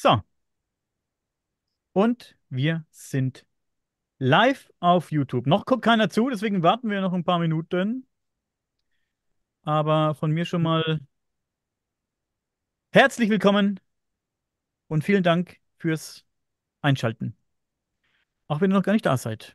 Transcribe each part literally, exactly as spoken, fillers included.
So, und wir sind live auf YouTube. Noch guckt keiner zu, deswegen warten wir noch ein paar Minuten. Aber von mir schon mal herzlich willkommen und vielen Dank fürs Einschalten. Auch wenn ihr noch gar nicht da seid.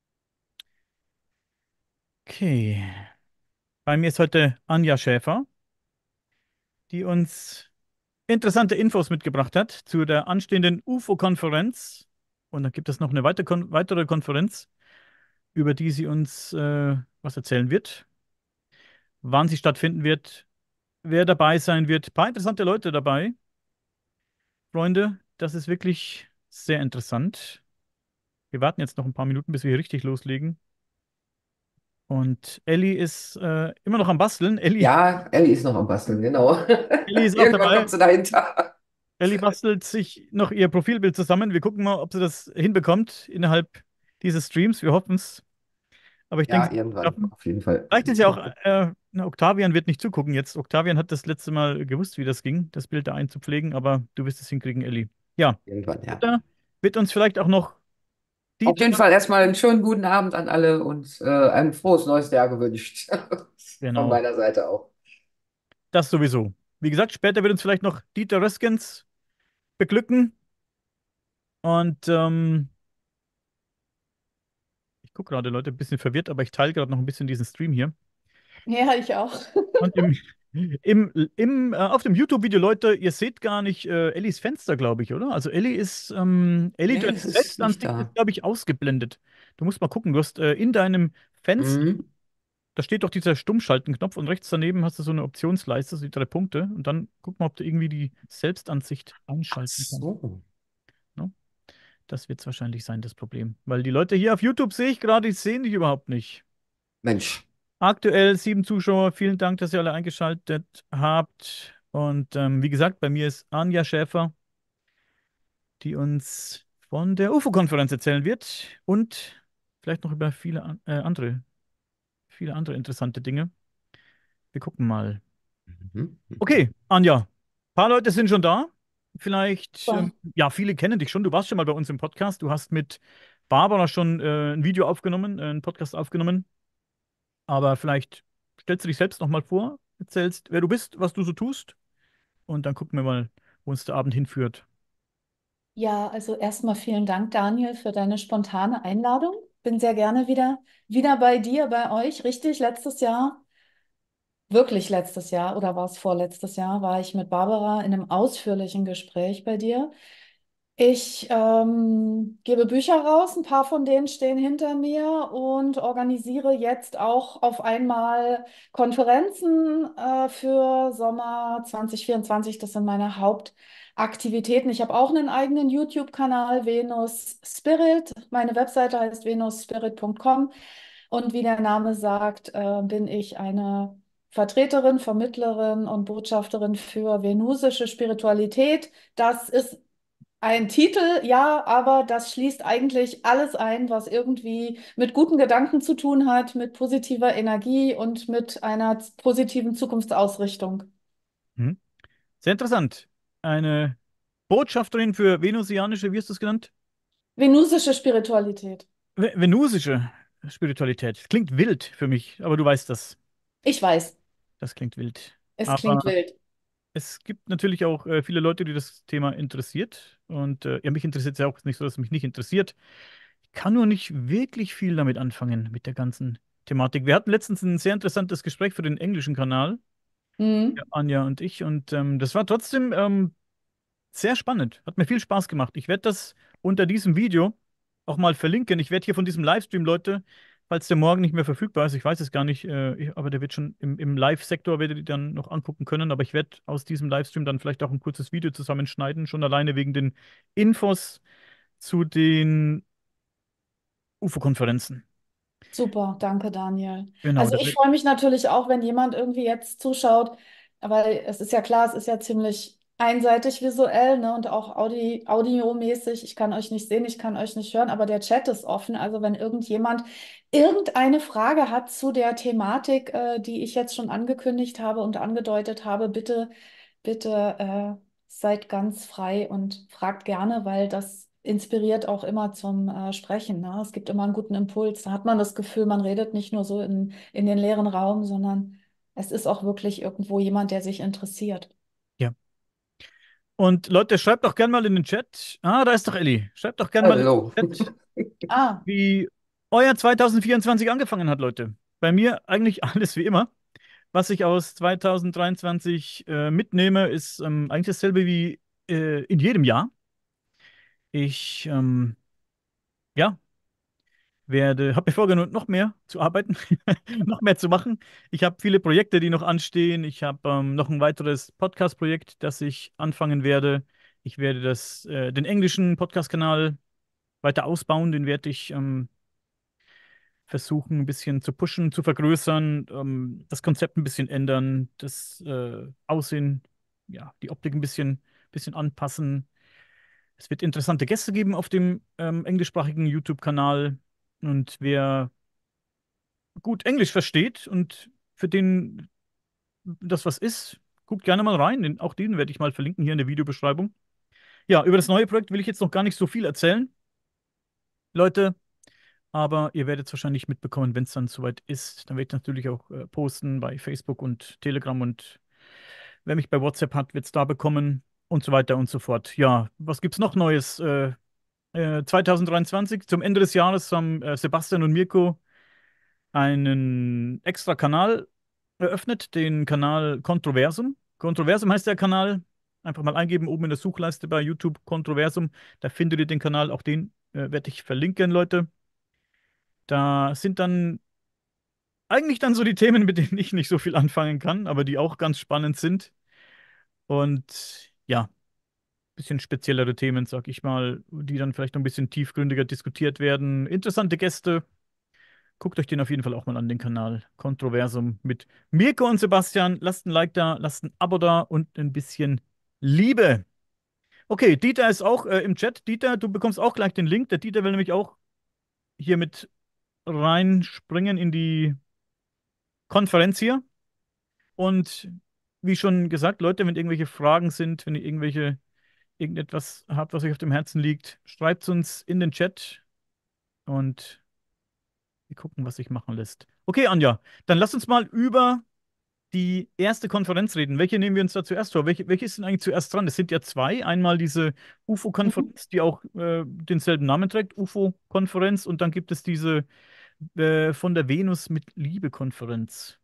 Okay. Bei mir ist heute Anja Schäfer, die uns interessante Infos mitgebracht hat zu der anstehenden U F O-Konferenz. Und dann gibt es noch eine weitere, Kon weitere Konferenz, über die sie uns äh, was erzählen wird, wann sie stattfinden wird, wer dabei sein wird. Ein paar interessante Leute dabei. Freunde, das ist wirklich sehr interessant. Wir warten jetzt noch ein paar Minuten, bis wir hier richtig loslegen. Und Ellie ist äh, immer noch am Basteln. Ellie, Ja, Ellie ist noch am Basteln, genau. Ellie ist auch Irgendwann dabei. kommt sie dahinter. Ellie bastelt sich noch ihr Profilbild zusammen. Wir gucken mal, ob sie das hinbekommt innerhalb dieses Streams. Wir hoffen es. Aber ich denke, Ja, sie wird es irgendwann, schaffen. auf jeden Fall. Vielleicht ist ja auch, äh, na, Octavian wird nicht zugucken jetzt. Octavian hat das letzte Mal gewusst, wie das ging, das Bild da einzupflegen, aber du wirst es hinkriegen, Ellie. Ja, Irgendwann, ja. da wird uns vielleicht auch noch Auf jeden Dieter. Fall erstmal einen schönen guten Abend an alle und äh, ein frohes neues Jahr gewünscht. Von Genau, meiner Seite auch. das sowieso. Wie gesagt, später wird uns vielleicht noch Dieter Röskens beglücken. Und ähm, ich gucke gerade, Leute, ein bisschen verwirrt, aber ich teile gerade noch ein bisschen diesen Stream hier. Ja, ich auch. Und im, im, im, äh, auf dem YouTube-Video, Leute, ihr seht gar nicht äh, Ellis Fenster, glaube ich, oder? Also Ellie ist, ähm, Ellie, Nee, deine es ist nicht Selbstansicht ist, da. glaube ich, ausgeblendet. Du musst mal gucken, du hast äh, in deinem Fenster, Mhm. da steht doch dieser Stummschaltenknopf und rechts daneben hast du so eine Optionsleiste, so die drei Punkte. Und dann guck mal, ob du irgendwie die Selbstansicht Ach einschalten kannst. so. Ne? Das wird es wahrscheinlich sein, das Problem. Weil die Leute hier auf YouTube sehe ich gerade, die sehen dich überhaupt nicht. Mensch. Aktuell sieben Zuschauer. Vielen Dank, dass ihr alle eingeschaltet habt. Und ähm, wie gesagt, bei mir ist Anja Schäfer, die uns von der U F O-Konferenz erzählen wird und vielleicht noch über viele an- äh, andere, viele andere interessante Dinge. Wir gucken mal. Mhm. Okay, Anja, ein paar Leute sind schon da. Vielleicht, ähm, Super. ja, viele kennen dich schon. Du warst schon mal bei uns im Podcast. Du hast mit Barbara schon äh, ein Video aufgenommen, äh, einen Podcast aufgenommen. Aber vielleicht stellst du dich selbst noch mal vor, erzählst, wer du bist, was du so tust. Und dann gucken wir mal, wo uns der Abend hinführt. Ja, also erstmal vielen Dank, Daniel, für deine spontane Einladung. Bin sehr gerne wieder, wieder bei dir, bei euch. Richtig, letztes Jahr, wirklich letztes Jahr oder war es vorletztes Jahr, war ich mit Barbara in einem ausführlichen Gespräch bei dir. Ich ähm, gebe Bücher raus, ein paar von denen stehen hinter mir und organisiere jetzt auch auf einmal Konferenzen äh, für Sommer zwanzig vierundzwanzig. Das sind meine Hauptaktivitäten. Ich habe auch einen eigenen YouTube-Kanal, Venus Spirit. Meine Webseite heißt venus spirit punkt com und wie der Name sagt, äh, bin ich eine Vertreterin, Vermittlerin und Botschafterin für venusische Spiritualität. Das ist ein Titel, ja, aber das schließt eigentlich alles ein, was irgendwie mit guten Gedanken zu tun hat, mit positiver Energie und mit einer positiven Zukunftsausrichtung. Hm? Sehr interessant. Eine Botschafterin für venusianische, wie hast du es genannt? Venusische Spiritualität. Ve- Venusische Spiritualität. Klingt wild für mich, aber du weißt das. Ich weiß, Das klingt wild. es Aber klingt wild. es gibt natürlich auch äh, viele Leute, die das Thema interessiert. Und äh, ja, mich interessiert es ja auch nicht so, dass es mich nicht interessiert. Ich kann nur nicht wirklich viel damit anfangen, mit der ganzen Thematik. Wir hatten letztens ein sehr interessantes Gespräch für den englischen Kanal, ja, Mhm. Anja und ich. Und ähm, das war trotzdem ähm, sehr spannend. Hat mir viel Spaß gemacht. Ich werde das unter diesem Video auch mal verlinken. Ich werde hier von diesem Livestream, Leute, falls der morgen nicht mehr verfügbar ist, ich weiß es gar nicht, äh, ich- aber der wird schon im, im Live-Sektor, werdet ihr dann noch angucken können. Aber ich werde aus diesem Livestream dann vielleicht auch ein kurzes Video zusammenschneiden, schon alleine wegen den Infos zu den U F O-Konferenzen. Super, danke Daniel. Genau, Also das ich wird. freue mich natürlich auch, wenn jemand irgendwie jetzt zuschaut, weil es ist ja klar, es ist ja ziemlich einseitig visuell, ne, und auch Audi, audiomäßig. Ich kann euch nicht sehen, ich kann euch nicht hören, aber der Chat ist offen. Also wenn irgendjemand irgendeine Frage hat zu der Thematik, äh, die ich jetzt schon angekündigt habe und angedeutet habe, bitte, bitte, äh, seid ganz frei und fragt gerne, weil das inspiriert auch immer zum äh, Sprechen. Ne? Es gibt immer einen guten Impuls. Da hat man das Gefühl, man redet nicht nur so in, in den leeren Raum, sondern es ist auch wirklich irgendwo jemand, der sich interessiert. Ja. Und Leute, schreibt doch gern mal in den Chat. Ah, da ist doch Elli. Schreibt doch gern mal in Hallo. den Chat, Ah, wie euer zwanzig vierundzwanzig angefangen hat, Leute. Bei mir eigentlich alles wie immer. Was ich aus zwanzig dreiundzwanzig äh, mitnehme, ist ähm, eigentlich dasselbe wie äh, in jedem Jahr. Ich, ähm, ja, werde, habe mir vorgenommen, noch mehr zu arbeiten, noch mehr zu machen. Ich habe viele Projekte, die noch anstehen. Ich habe ähm, noch ein weiteres Podcast-Projekt, das ich anfangen werde. Ich werde das, äh, den englischen Podcast-Kanal weiter ausbauen. Den werde ich ähm, versuchen, ein bisschen zu pushen, zu vergrößern, ähm, das Konzept ein bisschen ändern, das äh, Aussehen, ja, die Optik ein bisschen, bisschen anpassen. Es wird interessante Gäste geben auf dem ähm, englischsprachigen YouTube-Kanal. Und wer gut Englisch versteht und für den das was ist, guckt gerne mal rein. Den, auch den werde ich mal verlinken hier in der Videobeschreibung. Ja, über das neue Projekt will ich jetzt noch gar nicht so viel erzählen, Leute. Aber ihr werdet es wahrscheinlich mitbekommen, wenn es dann soweit ist. Dann werde ich natürlich auch äh, posten bei Facebook und Telegram. Und wer mich bei WhatsApp hat, wird es da bekommen und so weiter und so fort. Ja, was gibt's noch Neues? Äh, äh, zwanzig dreiundzwanzig, zum Ende des Jahres haben äh, Sebastian und Mirko einen extra Kanal eröffnet, den Kanal Kontroversum. Kontroversum heißt der Kanal. Einfach mal eingeben, oben in der Suchleiste bei YouTube Kontroversum. Da findet ihr den Kanal. Auch den äh, werde ich verlinken, Leute. Da sind dann eigentlich dann so die Themen, mit denen ich nicht so viel anfangen kann, aber die auch ganz spannend sind. Und ja, bisschen speziellere Themen, sag ich mal, die dann vielleicht noch ein bisschen tiefgründiger diskutiert werden. Interessante Gäste. Guckt euch den auf jeden Fall auch mal an, den Kanal Kontroversum mit Mirko und Sebastian. Lasst ein Like da, lasst ein Abo da und ein bisschen Liebe. Okay, Dieter ist auch äh, im Chat. Dieter, du bekommst auch gleich den Link. Der Dieter will nämlich auch hier mit reinspringen in die Konferenz hier. Und wie schon gesagt, Leute, wenn irgendwelche Fragen sind, wenn ihr irgendwelche, irgendetwas habt, was euch auf dem Herzen liegt, schreibt es uns in den Chat und wir gucken, was sich machen lässt. Okay, Anja, dann lass uns mal über die erste Konferenz reden. Welche nehmen wir uns da zuerst vor? Welche, welche ist denn eigentlich zuerst dran? Es sind ja zwei. Einmal diese mhm. U F O-Konferenz, die auch äh, denselben Namen trägt, U F O-Konferenz. Und dann gibt es diese äh, von der Venus mit Liebe-Konferenz.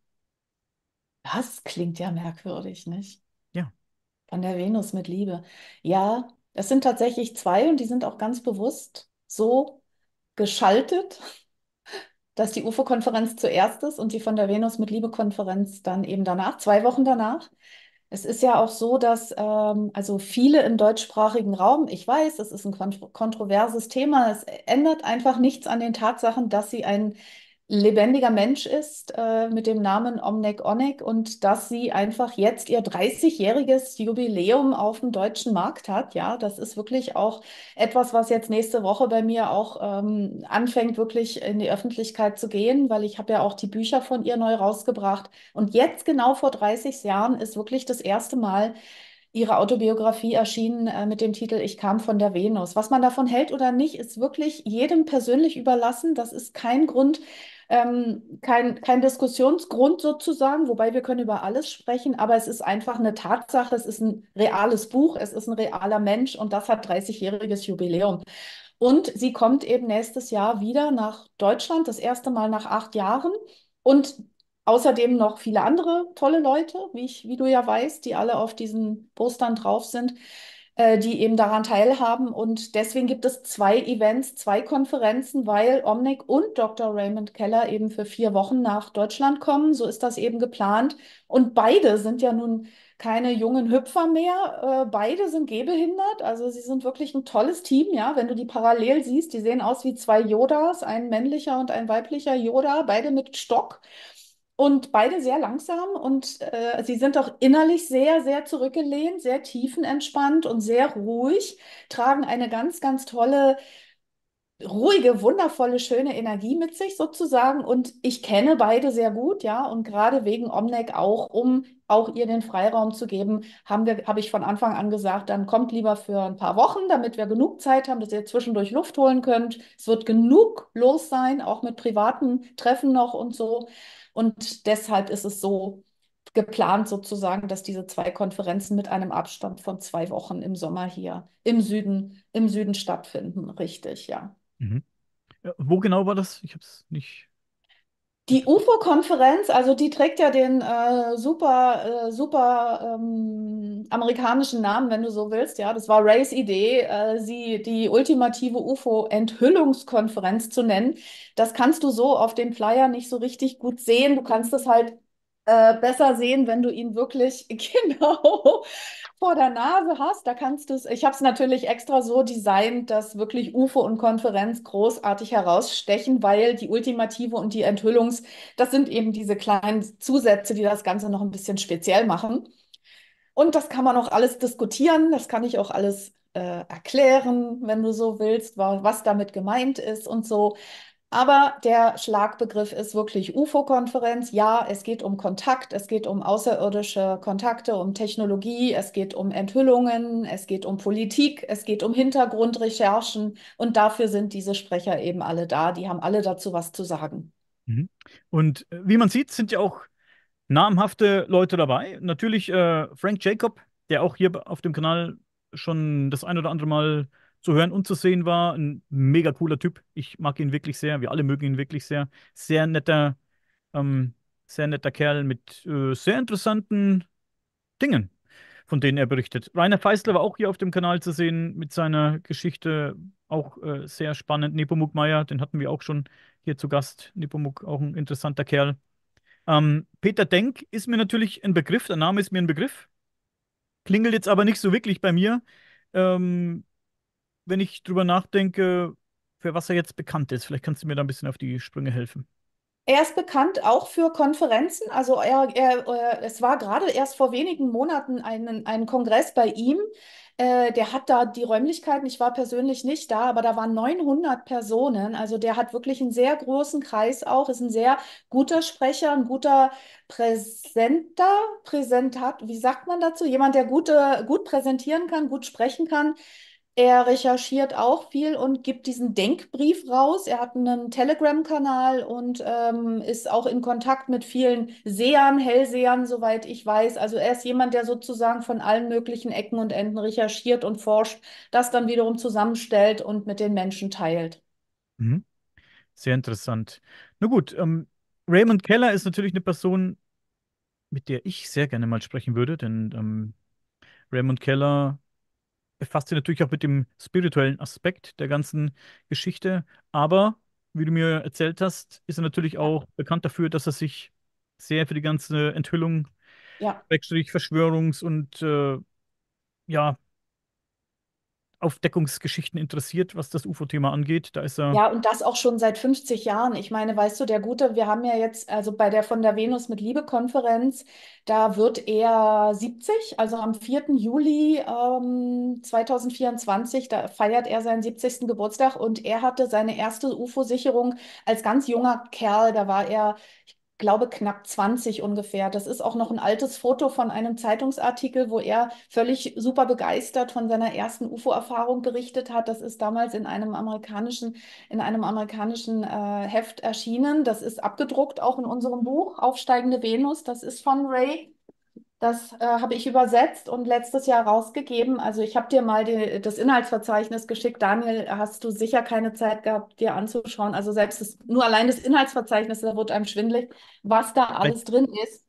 Das klingt ja merkwürdig, nicht? Ja. Von der Venus mit Liebe. Ja, es sind tatsächlich zwei und die sind auch ganz bewusst so geschaltet, dass die U F O-Konferenz zuerst ist und die von der Venus mit Liebe-Konferenz dann eben danach, zwei Wochen danach. Es ist ja auch so, dass ähm, also viele im deutschsprachigen Raum, ich weiß, es ist ein kontro kontroverses Thema, es ändert einfach nichts an den Tatsachen, dass sie ein lebendiger Mensch ist äh, mit dem Namen Omnek Onek und dass sie einfach jetzt ihr dreißigjähriges Jubiläum auf dem deutschen Markt hat. Ja, das ist wirklich auch etwas, was jetzt nächste Woche bei mir auch ähm, anfängt, wirklich in die Öffentlichkeit zu gehen, weil ich habe ja auch die Bücher von ihr neu rausgebracht. Und jetzt genau vor dreißig Jahren ist wirklich das erste Mal ihre Autobiografie erschienen äh, mit dem Titel Ich kam von der Venus. Was man davon hält oder nicht, ist wirklich jedem persönlich überlassen. Das ist kein Grund, ähm, kein, kein Diskussionsgrund sozusagen, wobei wir können über alles sprechen, aber es ist einfach eine Tatsache, es ist ein reales Buch, es ist ein realer Mensch und das hat dreißigjähriges Jubiläum. Und sie kommt eben nächstes Jahr wieder nach Deutschland, das erste Mal nach acht Jahren. Und außerdem noch viele andere tolle Leute, wie ich, wie du ja weißt, die alle auf diesen Postern drauf sind, äh, die eben daran teilhaben. Und deswegen gibt es zwei Events, zwei Konferenzen, weil Omnic und Doktor Raymond Keller eben für vier Wochen nach Deutschland kommen. So ist das eben geplant. Und beide sind ja nun keine jungen Hüpfer mehr. Äh, beide sind gehbehindert. Also sie sind wirklich ein tolles Team, ja. Wenn du die parallel siehst, die sehen aus wie zwei Yodas, ein männlicher und ein weiblicher Yoda, beide mit Stock. Und beide sehr langsam und äh, sie sind auch innerlich sehr, sehr zurückgelehnt, sehr tiefenentspannt und sehr ruhig, tragen eine ganz, ganz tolle ruhige, wundervolle, schöne Energie mit sich sozusagen. Und ich kenne beide sehr gut, ja. Und gerade wegen Omneck auch, um auch ihr den Freiraum zu geben, haben wir, habe ich von Anfang an gesagt, dann kommt lieber für ein paar Wochen, damit wir genug Zeit haben, dass ihr zwischendurch Luft holen könnt. Es wird genug los sein, auch mit privaten Treffen noch und so. Und deshalb ist es so geplant sozusagen, dass diese zwei Konferenzen mit einem Abstand von zwei Wochen im Sommer hier im Süden, im Süden stattfinden. Richtig, ja. Mhm. Ja, wo genau war das? Ich habe es nicht. Die U F O-Konferenz, also die trägt ja den äh, super, äh, super ähm, amerikanischen Namen, wenn du so willst. Ja, das war Rays Idee, äh, sie die ultimative U F O-Enthüllungskonferenz zu nennen. Das kannst du so auf dem Flyer nicht so richtig gut sehen. Du kannst es halt äh, besser sehen, wenn du ihn wirklich genau vor der Nase hast. Da kannst du es. Ich habe es natürlich extra so designt, dass wirklich U F O und Konferenz großartig herausstechen, weil die ultimative und die Enthüllungs, das sind eben diese kleinen Zusätze, die das Ganze noch ein bisschen speziell machen. Und das kann man auch alles diskutieren, das kann ich auch alles äh, erklären, wenn du so willst, wa- was damit gemeint ist und so. Aber der Schlagbegriff ist wirklich U F O-Konferenz. Ja, es geht um Kontakt, es geht um außerirdische Kontakte, um Technologie, es geht um Enthüllungen, es geht um Politik, es geht um Hintergrundrecherchen. Und dafür sind diese Sprecher eben alle da. Die haben alle dazu was zu sagen. Mhm. Und äh, wie man sieht, sind ja auch namhafte Leute dabei. Natürlich äh, Frank Jacob, der auch hier auf dem Kanal schon das ein oder andere Mal zu hören und zu sehen war. Ein mega cooler Typ. Ich mag ihn wirklich sehr. Wir alle mögen ihn wirklich sehr. Sehr netter, ähm, sehr netter Kerl mit äh, sehr interessanten Dingen, von denen er berichtet. Rainer Feißler war auch hier auf dem Kanal zu sehen mit seiner Geschichte. Auch äh, sehr spannend. Nepomuk Meyer, den hatten wir auch schon hier zu Gast. Nepomuk, auch ein interessanter Kerl. Ähm, Peter Denk ist mir natürlich ein Begriff, der Name ist mir ein Begriff, klingelt jetzt aber nicht so wirklich bei mir, ähm, wenn ich drüber nachdenke, für was er jetzt bekannt ist. Vielleicht kannst du mir da ein bisschen auf die Sprünge helfen. Er ist bekannt auch für Konferenzen. Also er, er, äh, es war gerade erst vor wenigen Monaten ein, ein Kongress bei ihm. Äh, der hat da die Räumlichkeiten, ich war persönlich nicht da, aber da waren neunhundert Personen. Also der hat wirklich einen sehr großen Kreis auch, ist ein sehr guter Sprecher, ein guter Präsenter, Präsentat, wie sagt man dazu? Jemand, der gute, gut präsentieren kann, gut sprechen kann. Er recherchiert auch viel und gibt diesen Denkbrief raus. Er hat einen Telegram-Kanal und ähm, ist auch in Kontakt mit vielen Sehern, Hellsehern, soweit ich weiß. Also er ist jemand, der sozusagen von allen möglichen Ecken und Enden recherchiert und forscht, das dann wiederum zusammenstellt und mit den Menschen teilt. Mhm. Sehr interessant. Na gut, ähm, Raymond Keller ist natürlich eine Person, mit der ich sehr gerne mal sprechen würde, denn ähm, Raymond Keller befasst sich natürlich auch mit dem spirituellen Aspekt der ganzen Geschichte. Aber, wie du mir erzählt hast, ist er natürlich Ja, auch bekannt dafür, dass er sich sehr für die ganze Enthüllung, ja. Schrägstrich Verschwörungs- und äh, ja, Aufdeckungsgeschichten interessiert, was das U F O-Thema angeht. Da ist er. Ja, und das auch schon seit fünfzig Jahren. Ich meine, weißt du, der Gute, wir haben ja jetzt, also bei der von der Venus mit Liebe-Konferenz, da wird er siebzig, also am vierten Juli ähm, zweitausendvierundzwanzig, da feiert er seinen siebzigsten Geburtstag und er hatte seine erste U F O-Sicherung als ganz junger Kerl. Da war er, glaube, knapp zwanzig ungefähr. Das ist auch noch ein altes Foto von einem Zeitungsartikel, wo er völlig super begeistert von seiner ersten U F O-Erfahrung berichtet hat. Das ist damals in einem amerikanischen, in einem amerikanischen äh, Heft erschienen. Das ist abgedruckt auch in unserem Buch Aufsteigende Venus. Das ist von Ray. Das äh, habe ich übersetzt und letztes Jahr rausgegeben. Also ich habe dir mal die, das Inhaltsverzeichnis geschickt. Daniel, hast du sicher keine Zeit gehabt, dir anzuschauen. Also selbst das, nur allein das Inhaltsverzeichnis, da wird einem schwindelig, was da Zeit- alles drin ist.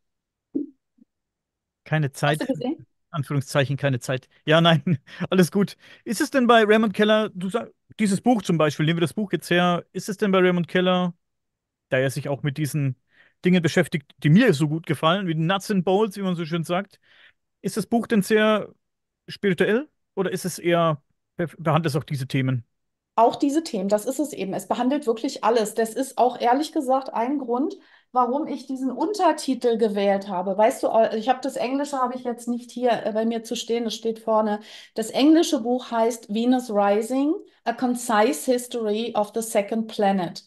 Keine Hast du Zeit, gesehen? Anführungszeichen, keine Zeit. Ja, nein, alles gut. Ist es denn bei Raymond Keller, du sagst, dieses Buch zum Beispiel, nehmen wir das Buch jetzt her, ist es denn bei Raymond Keller, da er sich auch mit diesen Dingen beschäftigt, die mir so gut gefallen, wie Nuts and Bolts, wie man so schön sagt, ist das Buch denn sehr spirituell oder ist es eher, behandelt es auch diese Themen? Auch diese Themen, das ist es eben. Es behandelt wirklich alles. Das ist auch ehrlich gesagt ein Grund, warum ich diesen Untertitel gewählt habe. Weißt du, äh, ich habe das Englische habe ich jetzt nicht hier äh, bei mir zu stehen, das steht vorne. Das englische Buch heißt Venus Rising, A Concise History of the Second Planet.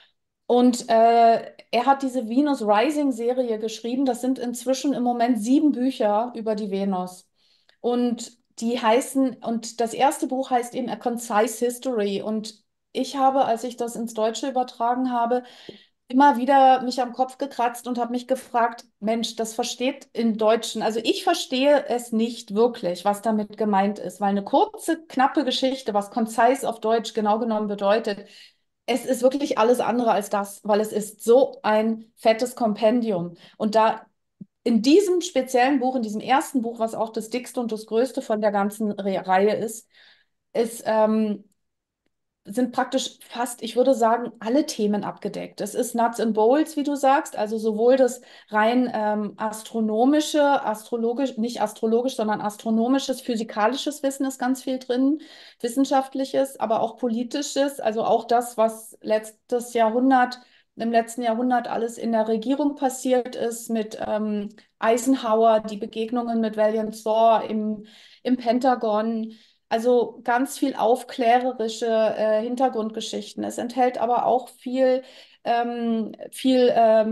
Und äh, er hat diese Venus Rising Serie geschrieben. Das sind inzwischen im Moment sieben Bücher über die Venus. Und die heißen, und das erste Buch heißt eben A Concise History. Und ich habe, als ich das ins Deutsche übertragen habe, immer wieder mich am Kopf gekratzt und habe mich gefragt, Mensch, das versteht im Deutschen. Also ich verstehe es nicht wirklich, was damit gemeint ist, weil eine kurze, knappe Geschichte, was concise auf Deutsch genau genommen bedeutet, es ist wirklich alles andere als das, weil es ist so ein fettes Kompendium. Und da in diesem speziellen Buch, in diesem ersten Buch, was auch das dickste und das größte von der ganzen Re Reihe ist, ist ähm, sind praktisch fast, ich würde sagen, alle Themen abgedeckt. Es ist Nuts and Bolts, wie du sagst, also sowohl das rein ähm, astronomische, astrologisch, nicht astrologisch, sondern astronomisches, physikalisches Wissen ist ganz viel drin, wissenschaftliches, aber auch politisches, also auch das, was letztes Jahrhundert, im letzten Jahrhundert alles in der Regierung passiert ist, mit ähm, Eisenhower, die Begegnungen mit Valiant Thor im, im Pentagon. Also ganz viel aufklärerische äh, Hintergrundgeschichten. Es enthält aber auch viel, ähm, viel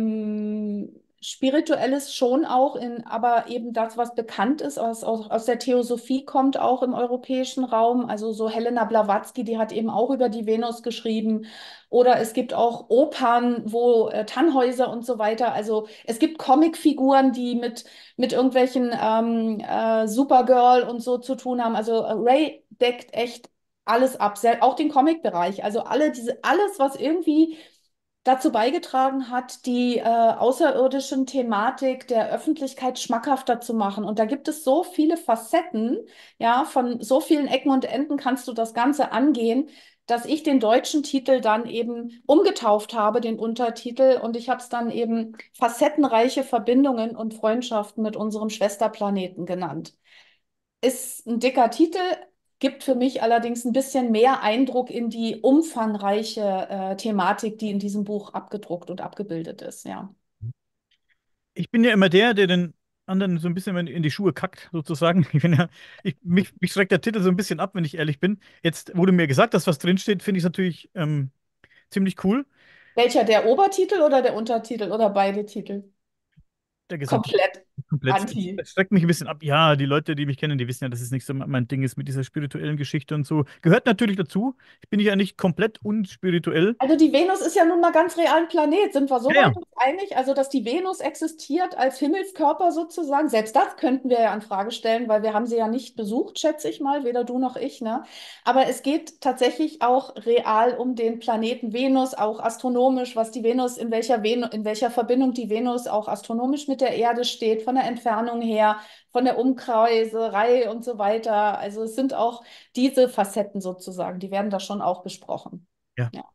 ähm, Spirituelles schon auch, in, aber eben das, was bekannt ist, aus, aus, aus der Theosophie kommt auch im europäischen Raum. Also so Helena Blavatsky, die hat eben auch über die Venus geschrieben. Oder es gibt auch Opern, wo äh, Tannhäuser und so weiter. Also es gibt Comicfiguren, die mit mit irgendwelchen ähm, äh, Supergirl und so zu tun haben. Also äh, Ray deckt echt alles ab, sel- auch den Comic-Bereich. Also alle diese, alles, was irgendwie dazu beigetragen hat, die äh, außerirdischen Thematik der Öffentlichkeit schmackhafter zu machen. Und da gibt es so viele Facetten, ja, von so vielen Ecken und Enden kannst du das Ganze angehen, dass ich den deutschen Titel dann eben umgetauft habe, den Untertitel, und ich habe es dann eben facettenreiche Verbindungen und Freundschaften mit unserem Schwesterplaneten genannt. Ist ein dicker Titel, gibt für mich allerdings ein bisschen mehr Eindruck in die umfangreiche äh, Thematik, die in diesem Buch abgedruckt und abgebildet ist, ja. Ich bin ja immer der, der den anderen so ein bisschen in die Schuhe kackt, sozusagen. Ich bin ja, ich, mich, mich schreckt der Titel so ein bisschen ab, wenn ich ehrlich bin. Jetzt, wo du mir gesagt hast, was drinsteht, finde ich es natürlich ähm, ziemlich cool. Welcher, der Obertitel oder der Untertitel oder beide Titel? Der gesamte Komplett komplett. anti. Das schreckt mich ein bisschen ab. Ja, die Leute, die mich kennen, die wissen ja, dass es nicht so mein Ding ist mit dieser spirituellen Geschichte und so. Gehört natürlich dazu. Ich bin ja nicht komplett unspirituell. Also die Venus ist ja nun mal ganz real ein Planet. Sind wir Ja, soweit ja. uns einig? Also, dass die Venus existiert als Himmelskörper sozusagen. Selbst das könnten wir ja in Frage stellen, weil wir haben sie ja nicht besucht, schätze ich mal, weder du noch ich, ne? Aber es geht tatsächlich auch real um den Planeten Venus, auch astronomisch, was die Venus, in welcher Venu in welcher Verbindung die Venus auch astronomisch mit der Erde steht, von der Entfernung her, von der Umkreiserei und so weiter. Also es sind auch diese Facetten sozusagen, die werden da schon auch besprochen. Ja. Ja.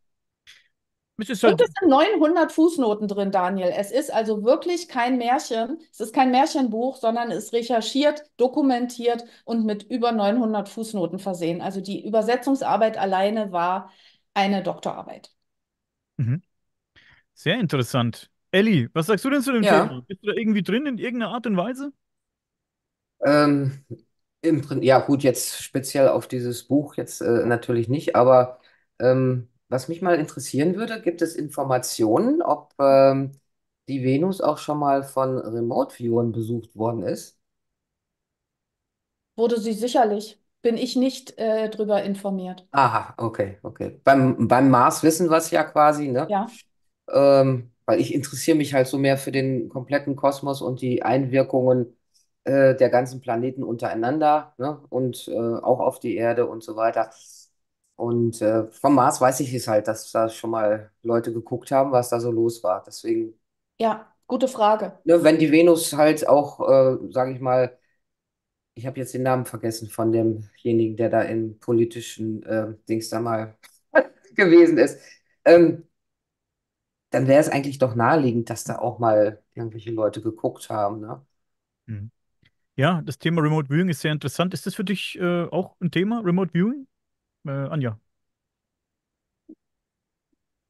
Es ist Und halt, es sind neunhundert Fußnoten drin, Daniel. Es ist also wirklich kein Märchen. Es ist kein Märchenbuch, sondern es ist recherchiert, dokumentiert und mit über neunhundert Fußnoten versehen. Also die Übersetzungsarbeit alleine war eine Doktorarbeit. mhm. Sehr interessant. Elli, was sagst du denn zu dem Thema? Ja, Bist du da irgendwie drin in irgendeiner Art und Weise? ähm, im, Prin- ja gut, jetzt speziell auf dieses Buch jetzt äh, natürlich nicht, aber ähm, was mich mal interessieren würde, gibt es Informationen, ob ähm, die Venus auch schon mal von Remote-Viewern besucht worden ist? Wurde sie sicherlich. Bin ich nicht äh, drüber informiert. Aha, okay, okay. Beim, beim Mars wissen wir es ja quasi, ne? Ja, Ähm, weil ich interessiere mich halt so mehr für den kompletten Kosmos und die Einwirkungen äh, der ganzen Planeten untereinander, ne? Und äh, auch auf die Erde und so weiter. Und äh, vom Mars weiß ich es halt, dass da schon mal Leute geguckt haben, was da so los war. Deswegen, ja, gute Frage. ne, wenn die Venus halt auch, äh, sage ich mal, ich habe jetzt den Namen vergessen von demjenigen, der da in politischen äh, Dings da mal gewesen ist. Ähm, dann wäre es eigentlich doch naheliegend, dass da auch mal irgendwelche Leute geguckt haben, ne? Mhm. Ja, das Thema Remote Viewing ist sehr interessant. Ist das für dich äh, auch ein Thema, Remote Viewing? Äh, Anja.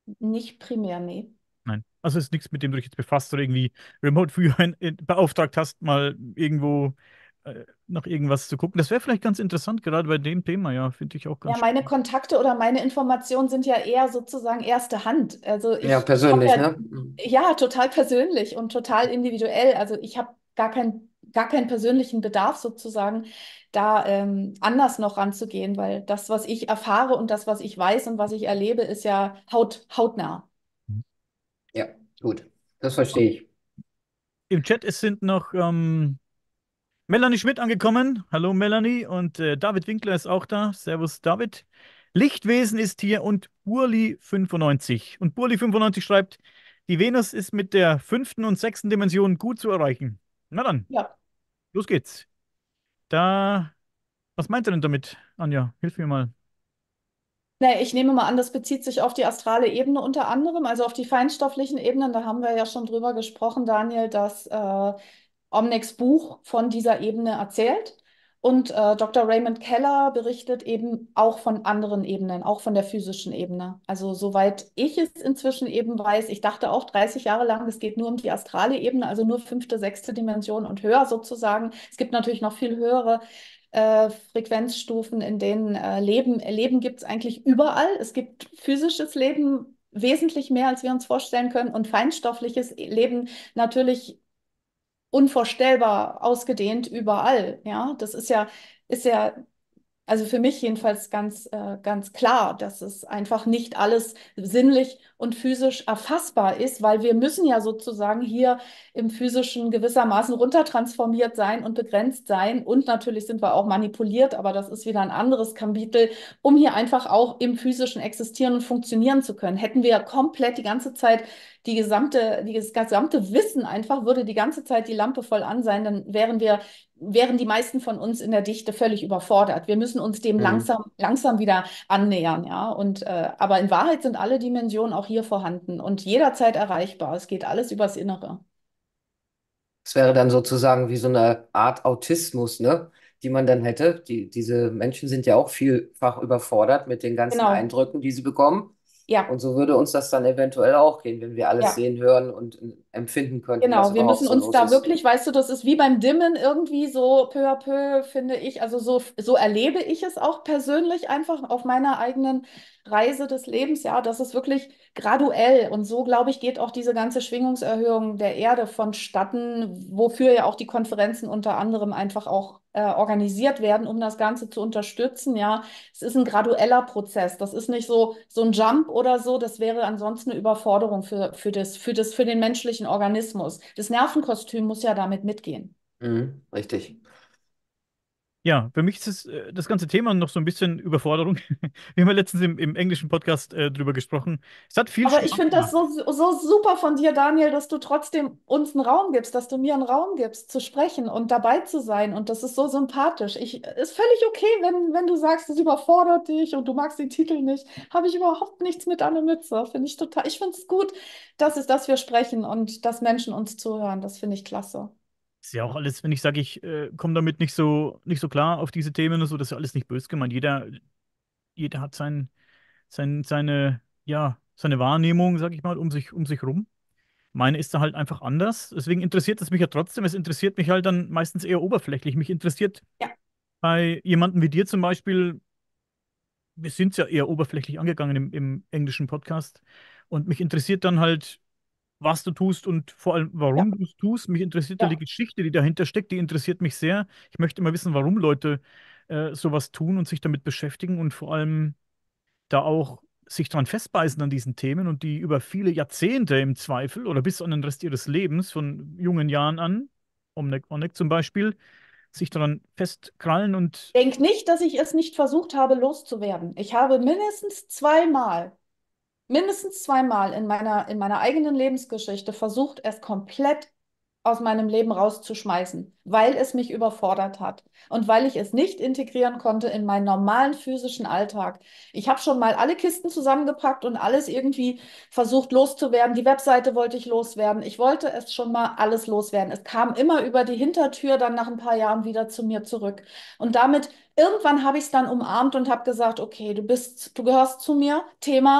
nicht primär, nee. Nein. Also es ist nichts, mit dem du dich jetzt befasst oder irgendwie remote für ein, äh, beauftragt hast, mal irgendwo äh, nach irgendwas zu gucken. Das wäre vielleicht ganz interessant, gerade bei dem Thema, ja, finde ich auch Ja, ganz meine spannend. Kontakte oder meine Informationen sind ja eher sozusagen erste Hand. Also Ja, ich habe persönlich, ja, ne? Mhm. ja, total persönlich und total individuell. Also ich habe gar kein, gar keinen persönlichen Bedarf sozusagen, da ähm, anders noch ranzugehen, weil das, was ich erfahre und das, was ich weiß und was ich erlebe, ist ja haut, hautnah. Ja, gut. Das verstehe ich. Im Chat es sind noch ähm, Melanie Schmidt angekommen. Hallo Melanie. Und äh, David Winkler ist auch da. Servus David. Lichtwesen ist hier und Burli fünfundneunzig. Und Burli fünfundneunzig schreibt, die Venus ist mit der fünften und sechsten Dimension gut zu erreichen. Na dann, Ja. los geht's. Da, was meint ihr denn damit, Anja? Hilf mir mal. Nee, ich nehme mal an, das bezieht sich auf die astrale Ebene unter anderem, also auf die feinstofflichen Ebenen. Da haben wir ja schon drüber gesprochen, Daniel, dass äh, Omnics Buch von dieser Ebene erzählt. Und äh, Doktor Raymond Keller berichtet eben auch von anderen Ebenen, auch von der physischen Ebene. Also soweit ich es inzwischen eben weiß, ich dachte auch dreißig Jahre lang, es geht nur um die astrale Ebene, also nur fünfte, sechste Dimension und höher sozusagen. Es gibt natürlich noch viel höhere äh, Frequenzstufen, in denen äh, Leben, Leben gibt es eigentlich überall. Es gibt physisches Leben wesentlich mehr, als wir uns vorstellen können, und feinstoffliches Leben natürlich unvorstellbar ausgedehnt überall. Ja, das ist ja, ist ja also für mich jedenfalls ganz, äh, ganz klar, dass es einfach nicht alles sinnlich und physisch erfassbar ist, weil wir müssen ja sozusagen hier im physischen gewissermaßen runtertransformiert sein und begrenzt sein. Und natürlich sind wir auch manipuliert, aber das ist wieder ein anderes Kapitel, um hier einfach auch im physischen existieren und funktionieren zu können. Hätten wir komplett die ganze Zeit die gesamte, die, das gesamte Wissen einfach, würde die ganze Zeit die Lampe voll an sein, dann wären wir wären die meisten von uns in der Dichte völlig überfordert. Wir müssen uns dem Mhm. langsam, langsam wieder annähern, ja. Und äh, aber in Wahrheit sind alle Dimensionen auch hier vorhanden und jederzeit erreichbar. Es geht alles übers Innere. Das wäre dann sozusagen wie so eine Art Autismus, ne? Die man dann hätte. Die, diese Menschen sind ja auch vielfach überfordert mit den ganzen Genau. Eindrücken, die sie bekommen. Und Ja, so würde uns das dann eventuell auch gehen, wenn wir alles ja. sehen, hören und äh, empfinden könnten, was Genau, wir überhaupt müssen so uns los da ist. wirklich, weißt du, das ist wie beim Dimmen irgendwie so peu à peu, finde ich. Also so, so erlebe ich es auch persönlich einfach auf meiner eigenen Reise des Lebens. Ja, das ist wirklich graduell. Und so, glaube ich, geht auch diese ganze Schwingungserhöhung der Erde vonstatten, wofür ja auch die Konferenzen unter anderem einfach auch äh, organisiert werden, um das Ganze zu unterstützen. Ja, es ist ein gradueller Prozess. Das ist nicht so, so ein Jump oder so. Das wäre ansonsten eine Überforderung für, für das, für das, für den menschlichen Organismus. Das Nervenkostüm muss ja damit mitgehen. Mhm, richtig. Ja, für mich ist es, äh, das ganze Thema noch so ein bisschen Überforderung. Wir haben ja letztens im, im englischen Podcast äh, drüber gesprochen. Es hat viel Aber ich Spaß finde das gemacht. so, so super von dir, Daniel, dass du trotzdem uns einen Raum gibst, dass du mir einen Raum gibst, zu sprechen und dabei zu sein. Und das ist so sympathisch. Ich, ist völlig okay, wenn, wenn du sagst, es überfordert dich und du magst den Titel nicht. Habe ich überhaupt nichts mit an der Mütze. Finde ich total. Ich finde es gut, dass es, dass wir sprechen und dass Menschen uns zuhören. Das finde ich klasse. Ist ja auch alles, wenn ich sage, ich äh, komme damit nicht so, nicht so klar auf diese Themen und so, das ist ja alles nicht böse gemeint. Jeder, jeder hat sein, sein, seine, ja, seine Wahrnehmung, sag ich mal, um sich, um sich rum. Meine ist da halt einfach anders. Deswegen interessiert es mich ja trotzdem. Es interessiert mich halt dann meistens eher oberflächlich. Mich interessiert Ja. bei jemandem wie dir zum Beispiel, wir sind es ja eher oberflächlich angegangen im, im englischen Podcast. Und mich interessiert dann halt, was du tust und vor allem, Ja, warum du es tust. Mich interessiert ja die ja. Geschichte, die dahinter steckt, die interessiert mich sehr. Ich möchte immer wissen, warum Leute äh, sowas tun und sich damit beschäftigen und vor allem da auch sich dran festbeißen an diesen Themen und die über viele Jahrzehnte im Zweifel oder bis an den Rest ihres Lebens, von jungen Jahren an, Onek, Onek zum Beispiel, sich daran festkrallen und Denk nicht, dass ich es nicht versucht habe, loszuwerden. Ich habe mindestens zweimal mindestens zweimal in meiner, in meiner eigenen Lebensgeschichte versucht, es komplett aus meinem Leben rauszuschmeißen, weil es mich überfordert hat und weil ich es nicht integrieren konnte in meinen normalen physischen Alltag. Ich habe schon mal alle Kisten zusammengepackt und alles irgendwie versucht loszuwerden. Die Webseite wollte ich loswerden. Ich wollte es schon mal alles loswerden. Es kam immer über die Hintertür dann nach ein paar Jahren wieder zu mir zurück. Und damit irgendwann habe ich es dann umarmt und habe gesagt, okay, du bist, du gehörst zu mir. Thema.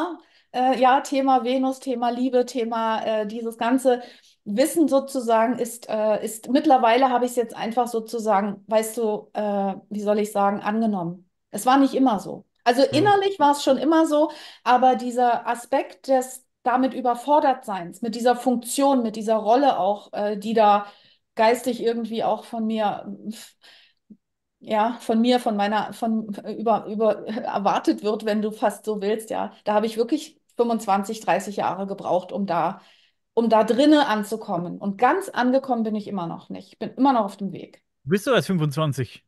Äh, ja, Thema Venus, Thema Liebe, Thema äh, dieses ganze Wissen sozusagen ist, äh, ist mittlerweile habe ich es jetzt einfach sozusagen, weißt du, äh, wie soll ich sagen, angenommen. Es war nicht immer so. Also Hm. innerlich war es schon immer so, aber dieser Aspekt des damit überfordert Seins, mit dieser Funktion, mit dieser Rolle auch, äh, die da geistig irgendwie auch von mir ja, von mir, von meiner, von über, über erwartet wird, wenn du fast so willst, ja. Da habe ich wirklich fünfundzwanzig, dreißig Jahre gebraucht, um da, um da drinne anzukommen. Und ganz angekommen bin ich immer noch nicht. Ich bin immer noch auf dem Weg. Bist du erst fünfundzwanzig?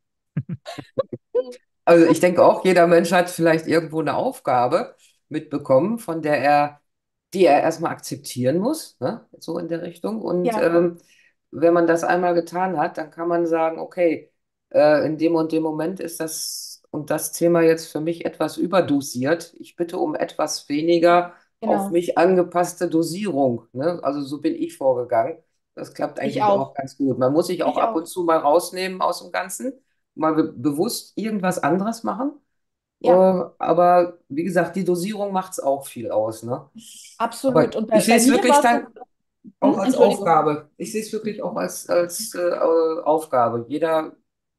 Also ich denke auch, jeder Mensch hat vielleicht irgendwo eine Aufgabe mitbekommen, von der er, die er erstmal akzeptieren muss, ne? So in der Richtung. Und Ja, ähm, wenn man das einmal getan hat, dann kann man sagen, okay, äh, in dem und dem Moment ist das und das Thema jetzt für mich etwas überdosiert. Ich bitte um etwas weniger auf genau. mich angepasste Dosierung, ne? Also so bin ich vorgegangen. Das klappt Ich eigentlich auch auch. ganz gut. Man muss sich auch Ich ab und auch. zu mal rausnehmen aus dem Ganzen, mal be bewusst irgendwas anderes machen. Äh, Ja, aber wie gesagt, die Dosierung macht es auch viel aus, ne? absolut. Aber Und bei, ich sehe bei es mir wirklich war es dann so, auch hm, als Entschuldigung. Aufgabe. Ich sehe es wirklich auch als, als äh, Aufgabe. Jeder,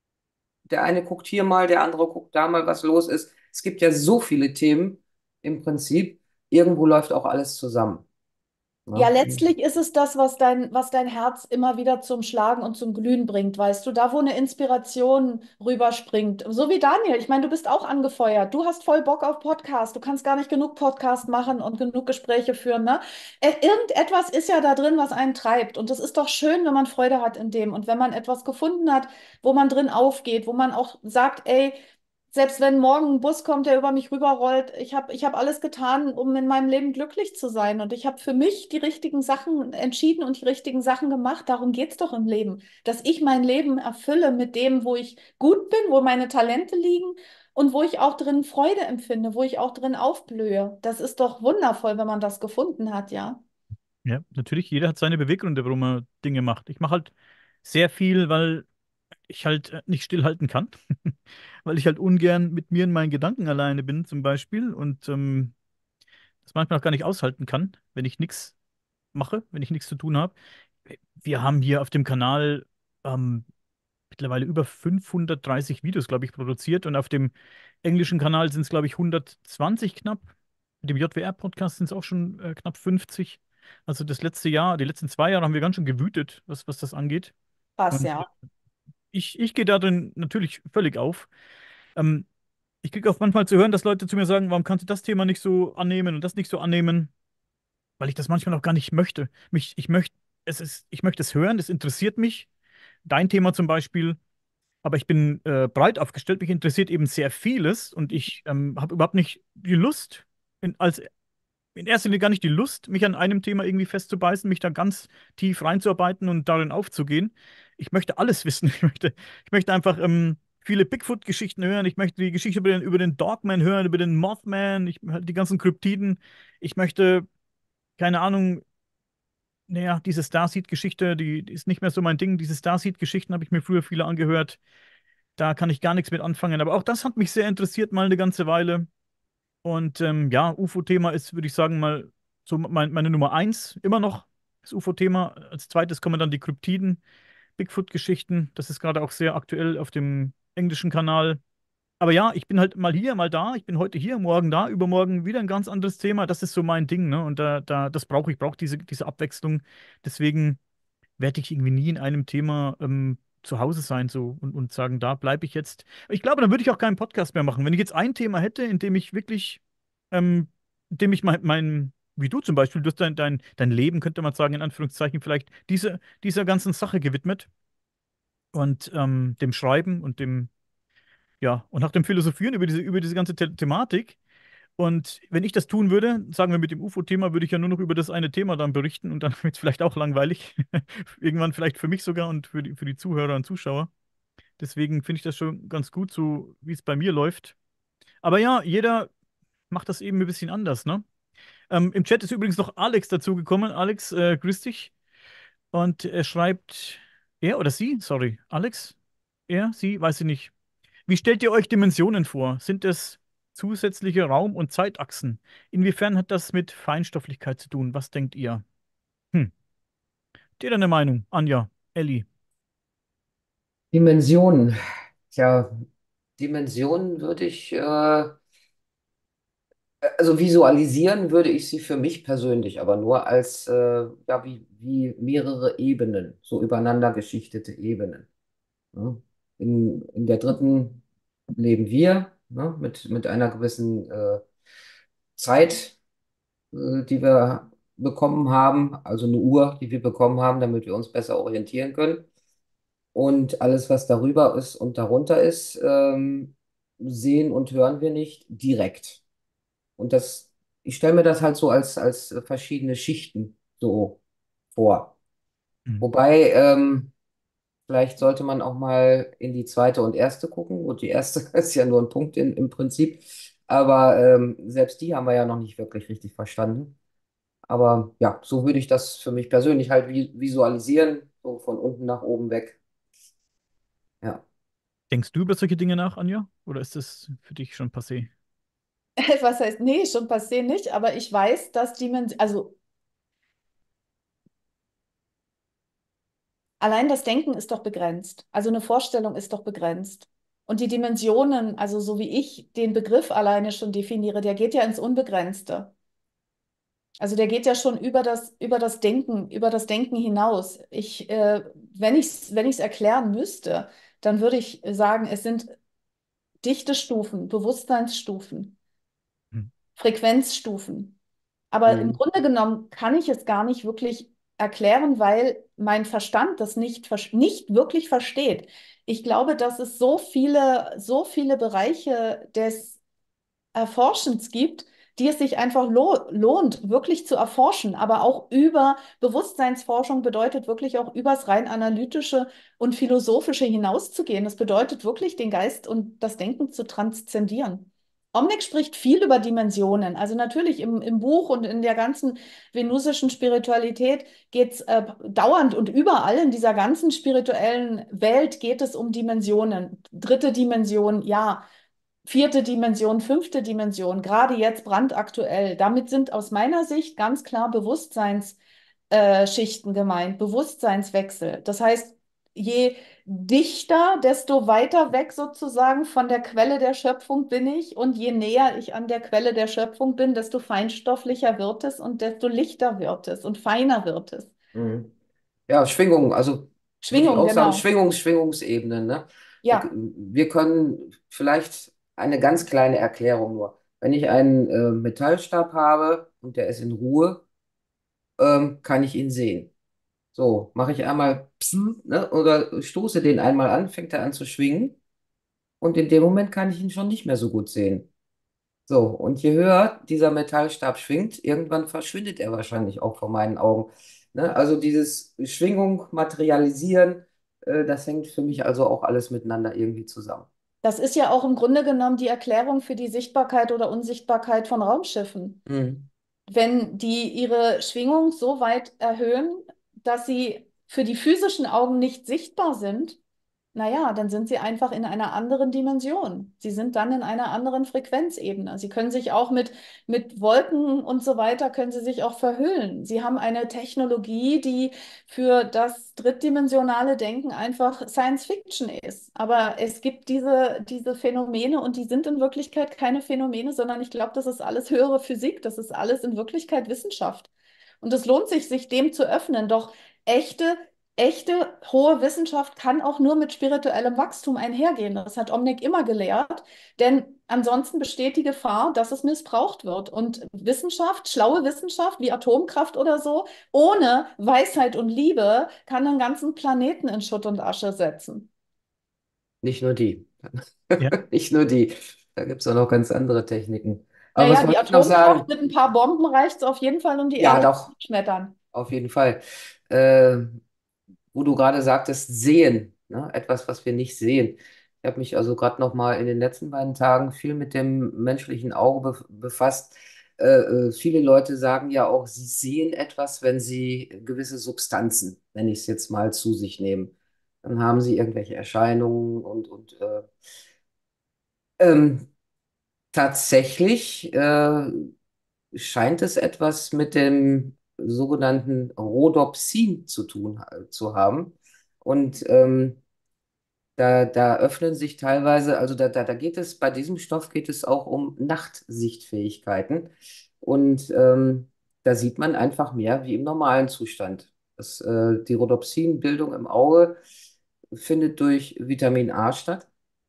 der eine guckt hier mal, der andere guckt da mal, was los ist. Es gibt ja so viele Themen im Prinzip. Irgendwo läuft auch alles zusammen. Ja, Ne? letztlich ist es das, was dein, was dein Herz immer wieder zum Schlagen und zum Glühen bringt, weißt du, da wo eine Inspiration rüberspringt. So wie Daniel, ich meine, du bist auch angefeuert. Du hast voll Bock auf Podcast. Du kannst gar nicht genug Podcast machen und genug Gespräche führen, ne? Äh, Irgendetwas ist ja da drin, was einen treibt. Und das ist doch schön, wenn man Freude hat in dem. Und wenn man etwas gefunden hat, wo man drin aufgeht, wo man auch sagt, ey, selbst wenn morgen ein Bus kommt, der über mich rüberrollt, ich habe ich hab alles getan, um in meinem Leben glücklich zu sein. Und ich habe für mich die richtigen Sachen entschieden und die richtigen Sachen gemacht. Darum geht es doch im Leben, dass ich mein Leben erfülle mit dem, wo ich gut bin, wo meine Talente liegen und wo ich auch drin Freude empfinde, wo ich auch drin aufblühe. Das ist doch wundervoll, wenn man das gefunden hat, ja. Ja, natürlich, jeder hat seine Beweggründe, warum er Dinge macht. Ich mache halt sehr viel, weil ich halt äh, nicht stillhalten kann. Weil ich halt ungern mit mir und meinen Gedanken alleine bin, zum Beispiel. Und ähm, das manchmal auch gar nicht aushalten kann, wenn ich nichts mache, wenn ich nichts zu tun habe. Wir haben hier auf dem Kanal ähm, mittlerweile über fünfhundertdreißig Videos, glaube ich, produziert. Und auf dem englischen Kanal sind es, glaube ich, hundertzwanzig knapp. Mit dem J W R-Podcast sind es auch schon äh, knapp fünfzig. Also das letzte Jahr, die letzten zwei Jahre haben wir ganz schön gewütet, was, was das angeht. Was, Und ja. ich, ich gehe da drin natürlich völlig auf. Ähm, Ich kriege auch manchmal zu hören, dass Leute zu mir sagen, warum kannst du das Thema nicht so annehmen und das nicht so annehmen, weil ich das manchmal auch gar nicht möchte. Mich, ich möchte, es ist, ich möchte es hören, es interessiert mich. Dein Thema zum Beispiel, aber ich bin äh, breit aufgestellt, mich interessiert eben sehr vieles und ich ähm, habe überhaupt nicht die Lust, in, als in erster Linie gar nicht die Lust, mich an einem Thema irgendwie festzubeißen, mich da ganz tief reinzuarbeiten und darin aufzugehen. Ich möchte alles wissen. Ich möchte, ich möchte einfach ähm, viele Bigfoot-Geschichten hören. Ich möchte die Geschichte über den, über den Dogman hören, über den Mothman, ich, die ganzen Kryptiden. Ich möchte, keine Ahnung, naja, diese Starseed-Geschichte, die, die ist nicht mehr so mein Ding. Diese Starseed-Geschichten habe ich mir früher viele angehört. Da kann ich gar nichts mit anfangen. Aber auch das hat mich sehr interessiert, mal eine ganze Weile. Und ähm, ja, U F O-Thema ist, würde ich sagen, mal so mein, meine Nummer eins immer noch. Das U F O-Thema. Als zweites kommen dann die Kryptiden, Bigfoot-Geschichten. Das ist gerade auch sehr aktuell auf dem englischen Kanal. Aber ja, ich bin halt mal hier, mal da. Ich bin heute hier, morgen da, übermorgen wieder ein ganz anderes Thema. Das ist so mein Ding, ne? Und da, da, das brauche ich, brauche diese, diese Abwechslung. Deswegen werde ich irgendwie nie in einem Thema ähm, zu Hause sein so und, und sagen, da bleibe ich jetzt. Ich glaube, dann würde ich auch keinen Podcast mehr machen. Wenn ich jetzt ein Thema hätte, in dem ich wirklich, ähm, in dem ich mein, mein, wie du zum Beispiel, du hast dein, dein, dein Leben, könnte man sagen, in Anführungszeichen, vielleicht diese, dieser ganzen Sache gewidmet und ähm, dem Schreiben und dem, ja, und auch dem Philosophieren über diese, über diese ganze The Thematik. Und wenn ich das tun würde, sagen wir mit dem U F O-Thema, würde ich ja nur noch über das eine Thema dann berichten und dann wird es vielleicht auch langweilig. Irgendwann vielleicht für mich sogar und für die, für die Zuhörer und Zuschauer. Deswegen finde ich das schon ganz gut, so wie es bei mir läuft. Aber ja, jeder macht das eben ein bisschen anders, ne? Ähm, im Chat ist übrigens noch Alex dazugekommen. Alex, äh, grüß dich. Und er schreibt, er oder sie, sorry, Alex? Er, sie, weiß ich nicht. Wie stellt ihr euch Dimensionen vor? Sind es Zusätzliche Raum- und Zeitachsen. Inwiefern hat das mit Feinstofflichkeit zu tun? Was denkt ihr? Hm. Habt ihr da eine Meinung? Anja, Elli. Dimensionen. Tja, Dimensionen würde ich, äh, also visualisieren würde ich sie für mich persönlich, aber nur als, äh, ja, wie, wie mehrere Ebenen, so übereinander geschichtete Ebenen. Ne? In, in der dritten leben wir, ne, mit, mit einer gewissen äh, Zeit, äh, die wir bekommen haben, also eine Uhr, die wir bekommen haben, damit wir uns besser orientieren können. Und alles, was darüber ist und darunter ist, ähm, sehen und hören wir nicht direkt. Und das, ich stelle mir das halt so als, als äh, verschiedene Schichten so vor. Hm. Wobei, ähm, vielleicht sollte man auch mal in die zweite und erste gucken. Und die erste ist ja nur ein Punkt in, im Prinzip. Aber ähm, selbst die haben wir ja noch nicht wirklich richtig verstanden. Aber ja, so würde ich das für mich persönlich halt vi visualisieren, so von unten nach oben weg. Ja. Denkst du über solche Dinge nach, Anja? Oder ist das für dich schon passé? Was heißt, nee, schon passé nicht, aber ich weiß, dass Dimension, also allein das Denken ist doch begrenzt. Also eine Vorstellung ist doch begrenzt. Und die Dimensionen, also so wie ich den Begriff alleine schon definiere, der geht ja ins Unbegrenzte. Also der geht ja schon über das, über das Denken, über das Denken hinaus. Ich, äh, wenn ich es, wenn ich es erklären müsste, dann würde ich sagen, es sind Dichtestufen, Bewusstseinsstufen, Hm. Frequenzstufen. Aber im Mhm. Grunde genommen kann ich es gar nicht wirklich erklären, weil mein Verstand das nicht, ver- nicht wirklich versteht. Ich glaube, dass es so viele, so viele Bereiche des Erforschens gibt, die es sich einfach lo lohnt, wirklich zu erforschen. Aber auch über Bewusstseinsforschung bedeutet wirklich auch übers rein analytische und philosophische hinauszugehen. Das bedeutet wirklich, den Geist und das Denken zu transzendieren. Omnic spricht viel über Dimensionen. Also natürlich im, im Buch und in der ganzen venusischen Spiritualität geht es äh, dauernd und überall in dieser ganzen spirituellen Welt geht es um Dimensionen. Dritte Dimension, ja. Vierte Dimension, fünfte Dimension, gerade jetzt brandaktuell. Damit sind aus meiner Sicht ganz klar Bewusstseinsschichten äh, Schichten gemeint, Bewusstseinswechsel. Das heißt, je dichter, desto weiter weg sozusagen von der Quelle der Schöpfung bin ich und je näher ich an der Quelle der Schöpfung bin, desto feinstofflicher wird es und desto lichter wird es und feiner wird es. Mhm. Ja, Schwingung, also würde ich Schwingung, auch sagen, genau. Schwingungs, Schwingungsebene, ne? Ja, Wir können vielleicht eine ganz kleine Erklärung nur. Wenn ich einen äh, Metallstab habe und der ist in Ruhe, ähm, kann ich ihn sehen. So, mache ich einmal Psst, ne, oder stoße den einmal an, fängt er an zu schwingen und in dem Moment kann ich ihn schon nicht mehr so gut sehen. So, und je höher dieser Metallstab schwingt, irgendwann verschwindet er wahrscheinlich auch vor meinen Augen. Ne? Also dieses Schwingung, Materialisieren, äh, das hängt für mich also auch alles miteinander irgendwie zusammen. das ist ja auch im Grunde genommen die Erklärung für die Sichtbarkeit oder Unsichtbarkeit von Raumschiffen. Mhm. Wenn die ihre Schwingung so weit erhöhen, dass sie für die physischen Augen nicht sichtbar sind, naja, dann sind sie einfach in einer anderen Dimension. Sie sind dann in einer anderen Frequenzebene. Sie können sich auch mit, mit Wolken und so weiter, können sie sich auch verhüllen. Sie haben eine Technologie, die für das drittdimensionale Denken einfach Science Fiction ist. Aber es gibt diese, diese Phänomene und die sind in Wirklichkeit keine Phänomene, sondern ich glaube, das ist alles höhere Physik. Das ist alles in Wirklichkeit Wissenschaft. Und es lohnt sich, sich dem zu öffnen. Doch echte echte hohe Wissenschaft kann auch nur mit spirituellem Wachstum einhergehen. Das hat Omnic immer gelehrt, denn ansonsten besteht die Gefahr, dass es missbraucht wird. Und Wissenschaft, schlaue Wissenschaft wie Atomkraft oder so, ohne Weisheit und Liebe kann einen ganzen Planeten in Schutt und Asche setzen. Nicht nur die. Ja. Nicht nur die. Da gibt es auch noch ganz andere Techniken. Ja, Aber was ja, die wollte ich noch Atomkraft sagen? mit ein paar Bomben reicht es auf jeden Fall, um die Ja, Erde doch, zu schmettern. auf jeden Fall. Äh, wo du gerade sagtest, sehen, ne? Etwas, was wir nicht sehen. Ich habe mich also gerade noch mal in den letzten beiden Tagen viel mit dem menschlichen Auge bef befasst. Äh, äh, viele Leute sagen ja auch, sie sehen etwas, wenn sie gewisse Substanzen, nenne ich es jetzt mal, zu sich nehmen. Dann haben sie irgendwelche Erscheinungen und, und äh, ähm, tatsächlich äh, scheint es etwas mit dem sogenannten Rhodopsin zu tun äh, zu haben. Und ähm, da, da öffnen sich teilweise, also da, da, da geht es, bei diesem Stoff geht es auch um Nachtsichtfähigkeiten. Und ähm, da sieht man einfach mehr wie im normalen Zustand. Das, äh, die Rhodopsinbildung im Auge findet durch Vitamin A statt.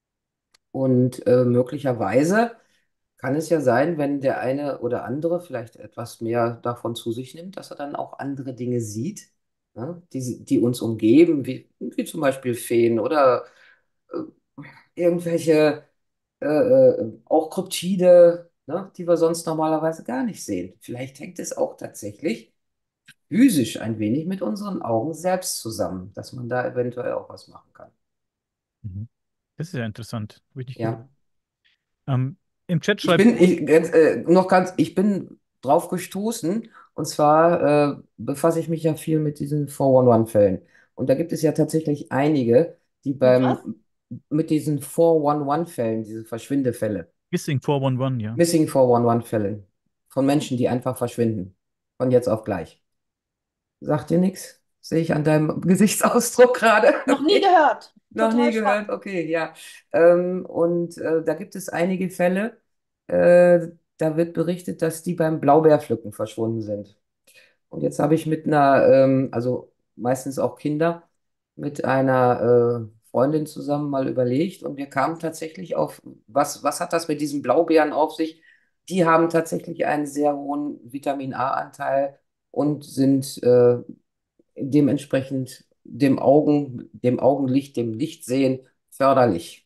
Und äh, möglicherweise kann es ja sein, wenn der eine oder andere vielleicht etwas mehr davon zu sich nimmt, dass er dann auch andere Dinge sieht, ne, die, die uns umgeben, wie, wie zum Beispiel Feen oder äh, irgendwelche äh, äh, auch Kryptide, ne, die wir sonst normalerweise gar nicht sehen. Vielleicht hängt es auch tatsächlich physisch ein wenig mit unseren Augen selbst zusammen, dass man da eventuell auch was machen kann. Mhm. Das ist ja interessant. Habe ich nicht gewusst. Ja. Ähm, Im Chat Ich schreibt, bin, ich, ganz, äh, noch ganz, ich bin drauf gestoßen, und zwar äh, befasse ich mich ja viel mit diesen vier-eins-eins-Fällen. Und da gibt es ja tatsächlich einige, die Mit was? beim, mit diesen vier-eins-eins-Fällen, diese Verschwindefälle, Missing vier eins eins, ja. Missing vier-eins-eins-Fällen, von Menschen, die einfach verschwinden. Von jetzt auf gleich. Sagt dir nichts? Sehe ich an deinem Gesichtsausdruck gerade. Noch nie gehört. Noch nie Total gehört, spannend. okay, ja. Ähm, und äh, da gibt es einige Fälle, äh, da wird berichtet, dass die beim Blaubeerpflücken verschwunden sind. Und jetzt habe ich mit einer, ähm, also meistens auch Kinder, mit einer äh, Freundin zusammen mal überlegt und wir kamen tatsächlich auf, was, was hat das mit diesen Blaubeeren auf sich? Die haben tatsächlich einen sehr hohen Vitamin A-Anteil und sind äh, dementsprechend dem Augen, dem Augenlicht, dem Lichtsehen förderlich.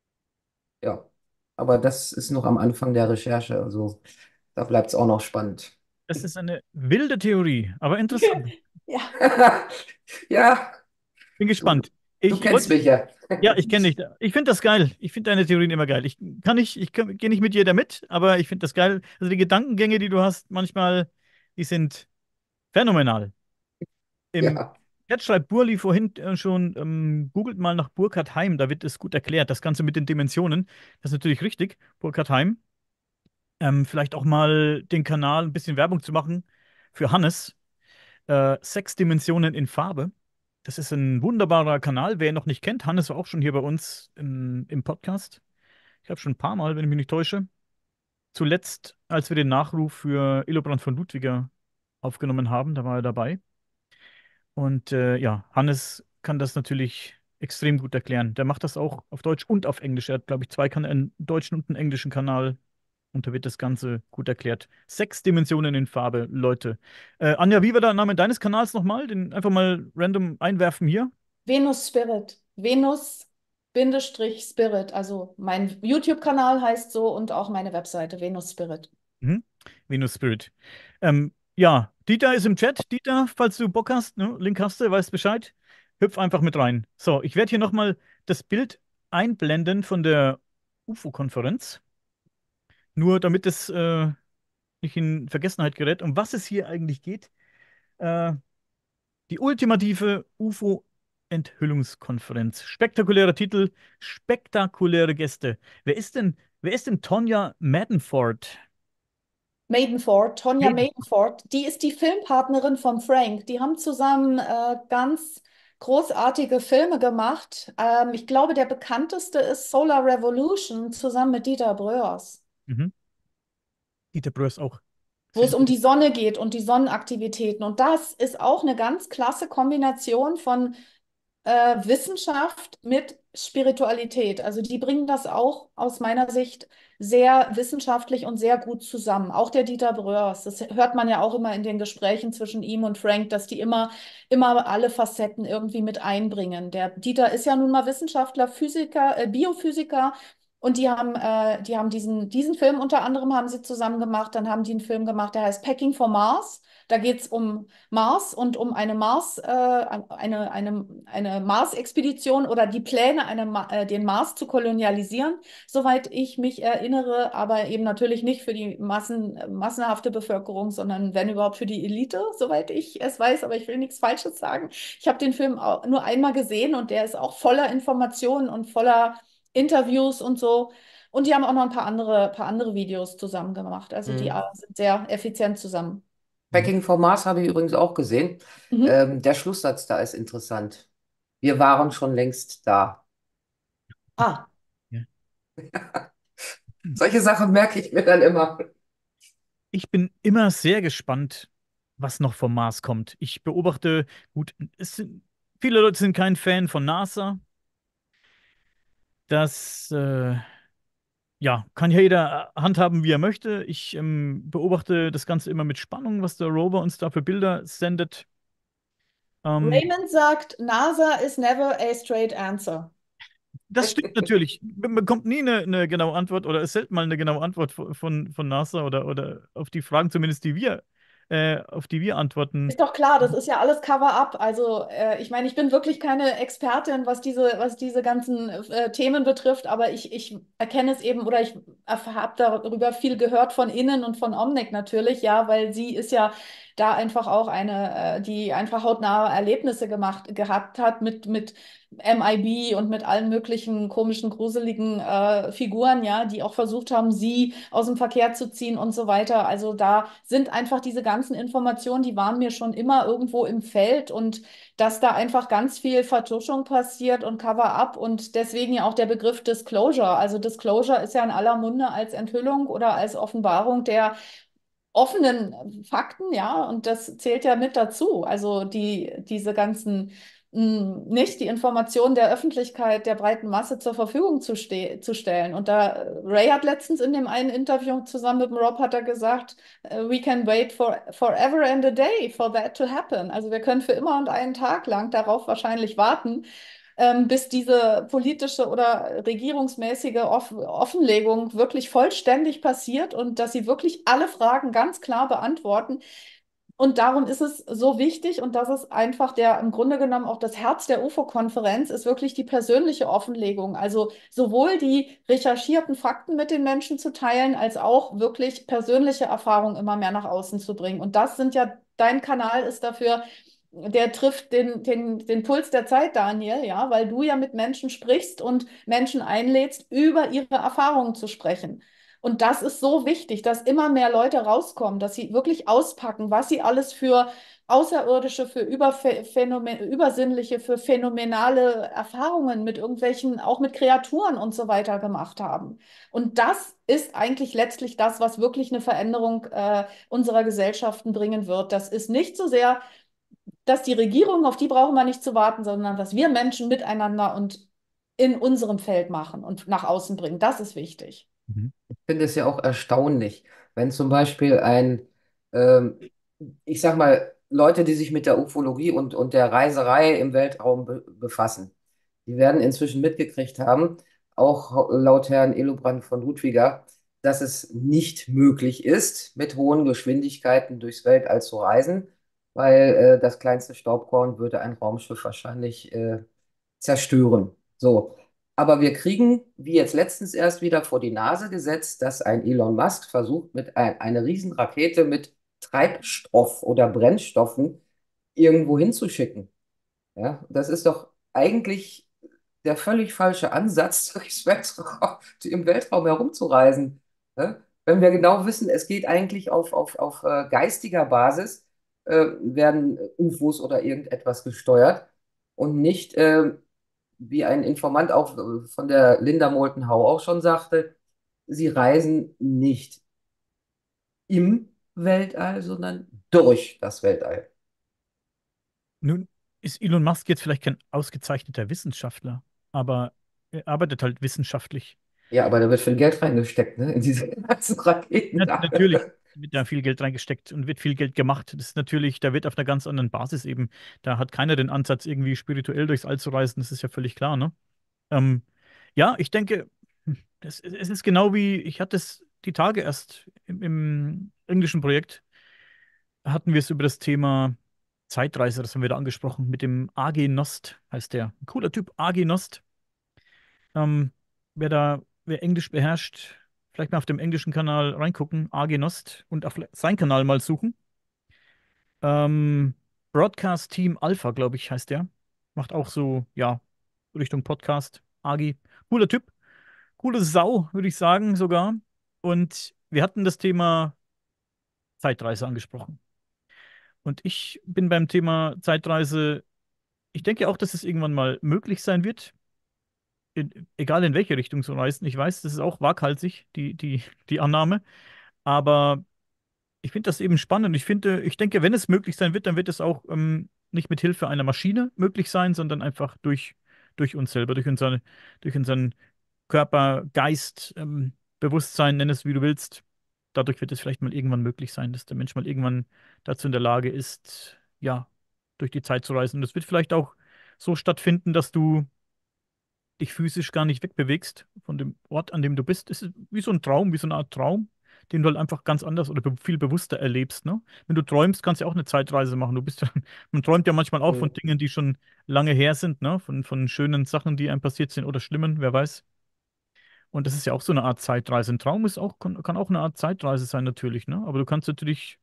Ja, aber das ist noch am Anfang der Recherche, also da bleibt es auch noch spannend. Das ist eine wilde Theorie, aber interessant. Ja, Ja, Bin du, gespannt. du Ich kennst wollte, mich ja. ja, ich kenne dich. Ich finde das geil. Ich finde deine Theorien immer geil. Ich kann nicht, ich kann, gehe nicht mit jeder mit, aber ich finde das geil. Also die Gedankengänge, die du hast, manchmal, die sind phänomenal. Im Ja, Chat schreibt Burli vorhin äh, schon, ähm, googelt mal nach Burkhard Heim, da wird es gut erklärt. Das Ganze mit den Dimensionen, das ist natürlich richtig. Burkhard Heim. Ähm, vielleicht auch mal den Kanal ein bisschen Werbung zu machen für Hannes. Äh, Sechs Dimensionen in Farbe. Das ist ein wunderbarer Kanal. Wer ihn noch nicht kennt, Hannes war auch schon hier bei uns im, im Podcast. Ich habe schon ein paar Mal, wenn ich mich nicht täusche. Zuletzt, als wir den Nachruf für Illobrand von Ludwiger aufgenommen haben, da war er dabei. Und äh, ja, Hannes kann das natürlich extrem gut erklären. Der macht das auch auf Deutsch und auf Englisch. Er hat, glaube ich, zwei Kanäle, einen deutschen und einen englischen Kanal. Und da wird das Ganze gut erklärt. Sechs Dimensionen in Farbe, Leute. Äh, Anja, wie war der Name deines Kanals nochmal? Den einfach mal random einwerfen hier. Venus Spirit. Venus Bindestrich Spirit. Also mein YouTube-Kanal heißt so und auch meine Webseite Venus Spirit. Mhm. Venus Spirit. Ähm, ja, Dieter ist im Chat. Dieter, falls du Bock hast, ne, Link hast du, weißt Bescheid. Hüpf einfach mit rein. So, ich werde hier nochmal das Bild einblenden von der U F O-Konferenz. Nur damit es äh, nicht in Vergessenheit gerät, um was es hier eigentlich geht. Äh, die ultimative U F O-Enthüllungskonferenz. Spektakulärer Titel, spektakuläre Gäste. Wer ist denn, wer ist denn Tonya Madenford? Maidenford, Tonya Maiden. Maidenford, die ist die Filmpartnerin von Frank. Die haben zusammen äh, ganz großartige Filme gemacht. Ähm, ich glaube, der bekannteste ist Solar Revolution zusammen mit Dieter Bröers, Mhm. Dieter Bröers auch. wo Sehr es um interessant. die Sonne geht und die Sonnenaktivitäten. Und das ist auch eine ganz klasse Kombination von äh, Wissenschaft mit Spiritualität. Also die bringen das auch aus meiner Sicht sehr wissenschaftlich und sehr gut zusammen. Auch der Dieter Bröers, das hört man ja auch immer in den Gesprächen zwischen ihm und Frank, dass die immer, immer alle Facetten irgendwie mit einbringen. Der Dieter ist ja nun mal Wissenschaftler, Physiker, äh, Biophysiker. Und die haben, äh, die haben diesen, diesen Film unter anderem haben sie zusammen gemacht. Dann haben die einen Film gemacht, der heißt Packing for Mars. Da geht es um Mars und um eine Mars, äh, eine, eine, eine Mars-Expedition oder die Pläne, eine, Ma- äh, den Mars zu kolonialisieren, soweit ich mich erinnere, aber eben natürlich nicht für die Massen, massenhafte Bevölkerung, sondern wenn überhaupt für die Elite, soweit ich es weiß, aber ich will nichts Falsches sagen. Ich habe den Film auch nur einmal gesehen und der ist auch voller Informationen und voller Interviews und so. Und die haben auch noch ein paar andere, paar andere Videos zusammen gemacht. Also die äh, Mhm. sind sehr effizient zusammen. Mhm. Tracking for Mars habe ich übrigens auch gesehen. Mhm. Ähm, der Schlusssatz da ist interessant. Wir waren schon längst da. Ah, Ja. Solche Sachen merke ich mir dann immer. Ich bin immer sehr gespannt, was noch vom Mars kommt. Ich beobachte, gut, es sind, viele Leute sind kein Fan von NASA. Das, äh, ja, kann ja jeder äh, handhaben, wie er möchte. Ich ähm, beobachte das Ganze immer mit Spannung, was der Rover uns da für Bilder sendet. Ähm, Raymond sagt, NASA is never a straight answer. Das stimmt natürlich. Man bekommt nie eine, eine genaue Antwort oder es ist selten mal eine genaue Antwort von, von, von NASA oder, oder auf die Fragen zumindest, die wir, äh, auf die wir antworten. Ist doch klar, das ist ja alles Cover-up. Also, äh, ich meine, ich bin wirklich keine Expertin, was diese, was diese ganzen äh, Themen betrifft, aber ich, ich erkenne es eben oder ich habe darüber viel gehört von innen und von Omnic natürlich, ja, weil sie ist ja da einfach auch eine, äh, die einfach hautnahe Erlebnisse gemacht gehabt hat mit, mit M I B und mit allen möglichen komischen, gruseligen äh, Figuren, ja, die auch versucht haben, sie aus dem Verkehr zu ziehen und so weiter. Also da sind einfach diese ganzen Informationen, die waren mir schon immer irgendwo im Feld und dass da einfach ganz viel Vertuschung passiert und Cover-up und deswegen ja auch der Begriff Disclosure. Also Disclosure ist ja in aller Munde als Enthüllung oder als Offenbarung der offenen Fakten, ja, und das zählt ja mit dazu. Also die, diese ganzen, mh, nicht die Informationen der Öffentlichkeit, der breiten Masse zur Verfügung zu, ste zu stellen. Und da, Ray hat letztens in dem einen Interview zusammen mit dem Rob hat er gesagt, äh, we can wait for forever and a day for that to happen. Also wir können für immer und einen Tag lang darauf wahrscheinlich warten, ähm, bis diese politische oder regierungsmäßige Off Offenlegung wirklich vollständig passiert und dass sie wirklich alle Fragen ganz klar beantworten. Und darum ist es so wichtig und das ist einfach der im Grunde genommen auch das Herz der U F O-Konferenz, ist wirklich die persönliche Offenlegung. Also sowohl die recherchierten Fakten mit den Menschen zu teilen, als auch wirklich persönliche Erfahrungen immer mehr nach außen zu bringen. Und das sind ja, dein Kanal ist dafür, der trifft den, den, den Puls der Zeit, Daniel, ja, weil du ja mit Menschen sprichst und Menschen einlädst, über ihre Erfahrungen zu sprechen. Und das ist so wichtig, dass immer mehr Leute rauskommen, dass sie wirklich auspacken, was sie alles für außerirdische, für Überphänomen übersinnliche, für phänomenale Erfahrungen mit irgendwelchen, auch mit Kreaturen und so weiter gemacht haben. Und das ist eigentlich letztlich das, was wirklich eine Veränderung äh, unserer Gesellschaften bringen wird. Das ist nicht so sehr, dass die Regierung, auf die brauchen wir nicht zu warten, sondern dass wir Menschen miteinander und in unserem Feld machen und nach außen bringen. Das ist wichtig. Mhm. Ich finde es ja auch erstaunlich, wenn zum Beispiel ein, ähm, ich sag mal, Leute, die sich mit der Ufologie und, und der Reiserei im Weltraum be befassen, die werden inzwischen mitgekriegt haben, auch laut Herrn Elobrand von Ludwiger, dass es nicht möglich ist, mit hohen Geschwindigkeiten durchs Weltall zu reisen, weil äh, das kleinste Staubkorn würde ein Raumschiff wahrscheinlich äh, zerstören. So. Aber wir kriegen, wie jetzt letztens erst wieder vor die Nase gesetzt, dass ein Elon Musk versucht, mit ein, eine Riesenrakete mit Treibstoff oder Brennstoffen irgendwo hinzuschicken. Ja, das ist doch eigentlich der völlig falsche Ansatz, durchs Weltraum, im Weltraum herumzureisen. Ja? Wenn wir genau wissen, es geht eigentlich auf, auf, auf äh, geistiger Basis, äh, werden U F Os oder irgendetwas gesteuert und nicht äh, wie ein Informant auch äh, von der Linda Moulton Howe auch schon sagte, sie reisen nicht im Weltall, sondern durch das Weltall. Nun ist Elon Musk jetzt vielleicht kein ausgezeichneter Wissenschaftler, aber er arbeitet halt wissenschaftlich. Ja, aber da wird viel Geld reingesteckt, ne, in diese ganzen Raketen Na, da. natürlich wird da viel Geld reingesteckt und wird viel Geld gemacht. Das ist natürlich, da wird auf einer ganz anderen Basis eben. Da hat keiner den Ansatz, irgendwie spirituell durchs All zu reisen. Das ist ja völlig klar, ne? Ähm, ja, ich denke, hm, das, es ist genau wie, ich hatte es die Tage erst im, im englischen Projekt, hatten wir es über das Thema Zeitreise, das haben wir da angesprochen, mit dem A G Nost, heißt der. Ein cooler Typ, A G Nost. Ähm, wer da, wer Englisch beherrscht, vielleicht mal auf dem englischen Kanal reingucken, A G Nost und auf seinen Kanal mal suchen. Ähm, Broadcast Team Alpha, glaube ich, heißt der. Macht auch so, ja, Richtung Podcast. A G, cooler Typ. coole Sau, würde ich sagen sogar. Und wir hatten das Thema Zeitreise angesprochen. Und ich bin beim Thema Zeitreise, ich denke auch, dass es irgendwann mal möglich sein wird, in, egal in welche Richtung zu reisen. Ich weiß, das ist auch waghalsig, die, die, die Annahme. Aber ich finde das eben spannend. Ich finde, ich denke, wenn es möglich sein wird, dann wird es auch ähm, nicht mit Hilfe einer Maschine möglich sein, sondern einfach durch, durch uns selber, durch unsere, durch unseren Körper, Geist, ähm, Bewusstsein, nenn es wie du willst. Dadurch wird es vielleicht mal irgendwann möglich sein, dass der Mensch mal irgendwann dazu in der Lage ist, ja, durch die Zeit zu reisen. Und das wird vielleicht auch so stattfinden, dass du dich physisch gar nicht wegbewegst von dem Ort, an dem du bist. Es ist wie so ein Traum, wie so eine Art Traum, den du halt einfach ganz anders oder be viel bewusster erlebst, ne? Wenn du träumst, kannst du ja auch eine Zeitreise machen. Du bist ja, man träumt ja manchmal auch von Mhm. Dingen, die schon lange her sind, ne? Von, von schönen Sachen, die einem passiert sind oder schlimmen, wer weiß. Und das ist ja auch so eine Art Zeitreise. Ein Traum ist auch, kann, kann auch eine Art Zeitreise sein, natürlich, ne? Aber du kannst natürlich,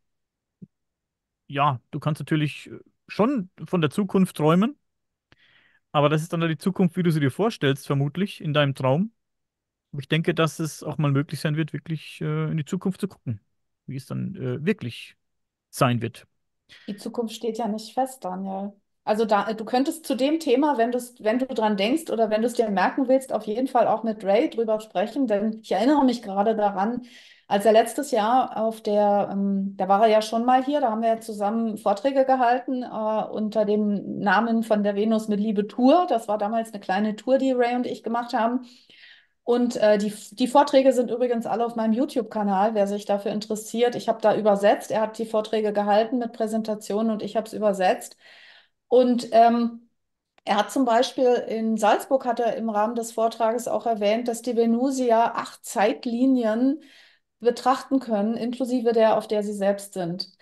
ja, du kannst natürlich äh, schon von der Zukunft träumen, aber das ist dann die Zukunft, wie du sie dir vorstellst, vermutlich in deinem Traum. Aber ich denke, dass es auch mal möglich sein wird, wirklich äh, in die Zukunft zu gucken, wie es dann äh, wirklich sein wird. Die Zukunft steht ja nicht fest, Daniel. Also da, du könntest zu dem Thema, wenn du wenn du dran denkst oder wenn du es dir merken willst, auf jeden Fall auch mit Ray drüber sprechen, denn ich erinnere mich gerade daran, als er letztes Jahr auf der, ähm, da war er ja schon mal hier, da haben wir ja zusammen Vorträge gehalten, äh, unter dem Namen von der Venus mit Liebe Tour. Das war damals eine kleine Tour, die Ray und ich gemacht haben. Und äh, die, die Vorträge sind übrigens alle auf meinem YouTube-Kanal, wer sich dafür interessiert. Ich habe da übersetzt. Er hat die Vorträge gehalten mit Präsentationen und ich habe es übersetzt. Und ähm, er hat zum Beispiel in Salzburg, hat er im Rahmen des Vortrages auch erwähnt, dass die Venusier acht Zeitlinien betrachten können, inklusive der, auf der sie selbst sind.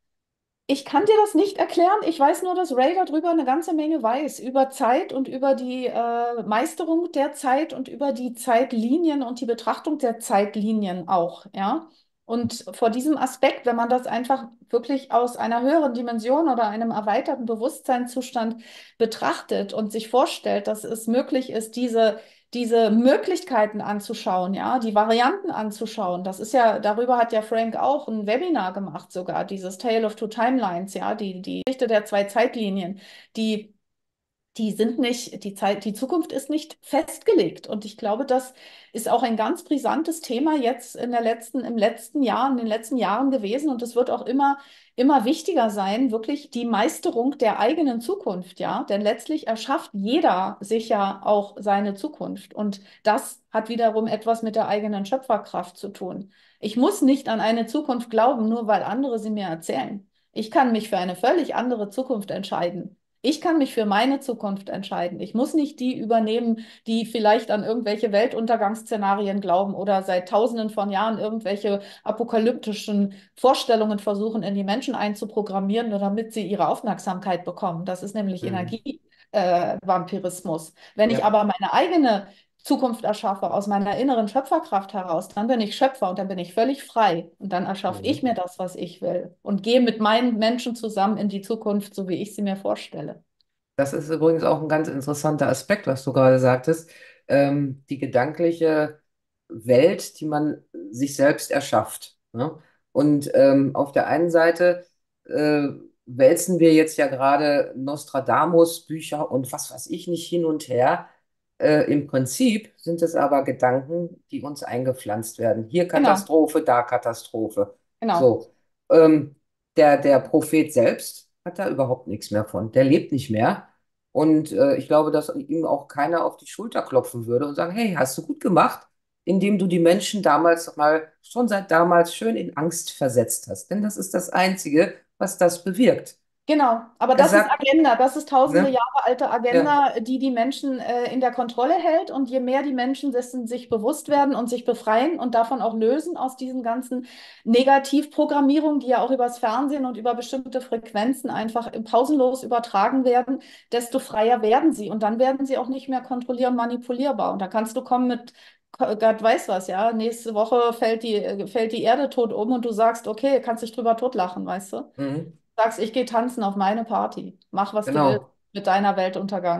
Ich kann dir das nicht erklären. Ich weiß nur, dass Ray darüber eine ganze Menge weiß, über Zeit und über die äh, Meisterung der Zeit und über die Zeitlinien und die Betrachtung der Zeitlinien auch, ja. Und vor diesem Aspekt, wenn man das einfach wirklich aus einer höheren Dimension oder einem erweiterten Bewusstseinszustand betrachtet und sich vorstellt, dass es möglich ist, diese diese Möglichkeiten anzuschauen, ja, die Varianten anzuschauen. Das ist ja, darüber hat ja Frank auch ein Webinar gemacht, sogar, dieses Tale of Two Timelines, ja, die, die Geschichte der zwei Zeitlinien, die die sind nicht, die Zeit, die Zukunft ist nicht festgelegt. Und ich glaube, das ist auch ein ganz brisantes Thema jetzt in der letzten, im letzten Jahr, in den letzten Jahren gewesen. Und es wird auch immer, immer wichtiger sein, wirklich die Meisterung der eigenen Zukunft, ja. Denn letztlich erschafft jeder sich ja auch seine Zukunft. Und das hat wiederum etwas mit der eigenen Schöpferkraft zu tun. Ich muss nicht an eine Zukunft glauben, nur weil andere sie mir erzählen. Ich kann mich für eine völlig andere Zukunft entscheiden. Ich kann mich für meine Zukunft entscheiden. Ich muss nicht die übernehmen, die vielleicht an irgendwelche Weltuntergangsszenarien glauben oder seit Tausenden von Jahren irgendwelche apokalyptischen Vorstellungen versuchen, in die Menschen einzuprogrammieren, nur damit sie ihre Aufmerksamkeit bekommen. Das ist nämlich Mhm. Energievampirismus. Äh, Vampirismus. Wenn ich Ja. aber meine eigene Zukunft erschaffe aus meiner inneren Schöpferkraft heraus, dann bin ich Schöpfer und dann bin ich völlig frei. Und dann erschaffe ich Mhm. mir das, was ich will und gehe mit meinen Menschen zusammen in die Zukunft, so wie ich sie mir vorstelle. Das ist übrigens auch ein ganz interessanter Aspekt, was du gerade sagtest. Ähm, die gedankliche Welt, die man sich selbst erschafft. Ne? Und ähm, auf der einen Seite äh, wälzen wir jetzt ja gerade Nostradamus-Bücher und was weiß ich nicht hin und her. Äh, im Prinzip sind es aber Gedanken, die uns eingepflanzt werden. Hier Genau, Katastrophe, da Katastrophe. genau. So. Ähm, der, der Prophet selbst hat da überhaupt nichts mehr von. Der lebt nicht mehr. Und äh, ich glaube, dass ihm auch keiner auf die Schulter klopfen würde und sagen, hey, hast du gut gemacht, indem du die Menschen damals mal, schon seit damals schön in Angst versetzt hast. Denn das ist das Einzige, was das bewirkt. Genau, aber Er das ist sagt, Agenda, das ist tausende ne, Jahre alte ja, Agenda, die die Menschen äh, in der Kontrolle hält. Und je mehr die Menschen dessen sich bewusst werden und sich befreien und davon auch lösen aus diesen ganzen Negativprogrammierungen, die ja auch übers Fernsehen und über bestimmte Frequenzen einfach pausenlos übertragen werden, desto freier werden sie. Und dann werden sie auch nicht mehr kontrollieren, manipulierbar. Und da kannst du kommen mit Gott weiß was, ja. Nächste Woche fällt die, fällt die Erde tot um und du sagst, okay, kannst dich drüber totlachen, weißt du? mhm, Sagst, ich gehe tanzen auf meine Party. Mach, was du willst genau. mit deiner Weltuntergangs.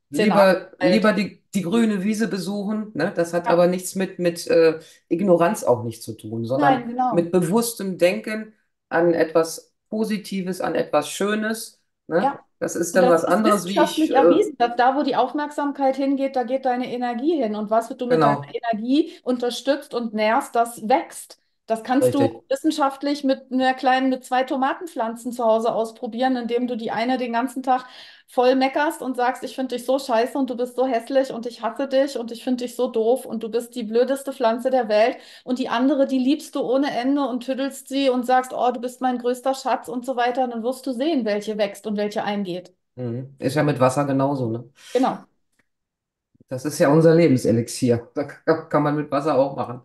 Szenario Lieber, halt. lieber die, die grüne Wiese besuchen, ne? Das hat Ja, aber nichts mit, mit äh, Ignoranz auch nicht zu tun, sondern nein, genau. mit bewusstem Denken an etwas Positives, an etwas Schönes. Ne? Ja. Das ist Und dann das was ist anderes, wie ich, wissenschaftlich äh, erwiesen, dass da, wo die Aufmerksamkeit hingeht, da geht deine Energie hin. Und was du mit deiner genau, Energie unterstützt und nährst, das wächst. Das kannst du richtig. wissenschaftlich mit einer kleinen, mit zwei Tomatenpflanzen zu Hause ausprobieren, indem du die eine den ganzen Tag voll meckerst und sagst, ich finde dich so scheiße und du bist so hässlich und ich hasse dich und ich finde dich so doof und du bist die blödeste Pflanze der Welt. Und die andere, die liebst du ohne Ende und tüddelst sie und sagst, oh, du bist mein größter Schatz und so weiter. Dann wirst du sehen, welche wächst und welche eingeht. Mhm. Ist ja mit Wasser genauso, ne? Genau. Das ist ja unser Lebenselixier. Da kann kann man mit Wasser auch machen.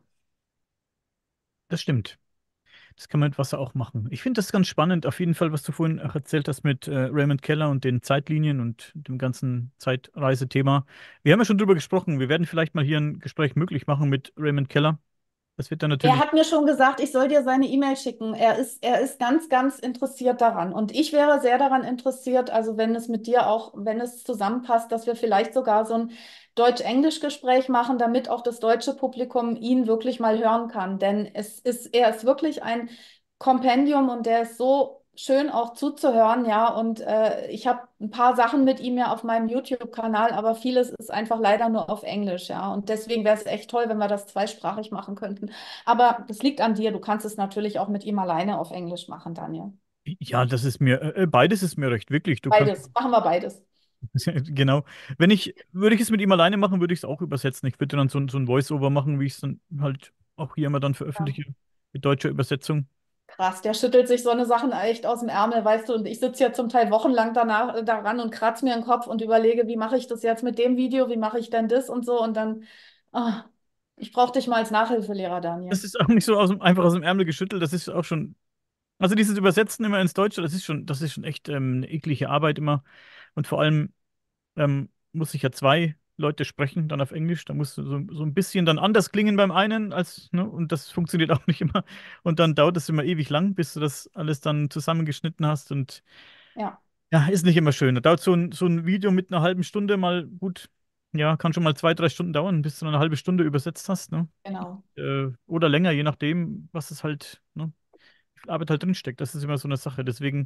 Das stimmt. Das kann man mit Wasser auch machen. Ich finde das ganz spannend, auf jeden Fall, was du vorhin auch erzählt hast mit äh, Raymond Keller und den Zeitlinien und dem ganzen Zeitreisethema. Wir haben ja schon drüber gesprochen. Wir werden vielleicht mal hier ein Gespräch möglich machen mit Raymond Keller. Das wird dann Er natürlich. hat mir schon gesagt, ich soll dir seine E-Mail schicken. Er ist, er ist ganz, ganz interessiert daran. Und ich wäre sehr daran interessiert, also wenn es mit dir auch, wenn es zusammenpasst, dass wir vielleicht sogar so ein Deutsch-Englisch-Gespräch machen, damit auch das deutsche Publikum ihn wirklich mal hören kann. Denn es ist, er ist wirklich ein Kompendium und der ist so schön auch zuzuhören, ja. Und äh, ich habe ein paar Sachen mit ihm ja auf meinem YouTube-Kanal, aber vieles ist einfach leider nur auf Englisch, ja. Und deswegen wäre es echt toll, wenn wir das zweisprachig machen könnten. Aber das liegt an dir. Du kannst es natürlich auch mit ihm alleine auf Englisch machen, Daniel. Ja, das ist mir, äh, beides ist mir recht, wirklich. Du kannst, Beides. Machen wir beides. genau. Wenn ich, würde ich es mit ihm alleine machen, würde ich es auch übersetzen. Ich würde dann so, ein- so ein Voice-Over machen, wie ich es dann halt auch hier immer dann Ja. veröffentliche, mit deutscher Übersetzung. Krass, der schüttelt sich so eine Sachen echt aus dem Ärmel, weißt du, und ich sitze ja zum Teil wochenlang danach äh, daran und kratze mir den Kopf und überlege, wie mache ich das jetzt mit dem Video, wie mache ich denn das und so und dann, ah, ich brauche dich mal als Nachhilfelehrer, Daniel. Das ist auch nicht so aus dem, einfach aus dem Ärmel geschüttelt, das ist auch schon. Also dieses Übersetzen immer ins Deutsche, das ist schon, das ist schon echt ähm, eine eklige Arbeit immer. Und vor allem ähm, muss ich ja zwei Leute sprechen, dann auf Englisch. Da muss so, so ein bisschen dann anders klingen beim einen als, ne, und das funktioniert auch nicht immer. Und dann dauert es immer ewig lang, bis du das alles dann zusammengeschnitten hast. Und Ja, ja, ist nicht immer schön. Da dauert so ein, so ein Video mit einer halben Stunde mal gut, ja, kann schon mal zwei, drei Stunden dauern, bis du eine halbe Stunde übersetzt hast, ne? genau. Äh, oder länger, je nachdem, was es halt, ne, wie viel Arbeit halt drinsteckt. Das ist immer so eine Sache. Deswegen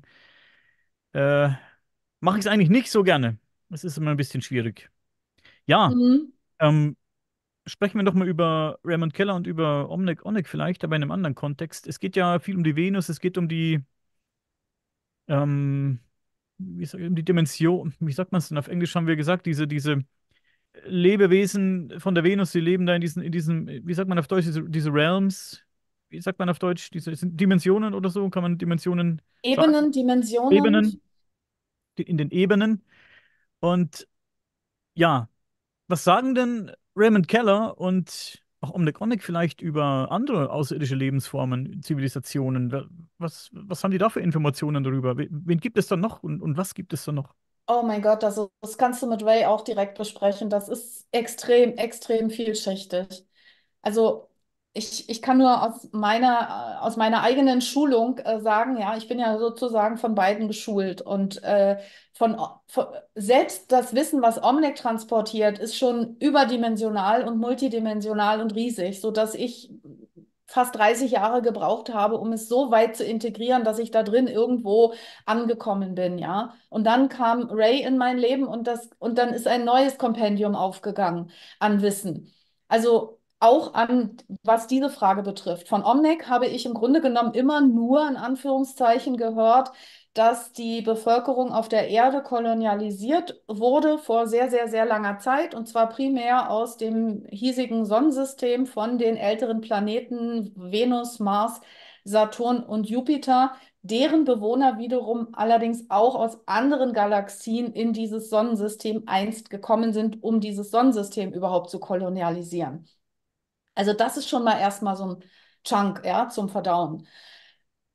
äh, mache ich es eigentlich nicht so gerne. Es ist immer ein bisschen schwierig. Ja, Mhm. ähm, sprechen wir doch mal über Raymond Keller und über Omnic Onek vielleicht, aber in einem anderen Kontext. Es geht ja viel um die Venus, es geht um die, ähm, wie sag, um die Dimension, wie sagt man es denn? Auf Englisch haben wir gesagt, diese, diese Lebewesen von der Venus, die leben da in diesen, in diesen, wie sagt man auf Deutsch, diese, diese Realms, wie sagt man auf Deutsch, diese sind Dimensionen oder so, kann man Dimensionen sagen? Ebenen, Dimensionen. Ebenen, die- in den Ebenen. Und ja, was sagen denn Raymond Keller und auch Omnic Onek vielleicht über andere außerirdische Lebensformen, Zivilisationen? Wa- Was, was haben die da für Informationen darüber? Wen wen gibt es da noch und, und was gibt es da noch? Oh mein Gott, das, das kannst du mit Ray auch direkt besprechen. Das ist extrem, extrem vielschichtig. Also ich, ich kann nur aus meiner, aus meiner eigenen Schulung äh, sagen, ja, ich bin ja sozusagen von beiden geschult und äh, von, von selbst das Wissen, was Omnic transportiert, ist schon überdimensional und multidimensional und riesig, sodass ich fast dreißig Jahre gebraucht habe, um es so weit zu integrieren, dass ich da drin irgendwo angekommen bin, ja. Und dann kam Ray in mein Leben und das, und dann ist ein neues Kompendium aufgegangen an Wissen. Also auch an, was diese Frage betrifft. Von Omnic habe ich im Grunde genommen immer nur in Anführungszeichen gehört, dass die Bevölkerung auf der Erde kolonialisiert wurde vor sehr, sehr, sehr langer Zeit, und zwar primär aus dem hiesigen Sonnensystem von den älteren Planeten Venus, Mars, Saturn und Jupiter, deren Bewohner wiederum allerdings auch aus anderen Galaxien in dieses Sonnensystem einst gekommen sind, um dieses Sonnensystem überhaupt zu kolonialisieren. Also das ist schon mal erstmal so ein Chunk, ja, zum Verdauen.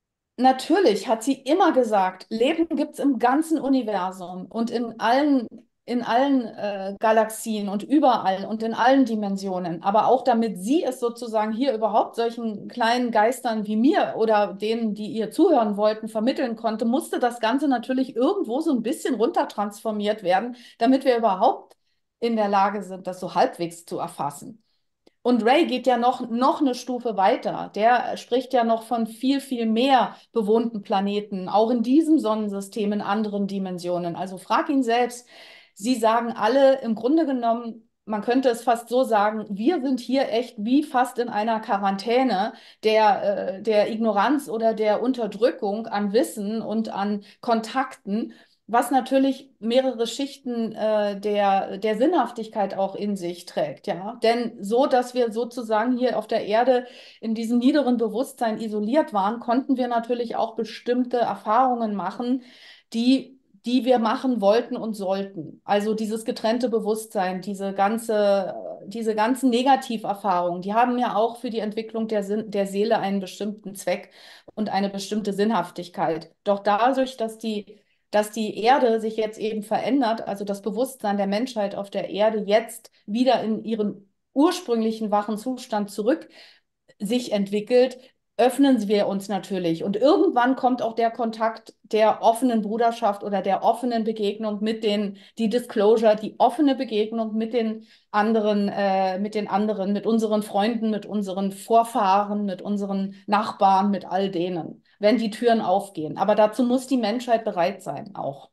Natürlich hat sie immer gesagt, Leben gibt es im ganzen Universum und in allen in allen äh, Galaxien und überall und in allen Dimensionen. Aber auch damit sie es sozusagen hier überhaupt solchen kleinen Geistern wie mir oder denen, die ihr zuhören wollten, vermitteln konnte, musste das Ganze natürlich irgendwo so ein bisschen runtertransformiert werden, damit wir überhaupt in der Lage sind, das so halbwegs zu erfassen. Und Ray geht ja noch, noch eine Stufe weiter. Der spricht ja noch von viel, viel mehr bewohnten Planeten, auch in diesem Sonnensystem, in anderen Dimensionen. Also frag ihn selbst. Sie sagen alle im Grunde genommen, man könnte es fast so sagen, wir sind hier echt wie fast in einer Quarantäne der, äh, der Ignoranz oder der Unterdrückung an Wissen und an Kontakten, was natürlich mehrere Schichten äh, der, der Sinnhaftigkeit auch in sich trägt, ja. Denn so, dass wir sozusagen hier auf der Erde in diesem niederen Bewusstsein isoliert waren, konnten wir natürlich auch bestimmte Erfahrungen machen, die, die wir machen wollten und sollten. Also dieses getrennte Bewusstsein, diese ganze, diese ganzen Negativerfahrungen, die haben ja auch für die Entwicklung der, Sinn, der Seele einen bestimmten Zweck und eine bestimmte Sinnhaftigkeit. Doch dadurch, dass die dass die Erde sich jetzt eben verändert, also das Bewusstsein der Menschheit auf der Erde jetzt wieder in ihren ursprünglichen wachen Zustand zurück sich entwickelt, öffnen wir uns natürlich. Und irgendwann kommt auch der Kontakt der offenen Bruderschaft oder der offenen Begegnung mit den, die Disclosure, die offene Begegnung mit den anderen, äh, mit den anderen, mit unseren Freunden, mit unseren Vorfahren, mit unseren Nachbarn, mit all denen, wenn die Türen aufgehen. Aber dazu muss die Menschheit bereit sein, auch.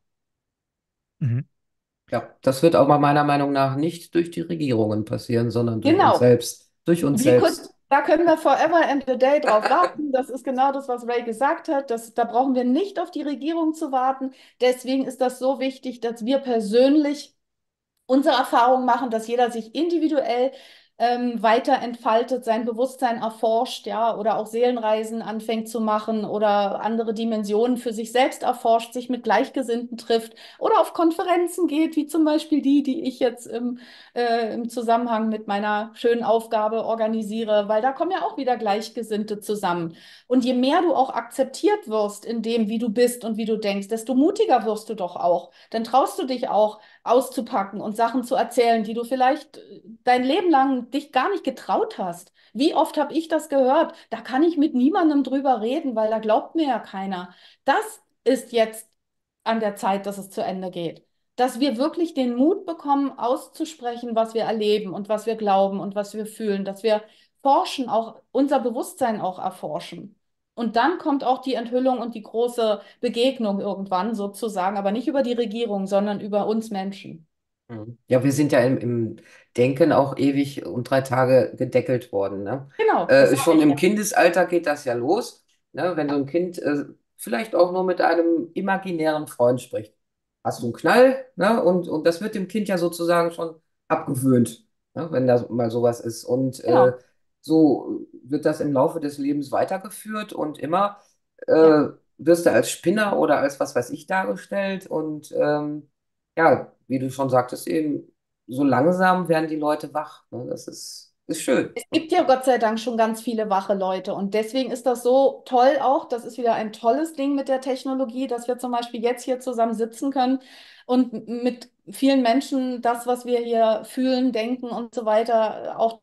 Mhm. Ja, das wird aber meiner Meinung nach nicht durch die Regierungen passieren, sondern durch uns Genau. selbst. Durch uns Wir können, selbst. da können wir forever and a day drauf warten. Das ist genau das, was Ray gesagt hat. Das, da brauchen wir nicht auf die Regierung zu warten. Deswegen ist das so wichtig, dass wir persönlich unsere Erfahrung machen, dass jeder sich individuell ähm, weiter entfaltet, sein Bewusstsein erforscht, ja, oder auch Seelenreisen anfängt zu machen oder andere Dimensionen für sich selbst erforscht, sich mit Gleichgesinnten trifft oder auf Konferenzen geht, wie zum Beispiel die, die ich jetzt im, äh, im Zusammenhang mit meiner schönen Aufgabe organisiere, weil da kommen ja auch wieder Gleichgesinnte zusammen. Und je mehr du auch akzeptiert wirst in dem, wie du bist und wie du denkst, desto mutiger wirst du doch auch. Dann traust du dich auch, auszupacken und Sachen zu erzählen, die du vielleicht äh, dein Leben lang dich gar nicht getraut hast. Wie oft habe ich das gehört? Da kann ich mit niemandem drüber reden, weil da glaubt mir ja keiner. Das ist jetzt an der Zeit, dass es zu Ende geht. Dass wir wirklich den Mut bekommen, auszusprechen, was wir erleben und was wir glauben und was wir fühlen, dass wir forschen, auch unser Bewusstsein auch erforschen. Und dann kommt auch die Enthüllung und die große Begegnung irgendwann sozusagen, aber nicht über die Regierung, sondern über uns Menschen. Mhm. Ja, wir sind ja im, im Denken auch ewig und drei Tage gedeckelt worden. Ne? Genau, das Äh, sage schon ich im ja. Kindesalter geht das ja los, ne? Wenn so ein Kind äh, vielleicht auch nur mit einem imaginären Freund spricht. Hast du einen Knall, ne? Und, und das wird dem Kind ja sozusagen schon abgewöhnt, ne? Wenn da mal sowas ist. Und äh, Genau, so wird das im Laufe des Lebens weitergeführt und immer ja. äh, wirst du als Spinner oder als was weiß ich dargestellt und ähm, ja, wie du schon sagtest, eben so langsam werden die Leute wach. Ne? Das ist, ist schön. Es gibt ja Gott sei Dank schon ganz viele wache Leute und deswegen ist das so toll auch. Das ist wieder ein tolles Ding mit der Technologie, dass wir zum Beispiel jetzt hier zusammen sitzen können und mit vielen Menschen das, was wir hier fühlen, denken und so weiter, auch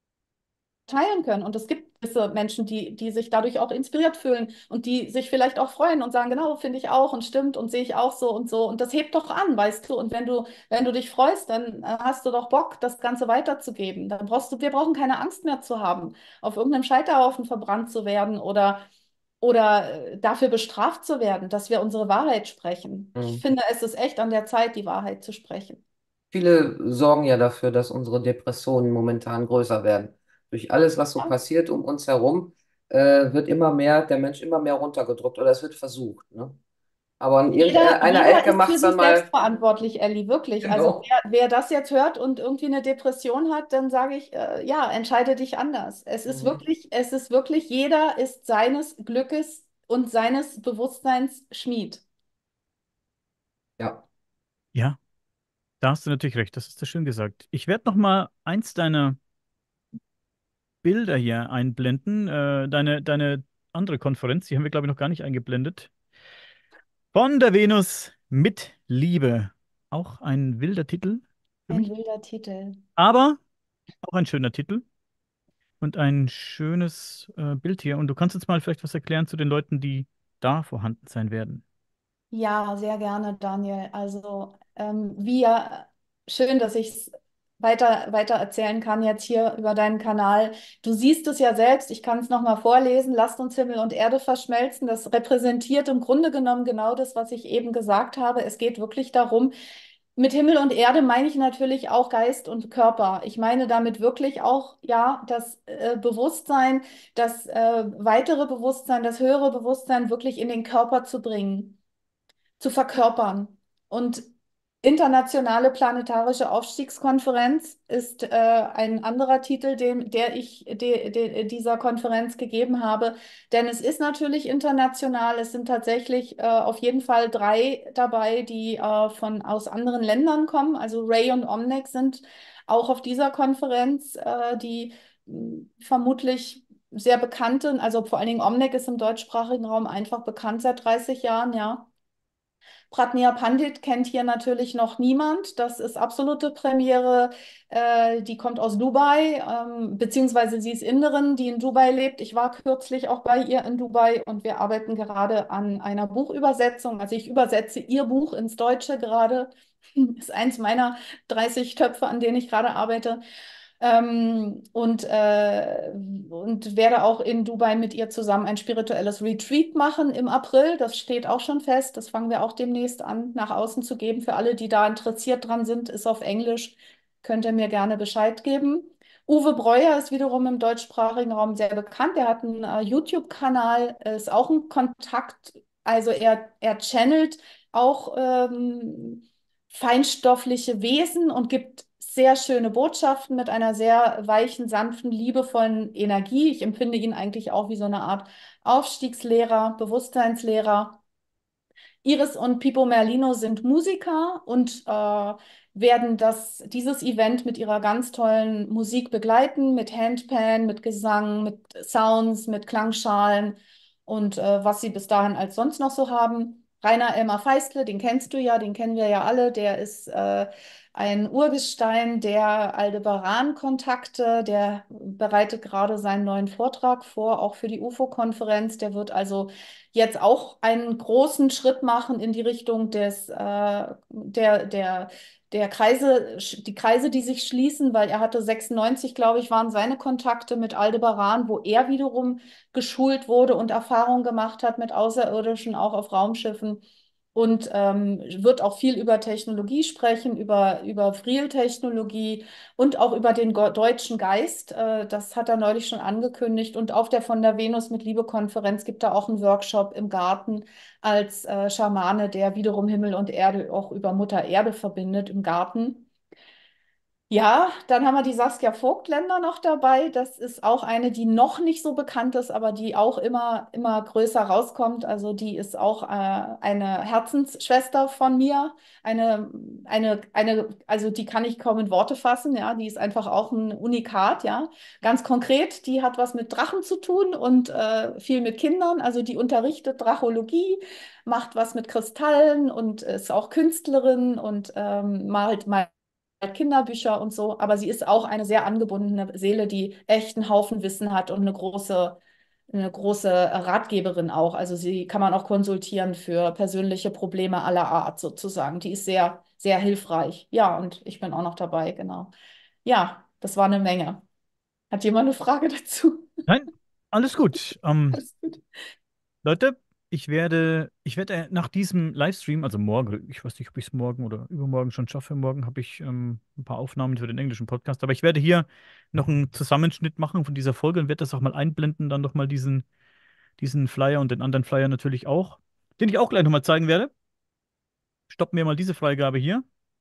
teilen können. Und es gibt gewisse Menschen, die, die sich dadurch auch inspiriert fühlen und die sich vielleicht auch freuen und sagen, genau, finde ich auch und stimmt und sehe ich auch so und so. Und das hebt doch an, weißt du. Und wenn du, wenn du dich freust, dann äh, hast du doch Bock, das Ganze weiterzugeben. Dann brauchst du, wir brauchen keine Angst mehr zu haben, auf irgendeinem Scheiterhaufen verbrannt zu werden oder, oder äh, dafür bestraft zu werden, dass wir unsere Wahrheit sprechen. Ich Mhm. finde, es ist echt an der Zeit, die Wahrheit zu sprechen. Viele sorgen ja dafür, dass unsere Depressionen momentan größer werden. Durch alles, was so Ja. passiert um uns herum, äh, wird immer mehr, der Mensch immer mehr runtergedrückt oder es wird versucht. Ne? Aber an Jeder, irgendeiner jeder Ecke ist macht für es dann sich selbst mal, verantwortlich, Elli, wirklich. Also genau. wer, wer das jetzt hört und irgendwie eine Depression hat, dann sage ich, äh, ja, entscheide dich anders. Es ist Mhm. wirklich, es ist wirklich, jeder ist seines Glückes und seines Bewusstseins Schmied. Ja. Ja, da hast du natürlich recht, das ist das schön gesagt. Ich werde noch mal eins deiner Bilder hier einblenden, äh, deine, deine andere Konferenz, die haben wir, glaube ich, noch gar nicht eingeblendet. Von der Venus mit Liebe Auch ein wilder Titel für Ein mich, wilder Titel. aber auch ein schöner Titel und ein schönes äh, Bild hier. Und du kannst jetzt mal vielleicht was erklären zu den Leuten, die da vorhanden sein werden. Ja, sehr gerne, Daniel. Also, ähm, wie ja, schön, dass ich es weiter, weiter erzählen kann jetzt hier über deinen Kanal. Du siehst es ja selbst, ich kann es nochmal vorlesen. Lasst uns Himmel und Erde verschmelzen. Das repräsentiert im Grunde genommen genau das, was ich eben gesagt habe. Es geht wirklich darum, mit Himmel und Erde meine ich natürlich auch Geist und Körper. Ich meine damit wirklich auch, ja, das äh, Bewusstsein, das äh, weitere Bewusstsein, das höhere Bewusstsein wirklich in den Körper zu bringen, zu verkörpern. Und Internationale Planetarische Aufstiegskonferenz ist äh, ein anderer Titel, dem, der ich de, de, dieser Konferenz gegeben habe. Denn es ist natürlich international. Es sind tatsächlich äh, auf jeden Fall drei dabei, die äh, von, aus anderen Ländern kommen. Also Ray und Omnex sind auch auf dieser Konferenz, äh, die mh, vermutlich sehr bekannten, also vor allen Dingen Omnex ist im deutschsprachigen Raum einfach bekannt seit dreißig Jahren, ja. Pratnia Pandit kennt hier natürlich noch niemand. Das ist absolute Premiere. Äh, die kommt aus Dubai, ähm, beziehungsweise sie ist Inderin, die in Dubai lebt. Ich war kürzlich auch bei ihr in Dubai und wir arbeiten gerade an einer Buchübersetzung. Also ich übersetze ihr Buch ins Deutsche gerade. Ist eins meiner dreißig Töpfe, an denen ich gerade arbeite. Ähm, und, äh, und werde auch in Dubai mit ihr zusammen ein spirituelles Retreat machen im April. Das steht auch schon fest. Das fangen wir auch demnächst an, nach außen zu geben. Für alle, die da interessiert dran sind, ist auf Englisch. Könnt ihr mir gerne Bescheid geben. Uwe Breuer ist wiederum im deutschsprachigen Raum sehr bekannt. Er hat einen äh, YouTube-Kanal, ist auch ein Kontakt. Also er, er channelt auch ähm, feinstoffliche Wesen und gibt sehr schöne Botschaften mit einer sehr weichen, sanften, liebevollen Energie. Ich empfinde ihn eigentlich auch wie so eine Art Aufstiegslehrer, Bewusstseinslehrer. Iris und Pipo Merlino sind Musiker und äh, werden das, dieses Event mit ihrer ganz tollen Musik begleiten, mit Handpan, mit Gesang, mit Sounds, mit Klangschalen und äh, was sie bis dahin als sonst noch so haben. Rainer Elmar Feistle, den kennst du ja, den kennen wir ja alle, der ist äh, ein Urgestein der Aldebaran-Kontakte, der bereitet gerade seinen neuen Vortrag vor, auch für die U F O-Konferenz. Der wird also jetzt auch einen großen Schritt machen in die Richtung des, äh, der, der, der Kreise, die Kreise, die sich schließen, weil er hatte sechsundneunzig, glaube ich, waren seine Kontakte mit Aldebaran, wo er wiederum geschult wurde und Erfahrung gemacht hat mit Außerirdischen, auch auf Raumschiffen. Und ähm, wird auch viel über Technologie sprechen, über, über Friel-Technologie und auch über den go- deutschen Geist. Äh, das hat er neulich schon angekündigt. Und auf der Von der Venus mit Liebe-Konferenz gibt er auch einen Workshop im Garten als äh, Schamane, der wiederum Himmel und Erde auch über Mutter Erde verbindet im Garten. Ja, dann haben wir die Saskia Vogtländer noch dabei. Das ist auch eine, die noch nicht so bekannt ist, aber die auch immer, immer größer rauskommt. Also die ist auch äh, eine Herzensschwester von mir. Eine, eine, eine, also die kann ich kaum in Worte fassen. Ja, die ist einfach auch ein Unikat. Ja, ganz konkret, die hat was mit Drachen zu tun und äh, viel mit Kindern. Also die unterrichtet Drachologie, macht was mit Kristallen und ist auch Künstlerin und ähm, malt mal Kinderbücher und so, aber sie ist auch eine sehr angebundene Seele, die echt einen Haufen Wissen hat und eine große, eine große Ratgeberin auch. Also sie kann man auch konsultieren für persönliche Probleme aller Art sozusagen. Die ist sehr, sehr hilfreich. Ja, und ich bin auch noch dabei, genau. Ja, das war eine Menge. Hat jemand eine Frage dazu? Nein, alles gut. Ähm, Alles gut. Leute, ich werde, ich werde nach diesem Livestream, also morgen, ich weiß nicht, ob ich es morgen oder übermorgen schon schaffe. Morgen habe ich ähm, ein paar Aufnahmen für den englischen Podcast, aber ich werde hier noch einen Zusammenschnitt machen von dieser Folge und werde das auch mal einblenden, dann nochmal diesen, diesen Flyer und den anderen Flyer natürlich auch, den ich auch gleich nochmal zeigen werde. Stoppen wir mal diese Freigabe hier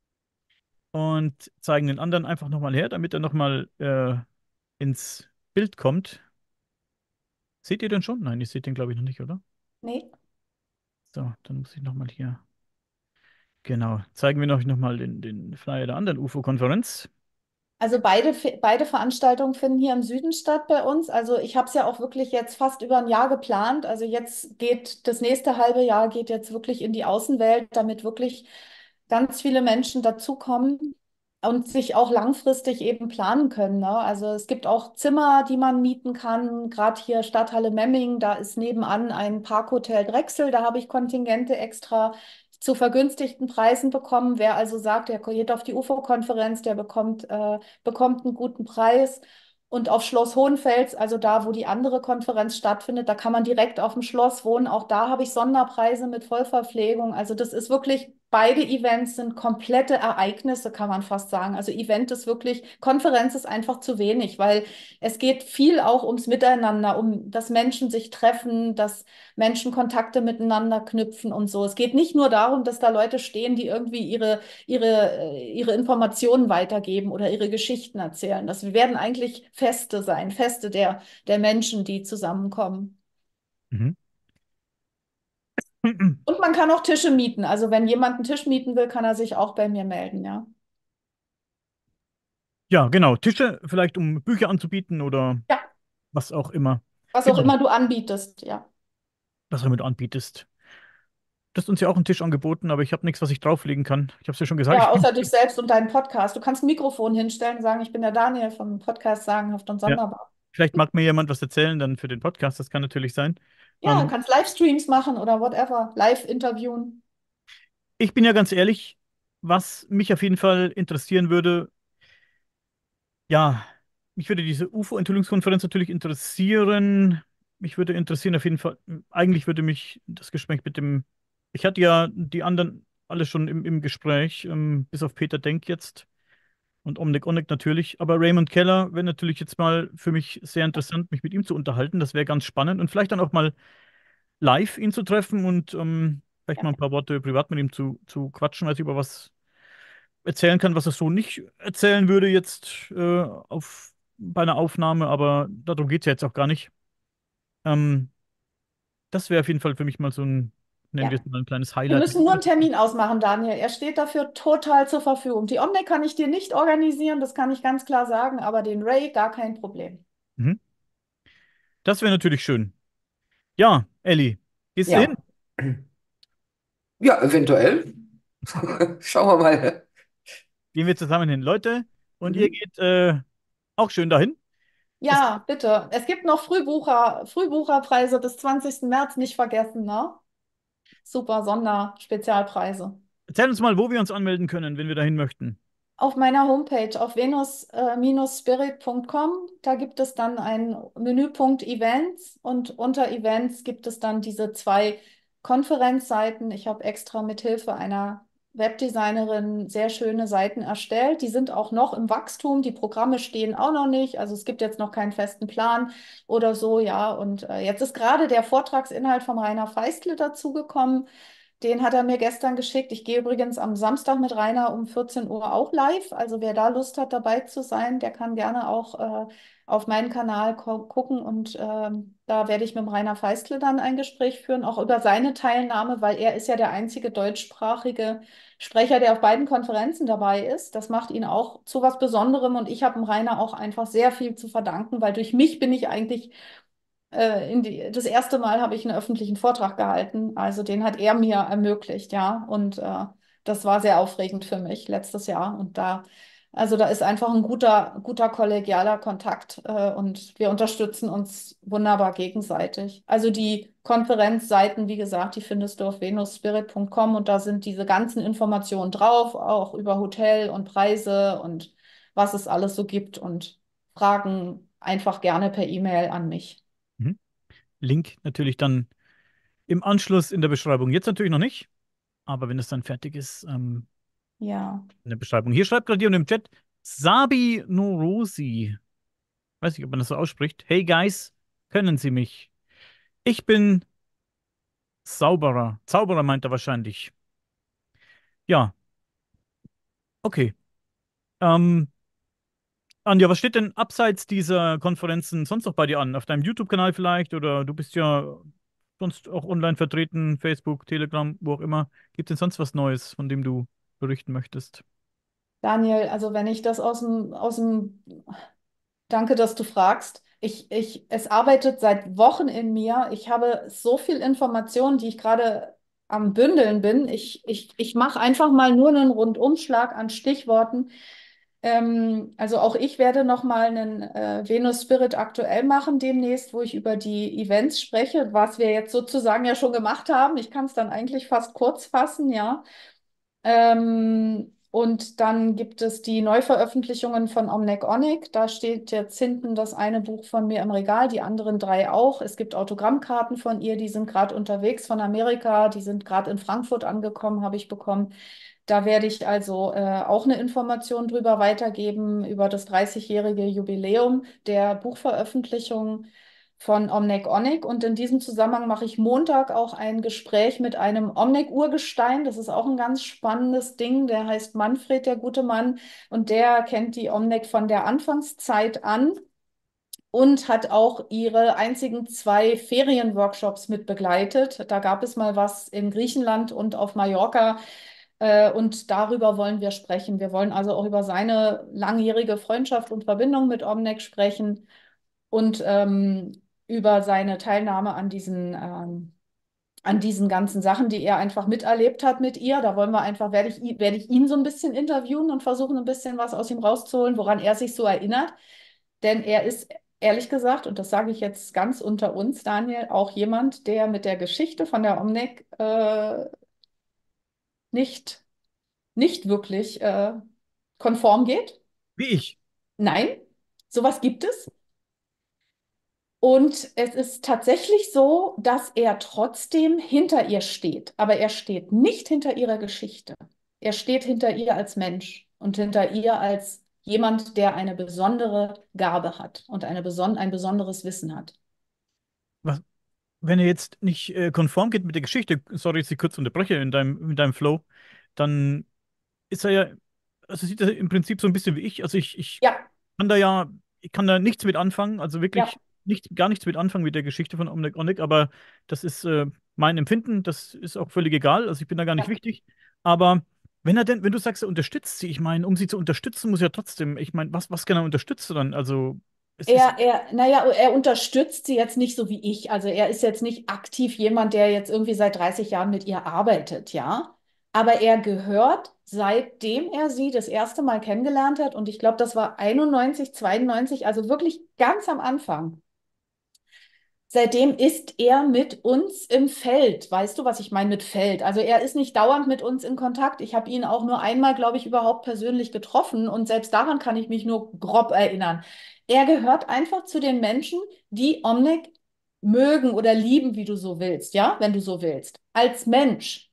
und zeigen den anderen einfach nochmal her, damit er nochmal äh, ins Bild kommt. Seht ihr den schon? Nein, ihr seht den, glaube ich, noch nicht, oder? Nee. So, dann muss ich nochmal hier. Genau. Zeigen wir euch nochmal den, den Flyer der anderen U F O-Konferenz. Also beide, beide Veranstaltungen finden hier im Süden statt bei uns. Also ich habe es ja auch wirklich jetzt fast über ein Jahr geplant. Also jetzt geht das nächste halbe Jahr geht jetzt wirklich in die Außenwelt, damit wirklich ganz viele Menschen dazukommen und sich auch langfristig eben planen können. Ne? Also es gibt auch Zimmer, die man mieten kann. Gerade hier Stadthalle Memmingen, da ist nebenan ein Parkhotel Drechsel. Da habe ich Kontingente extra zu vergünstigten Preisen bekommen. Wer also sagt, der geht auf die U F O-Konferenz, der bekommt, äh, bekommt einen guten Preis. Und auf Schloss Hohenfels, also da, wo die andere Konferenz stattfindet, da kann man direkt auf dem Schloss wohnen. Auch da habe ich Sonderpreise mit Vollverpflegung. Also das ist wirklich, beide Events sind komplette Ereignisse, kann man fast sagen. Also Event ist wirklich, Konferenz ist einfach zu wenig, weil es geht viel auch ums Miteinander, um dass Menschen sich treffen, dass Menschen Kontakte miteinander knüpfen und so. Es geht nicht nur darum, dass da Leute stehen, die irgendwie ihre ihre, äh, ihre Informationen weitergeben oder ihre Geschichten erzählen. Das werden eigentlich Feste sein, Feste der, der Menschen, die zusammenkommen. Mhm. Und man kann auch Tische mieten. Also wenn jemand einen Tisch mieten will, kann er sich auch bei mir melden, ja. Ja, genau. Tische, vielleicht um Bücher anzubieten oder Ja, was auch immer. was auch Genau, immer du anbietest, ja. was du damit anbietest. Du hast uns ja auch einen Tisch angeboten, aber ich habe nichts, was ich drauflegen kann. Ich habe es ja schon gesagt. Ja, außer dich selbst und deinen Podcast. Du kannst ein Mikrofon hinstellen, sagen, ich bin der Daniel vom Podcast Sagenhaft und Ja, Sonderbar. vielleicht mag mir jemand was erzählen dann für den Podcast. Das kann natürlich sein. Ja, du Ähm, kannst Livestreams machen oder whatever, live interviewen. Ich bin ja ganz ehrlich, was mich auf jeden Fall interessieren würde, ja, mich würde diese U F O-Enthüllungskonferenz natürlich interessieren. Mich würde interessieren, auf jeden Fall, eigentlich würde mich das Gespräch mit dem, ich hatte ja die anderen alle schon im, im Gespräch, ähm, bis auf Peter Denk jetzt und Omnic Onek natürlich, aber Raymond Keller wäre natürlich jetzt mal für mich sehr interessant, mich mit ihm zu unterhalten. Das wäre ganz spannend und vielleicht dann auch mal live ihn zu treffen und ähm, vielleicht Ja, mal ein paar Worte privat mit ihm zu, zu quatschen, also über was erzählen kann, was er so nicht erzählen würde jetzt äh, auf, bei einer Aufnahme, aber darum geht es ja jetzt auch gar nicht. Ähm, Das wäre auf jeden Fall für mich mal so ein, nennen wir ja. es mal ein kleines Wir Highlight. müssen nur einen Termin ausmachen, Daniel. Er steht dafür total zur Verfügung. Die Omni kann ich dir nicht organisieren, das kann ich ganz klar sagen, aber den Ray gar kein Problem. Mhm. Das wäre natürlich schön. Ja, Elli, gehst du hin? Ja. Ja, eventuell. Schauen wir mal. Gehen wir zusammen hin. Leute, und ihr Mhm. geht äh, auch schön dahin. Es, Ja, bitte. Es gibt noch Frühbucher, Frühbucherpreise bis zwanzigsten März, nicht vergessen, ne? Super Sonderspezialpreise. erzähl uns mal, wo wir uns anmelden können, wenn wir dahin möchten. Auf meiner Homepage auf venus-spirit punkt com, da gibt es dann einen Menüpunkt Events und unter Events gibt es dann diese zwei Konferenzseiten. Ich habe extra mit Hilfe einer Webdesignerin sehr schöne Seiten erstellt. Die sind auch noch im Wachstum. Die Programme stehen auch noch nicht. Also es gibt jetzt noch keinen festen Plan oder so, ja. Und äh, jetzt ist gerade der Vortragsinhalt vom Rainer Feistle dazugekommen. Den hat er mir gestern geschickt. Ich gehe übrigens am Samstag mit Rainer um vierzehn Uhr auch live. Also wer da Lust hat, dabei zu sein, der kann gerne auch äh, auf meinen Kanal gucken. Und ähm, da werde ich mit dem Rainer Feistle dann ein Gespräch führen, auch über seine Teilnahme, weil er ist ja der einzige deutschsprachige Sprecher, der auf beiden Konferenzen dabei ist. Das macht ihn auch zu was Besonderem. Und ich habe dem Rainer auch einfach sehr viel zu verdanken, weil durch mich bin ich eigentlich äh, in die, das erste Mal habe ich einen öffentlichen Vortrag gehalten. Also den hat er mir ermöglicht, ja. Und äh, das war sehr aufregend für mich letztes Jahr. Und da, also da ist einfach ein guter, guter kollegialer Kontakt äh, und wir unterstützen uns wunderbar gegenseitig. Also die Konferenzseiten, wie gesagt, die findest du auf venus spirit punkt com und da sind diese ganzen Informationen drauf, auch über Hotel und Preise und was es alles so gibt und Fragen einfach gerne per E-Mail an mich. Mhm. Link natürlich dann im Anschluss in der Beschreibung. Jetzt natürlich noch nicht, aber wenn es dann fertig ist, ähm, Ja, in der Beschreibung. Hier schreibt gerade jemand im Chat, Sabi Norosi. Weiß nicht, ob man das so ausspricht. Hey Guys, können Sie mich? Ich bin Zauberer. Zauberer meint er wahrscheinlich. Ja, okay. Ähm, Anja, was steht denn abseits dieser Konferenzen sonst noch bei dir an? Auf deinem YouTube-Kanal vielleicht? Oder du bist ja sonst auch online vertreten, Facebook, Telegram, wo auch immer. Gibt es denn sonst was Neues, von dem du berichten möchtest? Daniel, also wenn ich das aus dem, aus dem, danke, dass du fragst. Ich, ich, es arbeitet seit Wochen in mir. Ich habe so viel Informationen, die ich gerade am Bündeln bin. Ich, ich, ich mache einfach mal nur einen Rundumschlag an Stichworten. Ähm, also auch ich werde noch mal einen äh, Venus Spirit aktuell machen demnächst, wo ich über die Events spreche, was wir jetzt sozusagen ja schon gemacht haben. Ich kann es dann eigentlich fast kurz fassen, ja. Ähm, und dann gibt es die Neuveröffentlichungen von Omnek Onik. Da steht jetzt hinten das eine Buch von mir im Regal, die anderen drei auch. Es gibt Autogrammkarten von ihr, die sind gerade unterwegs von Amerika, die sind gerade in Frankfurt angekommen, habe ich bekommen. Da werde ich also äh, auch eine Information drüber weitergeben, über das dreißigjährige Jubiläum der Buchveröffentlichung von Omnek Onik. Und in diesem Zusammenhang mache ich Montag auch ein Gespräch mit einem Omnek-Urgestein. Das ist auch ein ganz spannendes Ding. Der heißt Manfred, der gute Mann. Und der kennt die Omnek von der Anfangszeit an und hat auch ihre einzigen zwei Ferienworkshops mit begleitet. Da gab es mal was in Griechenland und auf Mallorca. Äh, Und darüber wollen wir sprechen. Wir wollen also auch über seine langjährige Freundschaft und Verbindung mit Omnek sprechen und ähm, über seine Teilnahme an diesen, ähm, an diesen ganzen Sachen, die er einfach miterlebt hat mit ihr. Da wollen wir einfach, werde ich, i- werde ich ihn so ein bisschen interviewen und versuchen, ein bisschen was aus ihm rauszuholen, woran er sich so erinnert. Denn er ist, ehrlich gesagt, und das sage ich jetzt ganz unter uns, Daniel, auch jemand, der mit der Geschichte von der Omnek äh, nicht, nicht wirklich äh, konform geht. Wie ich. Nein, sowas gibt es. Und es ist tatsächlich so, dass er trotzdem hinter ihr steht. Aber er steht nicht hinter ihrer Geschichte. Er steht hinter ihr als Mensch und hinter ihr als jemand, der eine besondere Gabe hat und eine beson ein besonderes Wissen hat. Was, wenn er jetzt nicht äh, konform geht mit der Geschichte, sorry, dass ich kurz unterbreche in deinem, in deinem Flow, dann ist er ja, also sieht er im Prinzip so ein bisschen wie ich. Also ich, ich Ja, kann da ja, ich kann da nichts mit anfangen, also ja, wirklich nicht, gar nichts mit anfangen mit der Geschichte von Omnek Onek, aber das ist äh, mein Empfinden, das ist auch völlig egal, also ich bin da gar nicht ja. wichtig. Aber wenn er denn, wenn du sagst, er unterstützt sie, ich meine, um sie zu unterstützen, muss er trotzdem, ich meine, was, was genau unterstützt er dann? Also es ist, Er, er, naja, er unterstützt sie jetzt nicht so wie ich. Also er ist jetzt nicht aktiv jemand, der jetzt irgendwie seit dreißig Jahren mit ihr arbeitet, ja. Aber er gehört, seitdem er sie das erste Mal kennengelernt hat, und ich glaube, das war einundneunzig, zweiundneunzig, also wirklich ganz am Anfang. Seitdem ist er mit uns im Feld. Weißt du, was ich meine mit Feld? Also er ist nicht dauernd mit uns in Kontakt. Ich habe ihn auch nur einmal, glaube ich, überhaupt persönlich getroffen und selbst daran kann ich mich nur grob erinnern. Er gehört einfach zu den Menschen, die Omnic mögen oder lieben, wie du so willst, ja, wenn du so willst, als Mensch.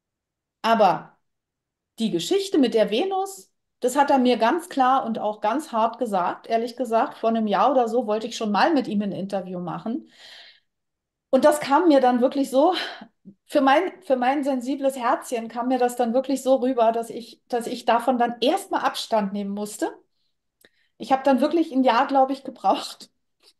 Aber die Geschichte mit der Venus, das hat er mir ganz klar und auch ganz hart gesagt. Ehrlich gesagt, vor einem Jahr oder so wollte ich schon mal mit ihm ein Interview machen. Und das kam mir dann wirklich so, für mein, für mein sensibles Herzchen kam mir das dann wirklich so rüber, dass ich, dass ich davon dann erstmal Abstand nehmen musste. Ich habe dann wirklich ein Jahr, glaube ich, gebraucht,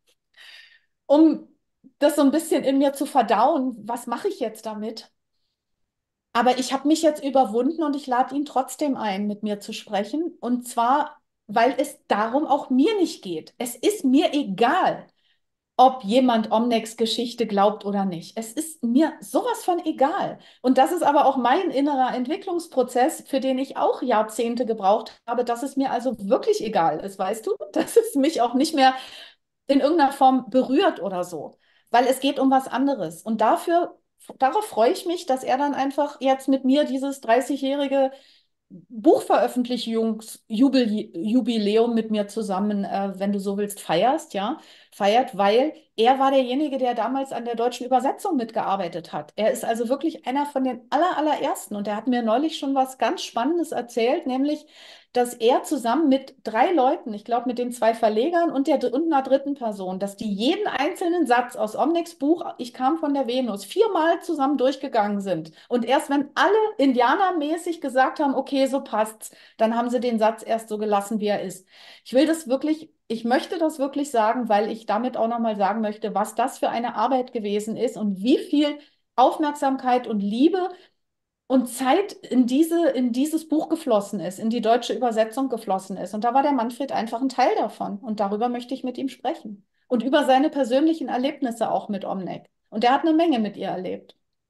um das so ein bisschen in mir zu verdauen. Was mache ich jetzt damit? Aber ich habe mich jetzt überwunden und ich lade ihn trotzdem ein, mit mir zu sprechen. Und zwar, weil es darum auch mir nicht geht. Es ist mir egal, ob jemand Omnex Geschichte glaubt oder nicht. Es ist mir sowas von egal. Und das ist aber auch mein innerer Entwicklungsprozess, für den ich auch Jahrzehnte gebraucht habe, dass es mir also wirklich egal ist, weißt du? Dass es mich auch nicht mehr in irgendeiner Form berührt oder so. Weil es geht um was anderes. Und dafür, darauf freue ich mich, dass er dann einfach jetzt mit mir dieses dreißigjährige Buchveröffentlichungsjubiläum mit mir zusammen, äh, wenn du so willst, feierst, ja, feiert, weil er war derjenige, der damals an der deutschen Übersetzung mitgearbeitet hat. Er ist also wirklich einer von den aller, allerersten und er hat mir neulich schon was ganz Spannendes erzählt, nämlich, dass er zusammen mit drei Leuten, ich glaube mit den zwei Verlegern und, der, und einer dritten Person, dass die jeden einzelnen Satz aus Omnics Buch Ich kam von der Venus viermal zusammen durchgegangen sind. Und erst wenn alle indianermäßig gesagt haben, okay, so passt's, dann haben sie den Satz erst so gelassen, wie er ist. Ich will das wirklich, ich möchte das wirklich sagen, weil ich damit auch nochmal sagen möchte, was das für eine Arbeit gewesen ist und wie viel Aufmerksamkeit und Liebe und Zeit in diese, in dieses Buch geflossen ist, in die deutsche Übersetzung geflossen ist. Und da war der Manfred einfach ein Teil davon. Und darüber möchte ich mit ihm sprechen. Und über seine persönlichen Erlebnisse auch mit Omnek. Und er hat eine Menge mit ihr erlebt.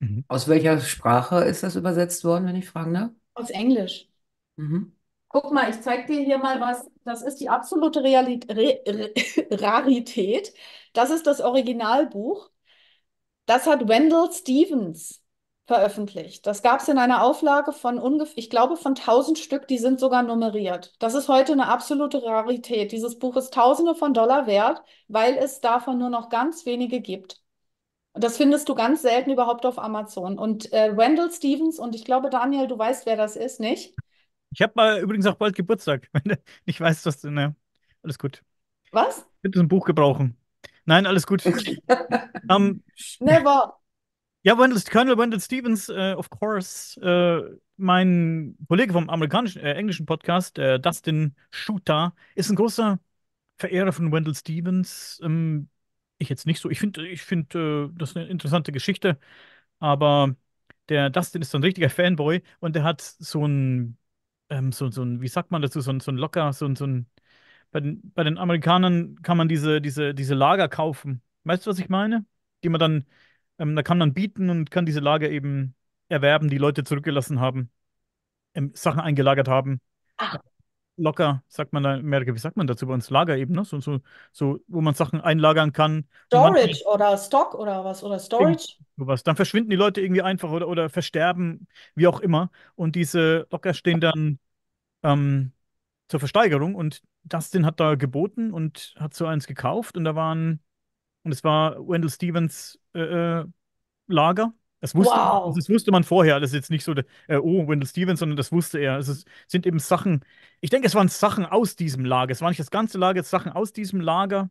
Mhm. Aus welcher Sprache ist das übersetzt worden, wenn ich fragen darf? Aus Englisch. Mhm. Guck mal, ich zeig dir hier mal was. Das ist die absolute Realität, Re Re Rarität. Das ist das Originalbuch. Das hat Wendell Stevens veröffentlicht. Das gab es in einer Auflage von ungefähr, ich glaube, von tausend Stück. Die sind sogar nummeriert. Das ist heute eine absolute Rarität. Dieses Buch ist Tausende von Dollar wert, weil es davon nur noch ganz wenige gibt. Und das findest du ganz selten überhaupt auf Amazon. Und äh, Wendell Stevens, und ich glaube, Daniel, du weißt, wer das ist, nicht? Ich habe mal übrigens auch bald Geburtstag. Wenn du nicht weißt, was du, ne, alles gut. Was? Bitte ein Buch gebrauchen. Nein, alles gut. Ähm, Never. ja, Wendell, Colonel Wendell Stevens, äh, of course, äh, mein Kollege vom amerikanischen, äh, englischen Podcast, äh, Dustin Shooter, ist ein großer Verehrer von Wendell Stevens. Ähm, ich jetzt nicht so. Ich finde, ich finde, äh, das ist eine interessante Geschichte, aber der Dustin ist so ein richtiger Fanboy und der hat so ein, ähm, so, so ein, wie sagt man dazu, so ein, so ein locker, so ein, so ein, bei den, bei den Amerikanern kann man diese, diese, diese Lager kaufen. Weißt du, was ich meine? Die man dann, ähm, da kann man bieten und kann diese Lager eben erwerben, die Leute zurückgelassen haben, ähm, Sachen eingelagert haben. Ah, Locker, sagt man da, mehr, wie sagt man dazu bei uns? Lager eben, ne? So, so, so, wo man Sachen einlagern kann. Und manchmal Storage oder Stock oder was? Oder irgend Storage? sowas. Dann verschwinden die Leute irgendwie einfach oder, oder versterben, wie auch immer. Und diese Locker stehen dann ähm, zur Versteigerung. Und Dustin hat da geboten und hat so eins gekauft. Und da waren, und es war Wendell Stevens äh, äh, Lager. Das wusste, also Wow. das wusste man vorher. Das ist jetzt nicht so, äh, oh, Wendell Stevens, sondern das wusste er. Also es sind eben Sachen, ich denke, es waren Sachen aus diesem Lager. Es war nicht das ganze Lager, es Sachen aus diesem Lager.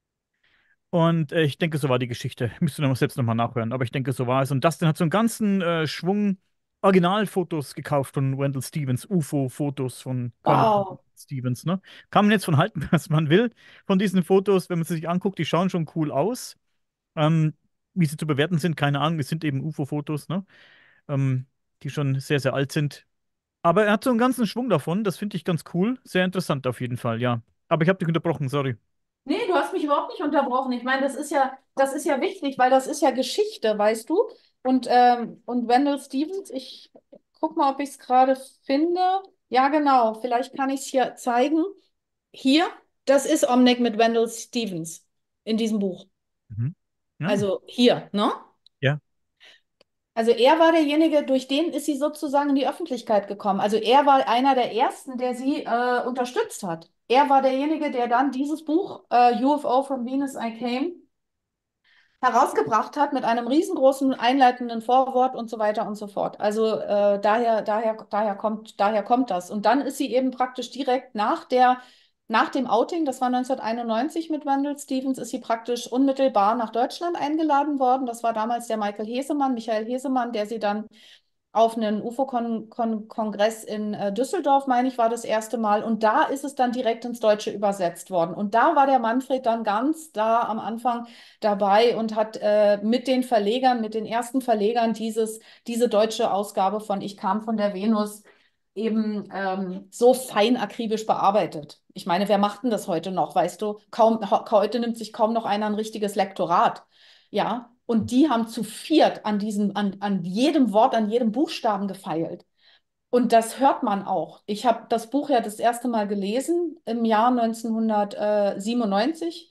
Und äh, ich denke, so war die Geschichte. Ich müsste noch selbst nochmal nachhören, aber ich denke, so war es. Und Dustin hat so einen ganzen äh, Schwung Originalfotos gekauft von Wendell Stevens, U F O-Fotos von Colonel Wow. Stevens, ne? Kann man jetzt von halten, was man will, von diesen Fotos, wenn man sie sich anguckt, die schauen schon cool aus. Ähm, Wie sie zu bewerten sind, keine Ahnung. Es sind eben U F O-Fotos, ne? Ähm, die schon sehr, sehr alt sind. Aber er hat so einen ganzen Schwung davon. Das finde ich ganz cool. Sehr interessant auf jeden Fall, ja. Aber ich habe dich unterbrochen, sorry. Nee, du hast mich überhaupt nicht unterbrochen. Ich meine, das ist ja, das ist ja wichtig, weil das ist ja Geschichte, weißt du? Und, ähm, und Wendell Stevens, ich guck mal, ob ich es gerade finde. Ja, genau. Vielleicht kann ich es hier zeigen. Hier, das ist Omnic mit Wendell Stevens in diesem Buch. Mhm. Ja, Also hier, ne? ja. Also er war derjenige, durch den ist sie sozusagen in die Öffentlichkeit gekommen. Also er war einer der ersten, der sie äh, unterstützt hat. Er war derjenige, der dann dieses Buch äh, U F O from Venus I Came herausgebracht hat mit einem riesengroßen einleitenden Vorwort und so weiter und so fort. Also äh, daher, daher, daher kommt, daher kommt das. Und dann ist sie eben praktisch direkt nach der, nach dem Outing, das war neunzehnhunderteinundneunzig mit Wendell Stevens, ist sie praktisch unmittelbar nach Deutschland eingeladen worden. Das war damals der Michael Hesemann, Michael Hesemann, der sie dann auf einen U F O-Kongress in äh, Düsseldorf, meine ich, war das erste Mal. Und da ist es dann direkt ins Deutsche übersetzt worden. Und da war der Manfred dann ganz da am Anfang dabei und hat äh, mit den Verlegern, mit den ersten Verlegern dieses, diese deutsche Ausgabe von Ich kam von der Venus eben ähm, so fein akribisch bearbeitet. Ich meine, wer macht denn das heute noch? Weißt du, kaum, heute nimmt sich kaum noch einer ein richtiges Lektorat. Ja, und die haben zu viert an diesem, an, an jedem Wort, an jedem Buchstaben gefeilt. Und das hört man auch. Ich habe das Buch ja das erste Mal gelesen im Jahr neunzehnhundertsiebenundneunzig.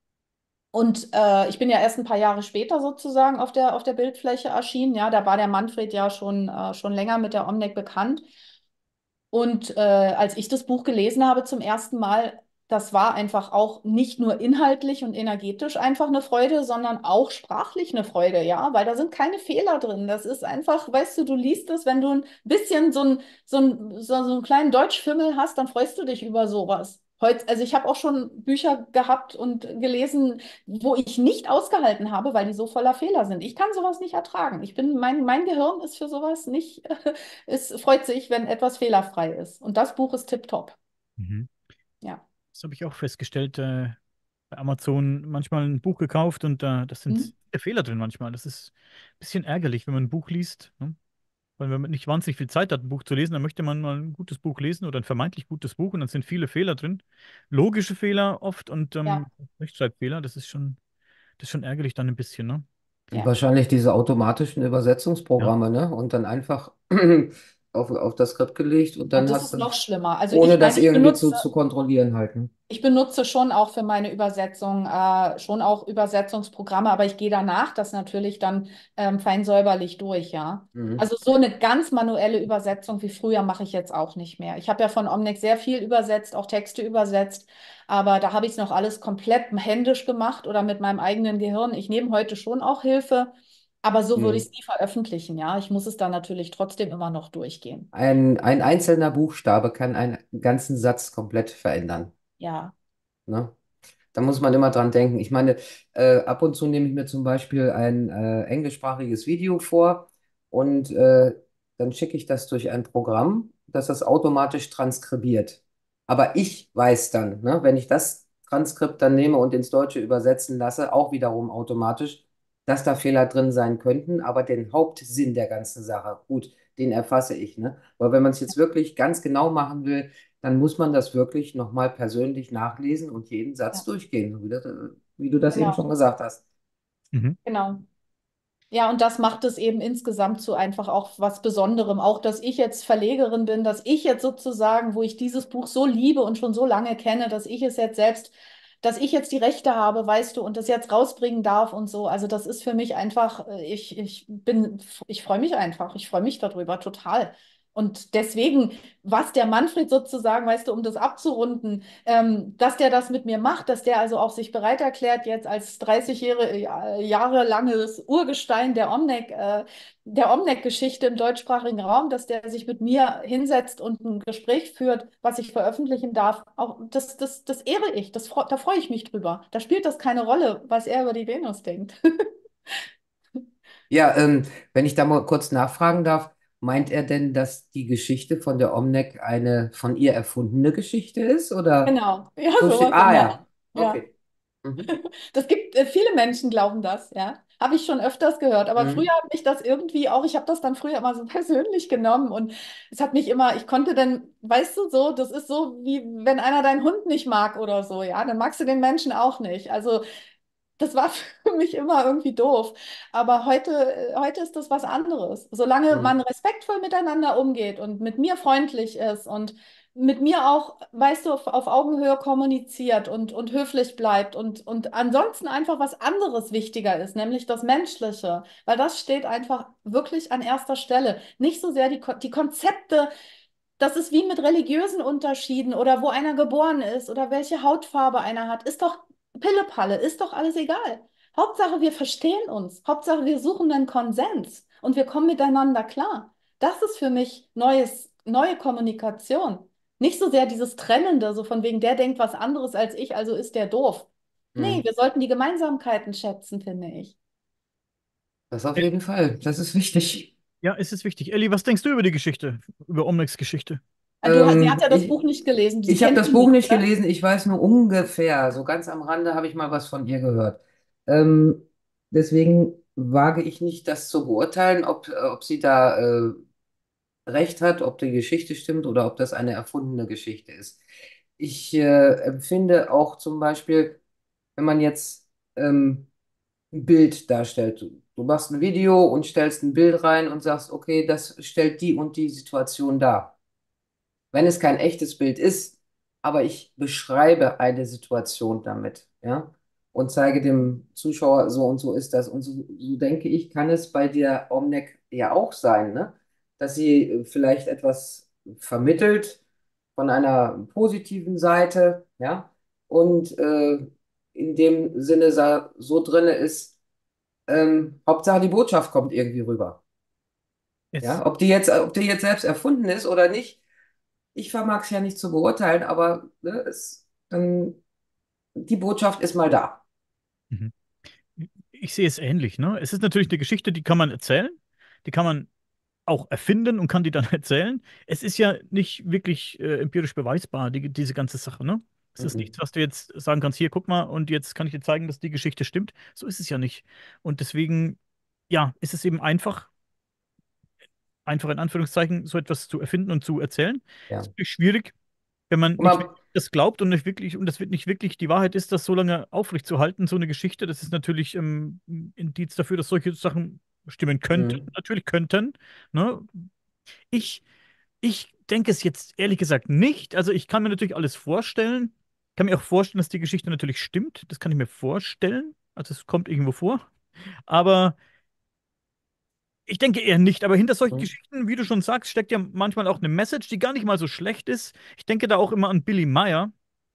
Und äh, ich bin ja erst ein paar Jahre später sozusagen auf der, auf der Bildfläche erschienen. Ja, da war der Manfred ja schon, äh, schon länger mit der Omnic bekannt. Und äh, als ich das Buch gelesen habe zum ersten Mal, das war einfach auch nicht nur inhaltlich und energetisch einfach eine Freude, sondern auch sprachlich eine Freude, ja, weil da sind keine Fehler drin. Das ist einfach, weißt du, du liest es, wenn du ein bisschen so, ein, so, ein, so, so einen kleinen Deutschfimmel hast, dann freust du dich über sowas. Heut, also ich habe auch schon Bücher gehabt und gelesen, wo ich nicht ausgehalten habe, weil die so voller Fehler sind. Ich kann sowas nicht ertragen. Ich bin, mein, mein Gehirn ist für sowas nicht es freut sich, wenn etwas fehlerfrei ist. Und das Buch ist tipptopp. Mhm. Ja. Das habe ich auch festgestellt. Äh, bei Amazon manchmal ein Buch gekauft und äh, das Hm? sind Fehler drin manchmal. Das ist ein bisschen ärgerlich, wenn man ein Buch liest. Ne? Weil wenn man nicht wahnsinnig viel Zeit hat, ein Buch zu lesen, dann möchte man mal ein gutes Buch lesen oder ein vermeintlich gutes Buch und dann sind viele Fehler drin. Logische Fehler oft und Ja. ähm, Rechtschreibfehler. Das ist schon, das ist schon ärgerlich dann ein bisschen, ne? Ja. Wahrscheinlich diese automatischen Ja. Übersetzungsprogramme, ne? Und dann einfach auf, auf das Skript gelegt und Und dann das hast ist du, noch schlimmer. Also ohne ich das meine, ich irgendwie zu, benutze zu kontrollieren halt. Ne? Ich benutze schon auch für meine Übersetzung äh, schon auch Übersetzungsprogramme, aber ich gehe danach das natürlich dann ähm, fein säuberlich durch, ja. Mhm. Also so eine ganz manuelle Übersetzung wie früher mache ich jetzt auch nicht mehr. Ich habe ja von Omnex sehr viel übersetzt, auch Texte übersetzt, aber da habe ich es noch alles komplett händisch gemacht oder mit meinem eigenen Gehirn. Ich nehme heute schon auch Hilfe, aber so würde ich Mhm. es nie veröffentlichen, ja. Ich muss es dann natürlich trotzdem immer noch durchgehen. Ein, ein einzelner Buchstabe kann einen ganzen Satz komplett verändern. Ja, Ne? Da muss man immer dran denken. Ich meine, äh, ab und zu nehme ich mir zum Beispiel ein äh, englischsprachiges Video vor und äh, dann schicke ich das durch ein Programm, das das automatisch transkribiert. Aber ich weiß dann, ne, wenn ich das Transkript dann nehme und ins Deutsche übersetzen lasse, auch wiederum automatisch, dass da Fehler drin sein könnten, aber den Hauptsinn der ganzen Sache, gut, den erfasse ich, ne? Aber wenn man es jetzt wirklich ganz genau machen will, dann muss man das wirklich nochmal persönlich nachlesen und jeden Satz ja, durchgehen, so wie, das, äh, wie du das eben schon genau, gesagt hast. Mhm. genau. Ja, und das macht es eben insgesamt zu einfach auch was Besonderem. Auch, dass ich jetzt Verlegerin bin, dass ich jetzt sozusagen, wo ich dieses Buch so liebe und schon so lange kenne, dass ich es jetzt selbst, dass ich jetzt die Rechte habe, weißt du, und das jetzt rausbringen darf und so. Also das ist für mich einfach, äh, ich, ich bin, ich freue mich einfach. Ich freue mich darüber total. Und deswegen, was der Manfred sozusagen, weißt du, um das abzurunden, ähm, dass der das mit mir macht, dass der also auch sich bereit erklärt, jetzt als dreißig Jahre, äh, Jahre langes Urgestein der Omneck, äh, der Omneck-Geschichte im deutschsprachigen Raum, dass der sich mit mir hinsetzt und ein Gespräch führt, was ich veröffentlichen darf. Auch das, das, das ehre ich, das, fre- da freue ich mich drüber. Da spielt das keine Rolle, was er über die Venus denkt. Ja, ähm, wenn ich da mal kurz nachfragen darf, meint er denn, dass die Geschichte von der Omneck eine von ihr erfundene Geschichte ist? Oder Genau, ja, so steht. sowas in Ah der ja, Art. Ja. okay. Mhm. Das gibt, äh, viele Menschen glauben das, ja. Habe ich schon öfters gehört. Aber früher Mhm. habe ich das irgendwie auch, ich habe das dann früher immer so persönlich genommen und es hat mich immer, ich konnte dann, weißt du, so, das ist so, wie wenn einer deinen Hund nicht mag oder so, ja, dann magst du den Menschen auch nicht. Also das war für mich immer irgendwie doof. Aber heute, äh, heute ist das was anderes. Solange Mhm. man respektvoll miteinander umgeht und mit mir freundlich ist und mit mir auch, weißt du, auf, auf Augenhöhe kommuniziert und, und höflich bleibt und, und ansonsten einfach was anderes wichtiger ist, nämlich das Menschliche, weil das steht einfach wirklich an erster Stelle. Nicht so sehr die, Ko- die Konzepte, das ist wie mit religiösen Unterschieden oder wo einer geboren ist oder welche Hautfarbe einer hat, ist doch Pillepalle, ist doch alles egal. Hauptsache, wir verstehen uns. Hauptsache, wir suchen einen Konsens und wir kommen miteinander klar. Das ist für mich neues, neue Kommunikation. Nicht so sehr dieses Trennende, so von wegen, der denkt was anderes als ich, also ist der doof. Nee, Mhm. wir sollten die Gemeinsamkeiten schätzen, finde ich. Das auf Äh, jeden Fall. Das ist wichtig. Ja, es ist wichtig. Elli, was denkst du über die Geschichte, über Omnex Geschichte? Ah, Du, sie hat Ähm, ja das ich Buch nicht gelesen, sie ich habe kennt das ihn Buch nicht, nicht oder? gelesen, ich weiß nur ungefähr, so ganz am Rande habe ich mal was von ihr gehört. Ähm, deswegen wage ich nicht, das zu beurteilen, ob, äh, ob sie da äh, recht hat, ob die Geschichte stimmt oder ob das eine erfundene Geschichte ist. Ich äh, empfinde auch zum Beispiel, wenn man jetzt ähm, ein Bild darstellt. Du, du machst ein Video und stellst ein Bild rein und sagst, okay, das stellt die und die Situation dar. Wenn es kein echtes Bild ist, aber ich beschreibe eine Situation damit, ja, und zeige dem Zuschauer, so und so ist das. Und so, so denke ich, kann es bei der Omneck ja auch sein, ne? Dass sie äh, vielleicht etwas vermittelt von einer positiven Seite, ja, und äh, in dem Sinne sa- so drinne ist, ähm, Hauptsache die Botschaft kommt irgendwie rüber. Es, Ja, ob die jetzt, ob die jetzt selbst erfunden ist oder nicht, ich vermag es ja nicht zu beurteilen, aber ne, es, ähm, die Botschaft ist mal da. mhm. Ich sehe es ähnlich, ne? Es ist natürlich eine Geschichte, die kann man erzählen, die kann man auch erfinden und kann die dann erzählen. Es ist ja nicht wirklich äh, empirisch beweisbar, die, diese ganze Sache, ne? Es ist nichts, Mhm. was du jetzt sagen kannst, hier, guck mal, und jetzt kann ich dir zeigen, dass die Geschichte stimmt. So ist es ja nicht. Und deswegen, ja, ist es eben einfach, einfach in Anführungszeichen, so etwas zu erfinden und zu erzählen. Es ist Ja. natürlich schwierig, wenn man Guck nicht mal, wirklich das glaubt und nicht wirklich, und das wird nicht wirklich die Wahrheit ist, das so lange aufrechtzuerhalten, so eine Geschichte, das ist natürlich ähm, ein Indiz dafür, dass solche Sachen stimmen könnten, hm, natürlich könnten. Ne? Ich, ich denke es jetzt ehrlich gesagt nicht. Also ich kann mir natürlich alles vorstellen. Ich kann mir auch vorstellen, dass die Geschichte natürlich stimmt. Das kann ich mir vorstellen. Also es kommt irgendwo vor. Aber ich denke eher nicht. Aber hinter solchen hm, Geschichten, wie du schon sagst, steckt ja manchmal auch eine Message, die gar nicht mal so schlecht ist. Ich denke da auch immer an Billy Meyer,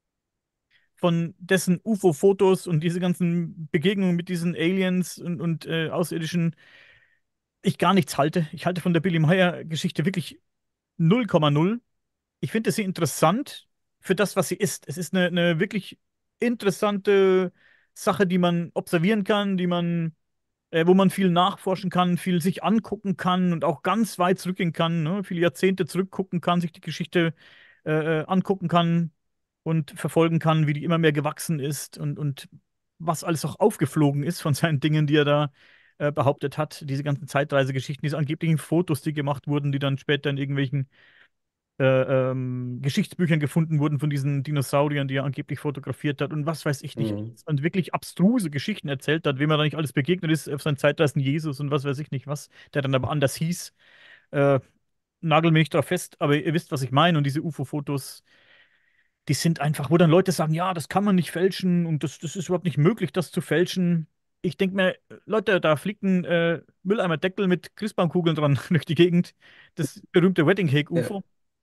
von dessen U F O-Fotos und diese ganzen Begegnungen mit diesen Aliens und, und äh, Außerirdischen ich gar nichts halte. Ich halte von der Billy Meyer-Geschichte wirklich null Komma null. Ich finde sie interessant für das, was sie ist. Es ist eine, eine wirklich interessante Sache, die man observieren kann, die man, äh, wo man viel nachforschen kann, viel sich angucken kann und auch ganz weit zurückgehen kann, ne? Viele Jahrzehnte zurückgucken kann, sich die Geschichte äh, äh, angucken kann und verfolgen kann, wie die immer mehr gewachsen ist und, und was alles auch aufgeflogen ist von seinen Dingen, die er da äh, behauptet hat. Diese ganzen Zeitreisegeschichten, diese angeblichen Fotos, die gemacht wurden, die dann später in irgendwelchen äh, ähm, Geschichtsbüchern gefunden wurden von diesen Dinosauriern, die er angeblich fotografiert hat und was weiß ich nicht. hm, Und wirklich abstruse Geschichten erzählt hat, wem er da nicht alles begegnet ist, auf seinen Zeitreisen Jesus und was weiß ich nicht was, der dann aber anders hieß. Äh, Nagel mich nicht drauf fest, aber ihr wisst, was ich meine. Und diese U F O-Fotos, die sind einfach, wo dann Leute sagen, ja, das kann man nicht fälschen und das, das ist überhaupt nicht möglich, das zu fälschen. Ich denke mir, Leute, da fliegt ein äh, Mülleimerdeckel mit Christbaumkugeln dran durch die Gegend. Das berühmte Wedding Cake ja, U F O.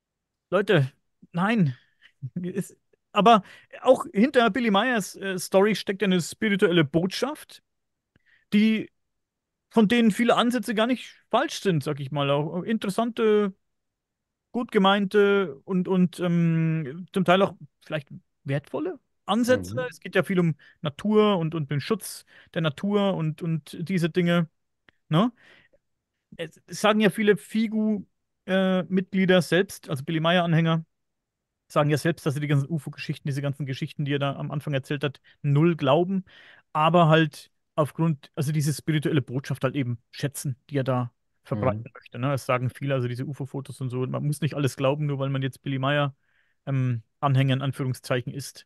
Leute, nein. Es, aber auch hinter Billy Meyers äh, Story steckt ja eine spirituelle Botschaft, die von denen viele Ansätze gar nicht falsch sind, sag ich mal. Auch interessante, gut gemeinte und, und ähm, zum Teil auch vielleicht wertvolle Ansätze. mhm, Es geht ja viel um Natur und, und den Schutz der Natur und, und diese Dinge. Ne? Es, es sagen ja viele Figu-Mitglieder selbst, also Billy Meyer-Anhänger, sagen ja selbst, dass sie die ganzen U F O-Geschichten, diese ganzen Geschichten, die er da am Anfang erzählt hat, null glauben, aber halt aufgrund, also diese spirituelle Botschaft halt eben schätzen, die er da mhm. verbreiten möchte. Ne? Das sagen viele, also diese U F O-Fotos und so. Man muss nicht alles glauben, nur weil man jetzt Billy Meyer ähm, Anhänger in Anführungszeichen ist.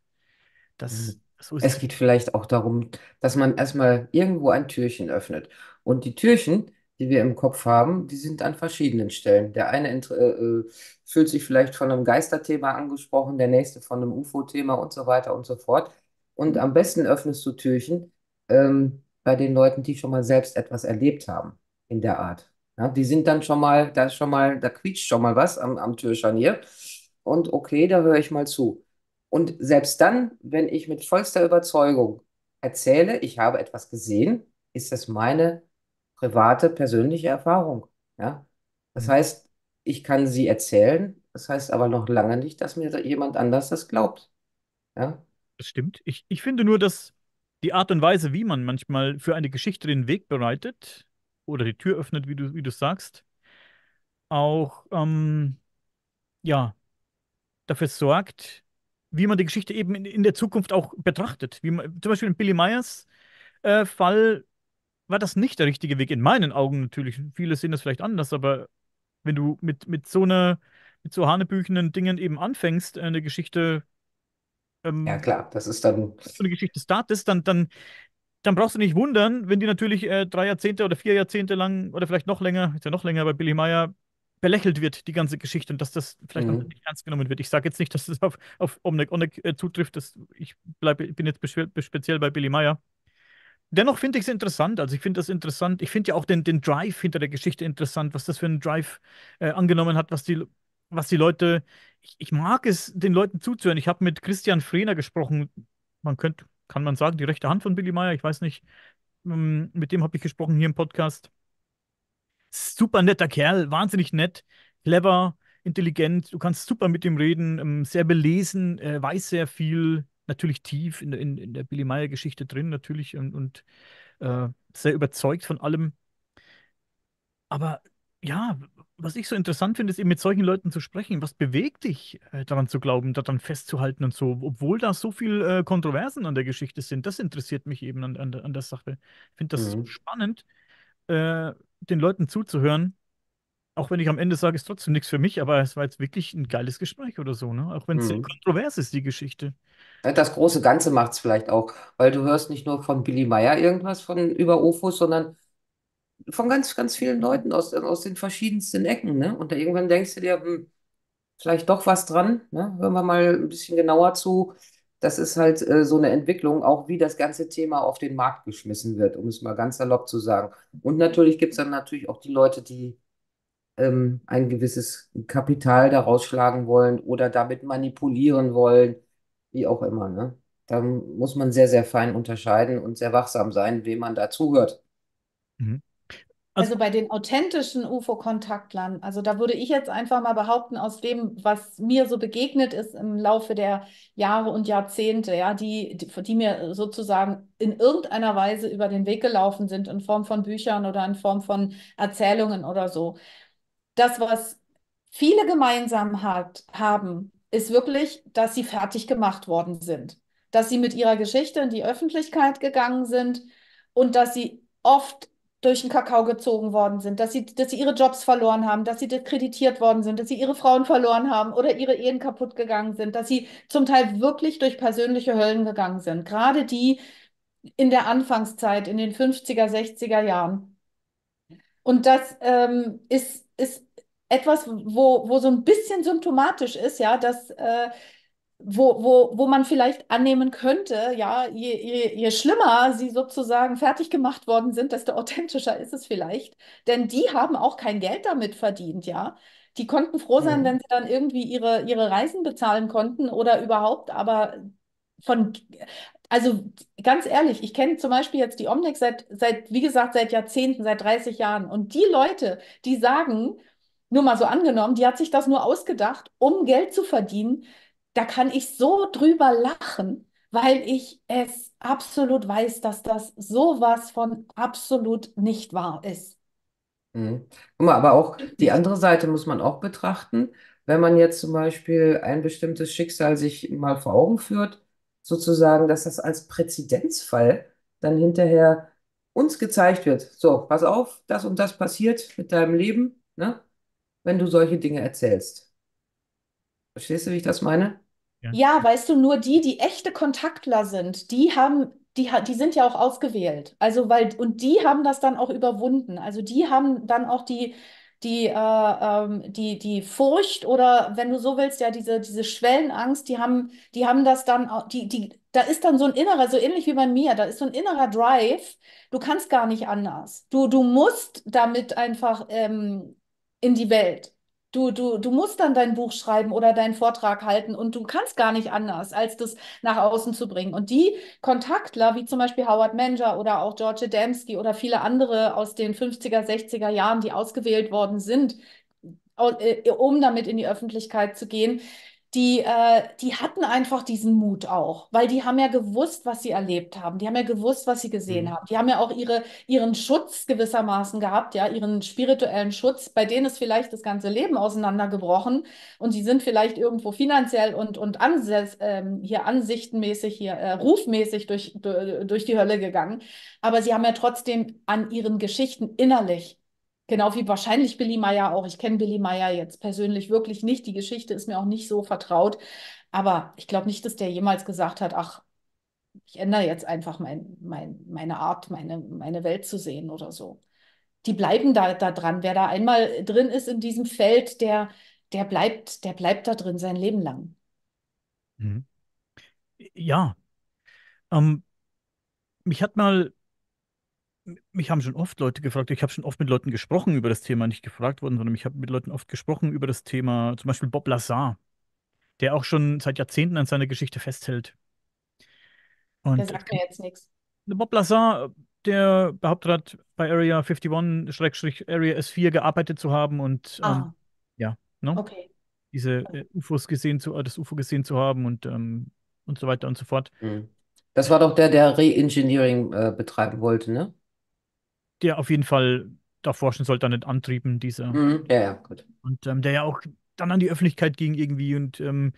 Das, Mhm. so ist Es es. geht vielleicht auch darum, dass man erstmal irgendwo ein Türchen öffnet. Und die Türchen, die wir im Kopf haben, die sind an verschiedenen Stellen. Der eine int- äh, äh, fühlt sich vielleicht von einem Geisterthema angesprochen, der nächste von einem U F O-Thema und so weiter und so fort. Und am besten öffnest du Türchen ähm, bei den Leuten, die schon mal selbst etwas erlebt haben in der Art. Ja, die sind dann schon mal, da ist schon mal, da quietscht schon mal was am, am Türscharnier. Und okay, da höre ich mal zu. Und selbst dann, wenn ich mit vollster Überzeugung erzähle, ich habe etwas gesehen, ist das meine private, persönliche Erfahrung. Ja? Das Mhm. heißt, ich kann sie erzählen, das heißt aber noch lange nicht, dass mir da jemand anders das glaubt. Ja? Das stimmt. Ich, ich finde nur, dass die Art und Weise, wie man manchmal für eine Geschichte den Weg bereitet oder die Tür öffnet, wie du, wie du sagst, auch ähm, ja, dafür sorgt, wie man die Geschichte eben in, in der Zukunft auch betrachtet. Wie man, zum Beispiel in Billy Meyers äh, Fall war das nicht der richtige Weg, in meinen Augen natürlich. Viele sehen das vielleicht anders, aber wenn du mit, mit so einer, mit so hanebüchenen Dingen eben anfängst, eine Geschichte, Ja, ähm, klar, das ist dann. so eine Geschichte startest, dann, dann, dann brauchst du nicht wundern, wenn die natürlich äh, drei Jahrzehnte oder vier Jahrzehnte lang oder vielleicht noch länger, ist ja noch länger bei Billy Meyer, belächelt wird, die ganze Geschichte und dass das vielleicht auch Mhm. nicht ernst genommen wird. Ich sage jetzt nicht, dass das auf, auf Onek Onek äh, zutrifft, das, ich bleibe, ich bin jetzt bespe- speziell bei Billy Meyer. Dennoch finde ich es interessant. Also ich finde das interessant. Ich finde ja auch den, den Drive hinter der Geschichte interessant, was das für einen Drive äh, angenommen hat, was die, was die Leute. Ich, ich mag es, den Leuten zuzuhören. Ich habe mit Christian Frehner gesprochen. Man könnte, kann man sagen, die rechte Hand von Billy Meyer. Ich weiß nicht. Ähm, mit dem habe ich gesprochen hier im Podcast. Super netter Kerl, wahnsinnig nett, clever, intelligent. Du kannst super mit ihm reden, ähm, sehr belesen, äh, weiß sehr viel, natürlich tief in, der- in, in der Billy Meyer-Geschichte drin, natürlich und, und äh, sehr überzeugt von allem. Aber ja, was ich so interessant finde, ist eben mit solchen Leuten zu sprechen. Was bewegt dich, äh, daran zu glauben, daran festzuhalten und so, obwohl da so viel äh, Kontroversen an der Geschichte sind? Das interessiert mich eben an, an, der- an der Sache. Ich finde das so Mhm. spannend, äh, den Leuten zuzuhören auch wenn ich am Ende sage, ist trotzdem nichts für mich, aber es war jetzt wirklich ein geiles Gespräch oder so, ne? Auch wenn es sehr Mhm. kontrovers ist, die Geschichte. Ja, das große Ganze macht es vielleicht auch, weil du hörst nicht nur von Billy Meyer irgendwas von über U F Os, sondern von ganz, ganz vielen Leuten aus, aus den verschiedensten Ecken, ne? Und da irgendwann denkst du dir, hm, vielleicht doch was dran, ne? Hören wir mal ein bisschen genauer zu. Das ist halt äh, so eine Entwicklung, auch wie das ganze Thema auf den Markt geschmissen wird, um es mal ganz salopp zu sagen. Und natürlich gibt es dann natürlich auch die Leute, die ähm, ein gewisses Kapital daraus schlagen wollen oder damit manipulieren wollen, wie auch immer, ne? Da muss man sehr, sehr fein unterscheiden und sehr wachsam sein, wem man da zuhört. Mhm. Also, Also bei den authentischen U F O-Kontaktlern, also da würde ich jetzt einfach mal behaupten, aus dem, was mir so begegnet ist im Laufe der Jahre und Jahrzehnte, ja, die, die, die mir sozusagen in irgendeiner Weise über den Weg gelaufen sind, in Form von Büchern oder in Form von Erzählungen oder so. Das, was viele gemeinsam hat, haben, ist wirklich, dass sie fertig gemacht worden sind. Dass sie mit ihrer Geschichte in die Öffentlichkeit gegangen sind und dass sie oft durch den Kakao gezogen worden sind, dass sie, dass sie ihre Jobs verloren haben, dass sie diskreditiert worden sind, dass sie ihre Frauen verloren haben oder ihre Ehen kaputt gegangen sind, dass sie zum Teil wirklich durch persönliche Höllen gegangen sind. Gerade die in der Anfangszeit, in den fünfziger, sechziger Jahren. Und das ähm, ist, ist etwas, wo, wo so ein bisschen symptomatisch ist, ja, dass äh, wo, wo, wo man vielleicht annehmen könnte, ja, je, je, je schlimmer sie sozusagen fertig gemacht worden sind, desto authentischer ist es vielleicht. Denn die haben auch kein Geld damit verdient, ja. Die konnten froh sein, Mhm. wenn sie dann irgendwie ihre, ihre Reisen bezahlen konnten oder überhaupt, aber von, also ganz ehrlich, ich kenne zum Beispiel jetzt die Omnic seit, seit, wie gesagt, seit Jahrzehnten, seit dreißig Jahren. Und die Leute, die sagen, nur mal so angenommen, die hat sich das nur ausgedacht, um Geld zu verdienen, da kann ich so drüber lachen, weil ich es absolut weiß, dass das sowas von absolut nicht wahr ist. Mhm. Guck mal, aber auch die Nicht. andere Seite muss man auch betrachten. Wenn man jetzt zum Beispiel ein bestimmtes Schicksal sich mal vor Augen führt, sozusagen, dass das als Präzedenzfall dann hinterher uns gezeigt wird. So, pass auf, das und das passiert mit deinem Leben, ne, wenn du solche Dinge erzählst. Verstehst du, wie ich das meine? ja. Ja, weißt du, nur die, die echte Kontaktler sind, die haben, die, ha- die sind ja auch ausgewählt. Also, weil, und die haben das dann auch überwunden. Also die haben dann auch die, die, äh, ähm, die, die Furcht oder wenn du so willst, ja, diese, diese Schwellenangst, die haben, die haben das dann auch, die, die, da ist dann so ein innerer, so ähnlich wie bei mir, da ist so ein innerer Drive. Du kannst gar nicht anders. Du, du musst damit einfach ähm, in die Welt. Du, du, du musst dann dein Buch schreiben oder deinen Vortrag halten und du kannst gar nicht anders, als das nach außen zu bringen. Und die Kontaktler, wie zum Beispiel Howard Menger oder auch George Adamski oder viele andere aus den fünfziger, sechziger Jahren, die ausgewählt worden sind, äh, um damit in die Öffentlichkeit zu gehen, die, äh, die hatten einfach diesen Mut auch, weil die haben ja gewusst, was sie erlebt haben. Die haben ja gewusst, was sie gesehen Mhm. haben. Die haben ja auch ihre, ihren Schutz gewissermaßen gehabt, ja, ihren spirituellen Schutz, bei denen ist vielleicht das ganze Leben auseinandergebrochen und sie sind vielleicht irgendwo finanziell und, und anses ähm, hier ansichtenmäßig, hier äh, rufmäßig durch, durch die Hölle gegangen. Aber sie haben ja trotzdem an ihren Geschichten innerlich genau wie wahrscheinlich Billy Meyer auch. Ich kenne Billy Meyer jetzt persönlich wirklich nicht. Die Geschichte ist mir auch nicht so vertraut. Aber ich glaube nicht, dass der jemals gesagt hat, ach, ich ändere jetzt einfach mein, mein, meine Art, meine, meine Welt zu sehen oder so. Die bleiben da, da dran. Wer da einmal drin ist in diesem Feld, der, der bleibt, der bleibt da drin sein Leben lang. Mhm. Ja, ähm, mich hat mal, mich haben schon oft Leute gefragt, ich habe schon oft mit Leuten gesprochen über das Thema, nicht gefragt worden, sondern ich habe mit Leuten oft gesprochen über das Thema, zum Beispiel Bob Lazar, der auch schon seit Jahrzehnten an seiner Geschichte festhält. Der Und sagt mir jetzt nichts. Bob Lazar, der behauptet hat, bei Area einundfünfzig Area S vier gearbeitet zu haben und ähm, Ah, ja, ne, okay. diese äh, U F Os gesehen zu, äh, das U F O gesehen zu haben und, ähm, und so weiter und so fort. Mhm. Das war doch der, der Re-Engineering äh, betreiben wollte, ne? Der auf jeden Fall da forschen sollte an den Antrieben dieser. Mhm. Ja, ja, gut. Und ähm, der ja auch dann an die Öffentlichkeit ging irgendwie und ähm,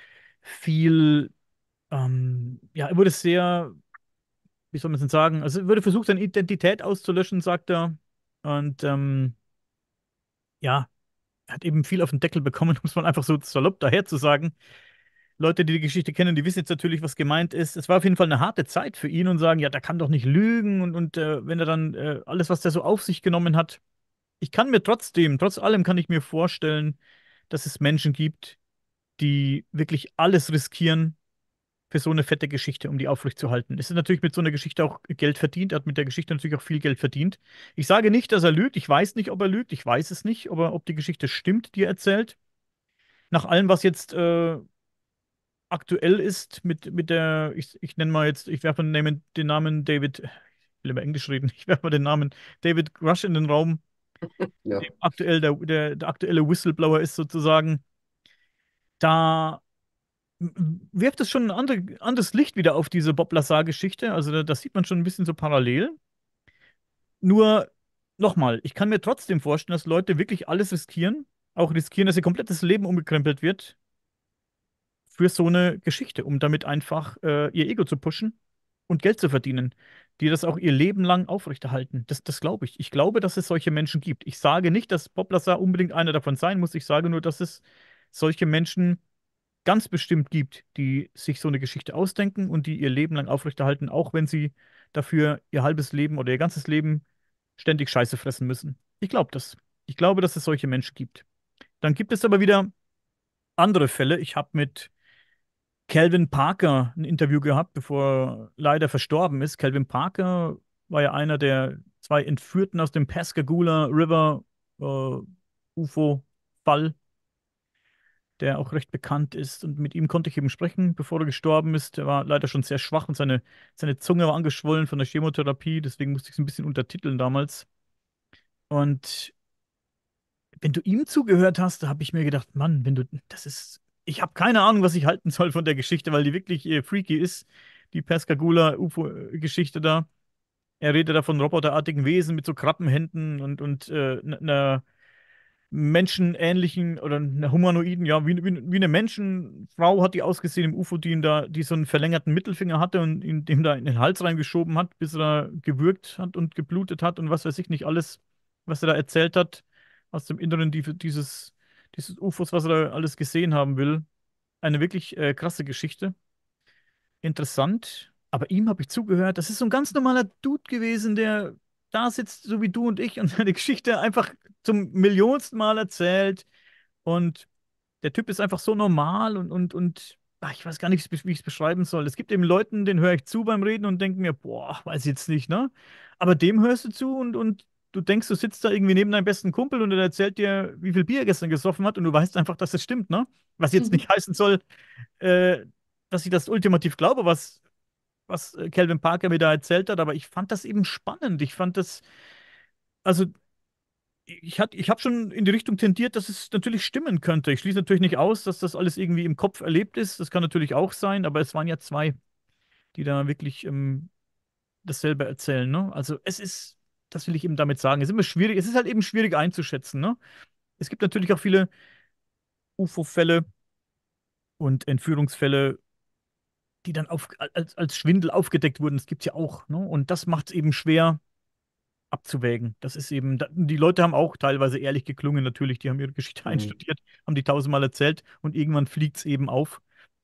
viel, ähm, ja, er wurde sehr, wie soll man es denn sagen, also er wurde versucht, seine Identität auszulöschen, sagt er. Und ähm, ja, hat eben viel auf den Deckel bekommen, um es mal einfach so salopp daher zu sagen. Leute, die die Geschichte kennen, die wissen jetzt natürlich, was gemeint ist. Es war auf jeden Fall eine harte Zeit für ihn und sagen, ja, der kann doch nicht lügen und, und äh, wenn er dann äh, alles, was der so auf sich genommen hat. Ich kann mir trotzdem, trotz allem kann ich mir vorstellen, dass es Menschen gibt, die wirklich alles riskieren für so eine fette Geschichte, um die aufrechtzuerhalten. Es ist natürlich mit so einer Geschichte auch Geld verdient. Er hat mit der Geschichte natürlich auch viel Geld verdient. Ich sage nicht, dass er lügt. Ich weiß nicht, ob er lügt. Ich weiß es nicht, ob, er, ob die Geschichte stimmt, die er erzählt. Nach allem, was jetzt äh, aktuell ist mit, mit der, ich, ich nenne mal jetzt, ich werfe den Namen, den Namen David, ich will immer Englisch reden, ich werfe mal den Namen David Rush in den Raum, Ja. der aktuell der, der, der aktuelle Whistleblower ist sozusagen. Da wirft es schon ein andere, anderes Licht wieder auf diese Bob Lazar-Geschichte. Also da, das sieht man schon ein bisschen so parallel. Nur nochmal, ich kann mir trotzdem vorstellen, dass Leute wirklich alles riskieren, auch riskieren, dass ihr komplettes Leben umgekrempelt wird für so eine Geschichte, um damit einfach äh, ihr Ego zu pushen und Geld zu verdienen, die das auch ihr Leben lang aufrechterhalten. Das, das glaube ich. Ich glaube, dass es solche Menschen gibt. Ich sage nicht, dass Bob Lazar unbedingt einer davon sein muss. Ich sage nur, dass es solche Menschen ganz bestimmt gibt, die sich so eine Geschichte ausdenken und die ihr Leben lang aufrechterhalten, auch wenn sie dafür ihr halbes Leben oder ihr ganzes Leben ständig Scheiße fressen müssen. Ich glaube das. Ich glaube, dass es solche Menschen gibt. Dann gibt es aber wieder andere Fälle. Ich habe mit Calvin Parker ein Interview gehabt, bevor er leider verstorben ist. Calvin Parker war ja einer der zwei Entführten aus dem Pascagoula River äh, U F O-Fall, der auch recht bekannt ist. Und mit ihm konnte ich eben sprechen, bevor er gestorben ist. Er war leider schon sehr schwach und seine, seine Zunge war angeschwollen von der Chemotherapie. Deswegen musste ich es ein bisschen untertiteln damals. Und wenn du ihm zugehört hast, da habe ich mir gedacht, Mann, wenn du, das ist, ich habe keine Ahnung, was ich halten soll von der Geschichte, weil die wirklich äh, freaky ist, die Pascagoula-U F O-Geschichte da. Er redet da von roboterartigen Wesen mit so Krabbenhänden und, und äh, einer menschenähnlichen oder einer humanoiden, ja, wie, wie, wie eine Menschenfrau hat die ausgesehen im U F O, die ihn da, die so einen verlängerten Mittelfinger hatte und ihn dem da in den Hals reingeschoben hat, bis er da gewürgt hat und geblutet hat und was weiß ich nicht alles, was er da erzählt hat aus dem Inneren die, dieses, dieses U F Os, was er da alles gesehen haben will. Eine wirklich äh, krasse Geschichte. Interessant. Aber ihm habe ich zugehört. Das ist so ein ganz normaler Dude gewesen, der da sitzt, so wie du und ich, und seine Geschichte einfach zum millionsten Mal erzählt. Und der Typ ist einfach so normal und, und, und ach, ich weiß gar nicht, wie ich es beschreiben soll. Es gibt eben Leuten, denen höre ich zu beim Reden und denke mir, boah, weiß ich jetzt nicht, ne? Aber dem hörst du zu und, und du denkst, du sitzt da irgendwie neben deinem besten Kumpel und er erzählt dir, wie viel Bier er gestern gesoffen hat und du weißt einfach, dass es stimmt, ne? Was jetzt Mhm. nicht heißen soll, äh, dass ich das ultimativ glaube, was, was äh, Calvin Parker mir da erzählt hat, aber ich fand das eben spannend. Ich fand das, also ich, hat, ich habe schon in die Richtung tendiert, dass es natürlich stimmen könnte. Ich schließe natürlich nicht aus, dass das alles irgendwie im Kopf erlebt ist. Das kann natürlich auch sein, aber es waren ja zwei, die da wirklich ähm, dasselbe erzählen, ne? Also es ist, das will ich eben damit sagen, es ist immer schwierig, es ist halt eben schwierig einzuschätzen, ne? Es gibt natürlich auch viele U F O-Fälle und Entführungsfälle, die dann auf, als, als Schwindel aufgedeckt wurden. Das gibt es ja auch, ne? Und das macht es eben schwer abzuwägen. Das ist eben, da- die Leute haben auch teilweise ehrlich geklungen, natürlich, die haben ihre Geschichte Mhm. einstudiert, haben die tausendmal erzählt und irgendwann fliegt es eben auf.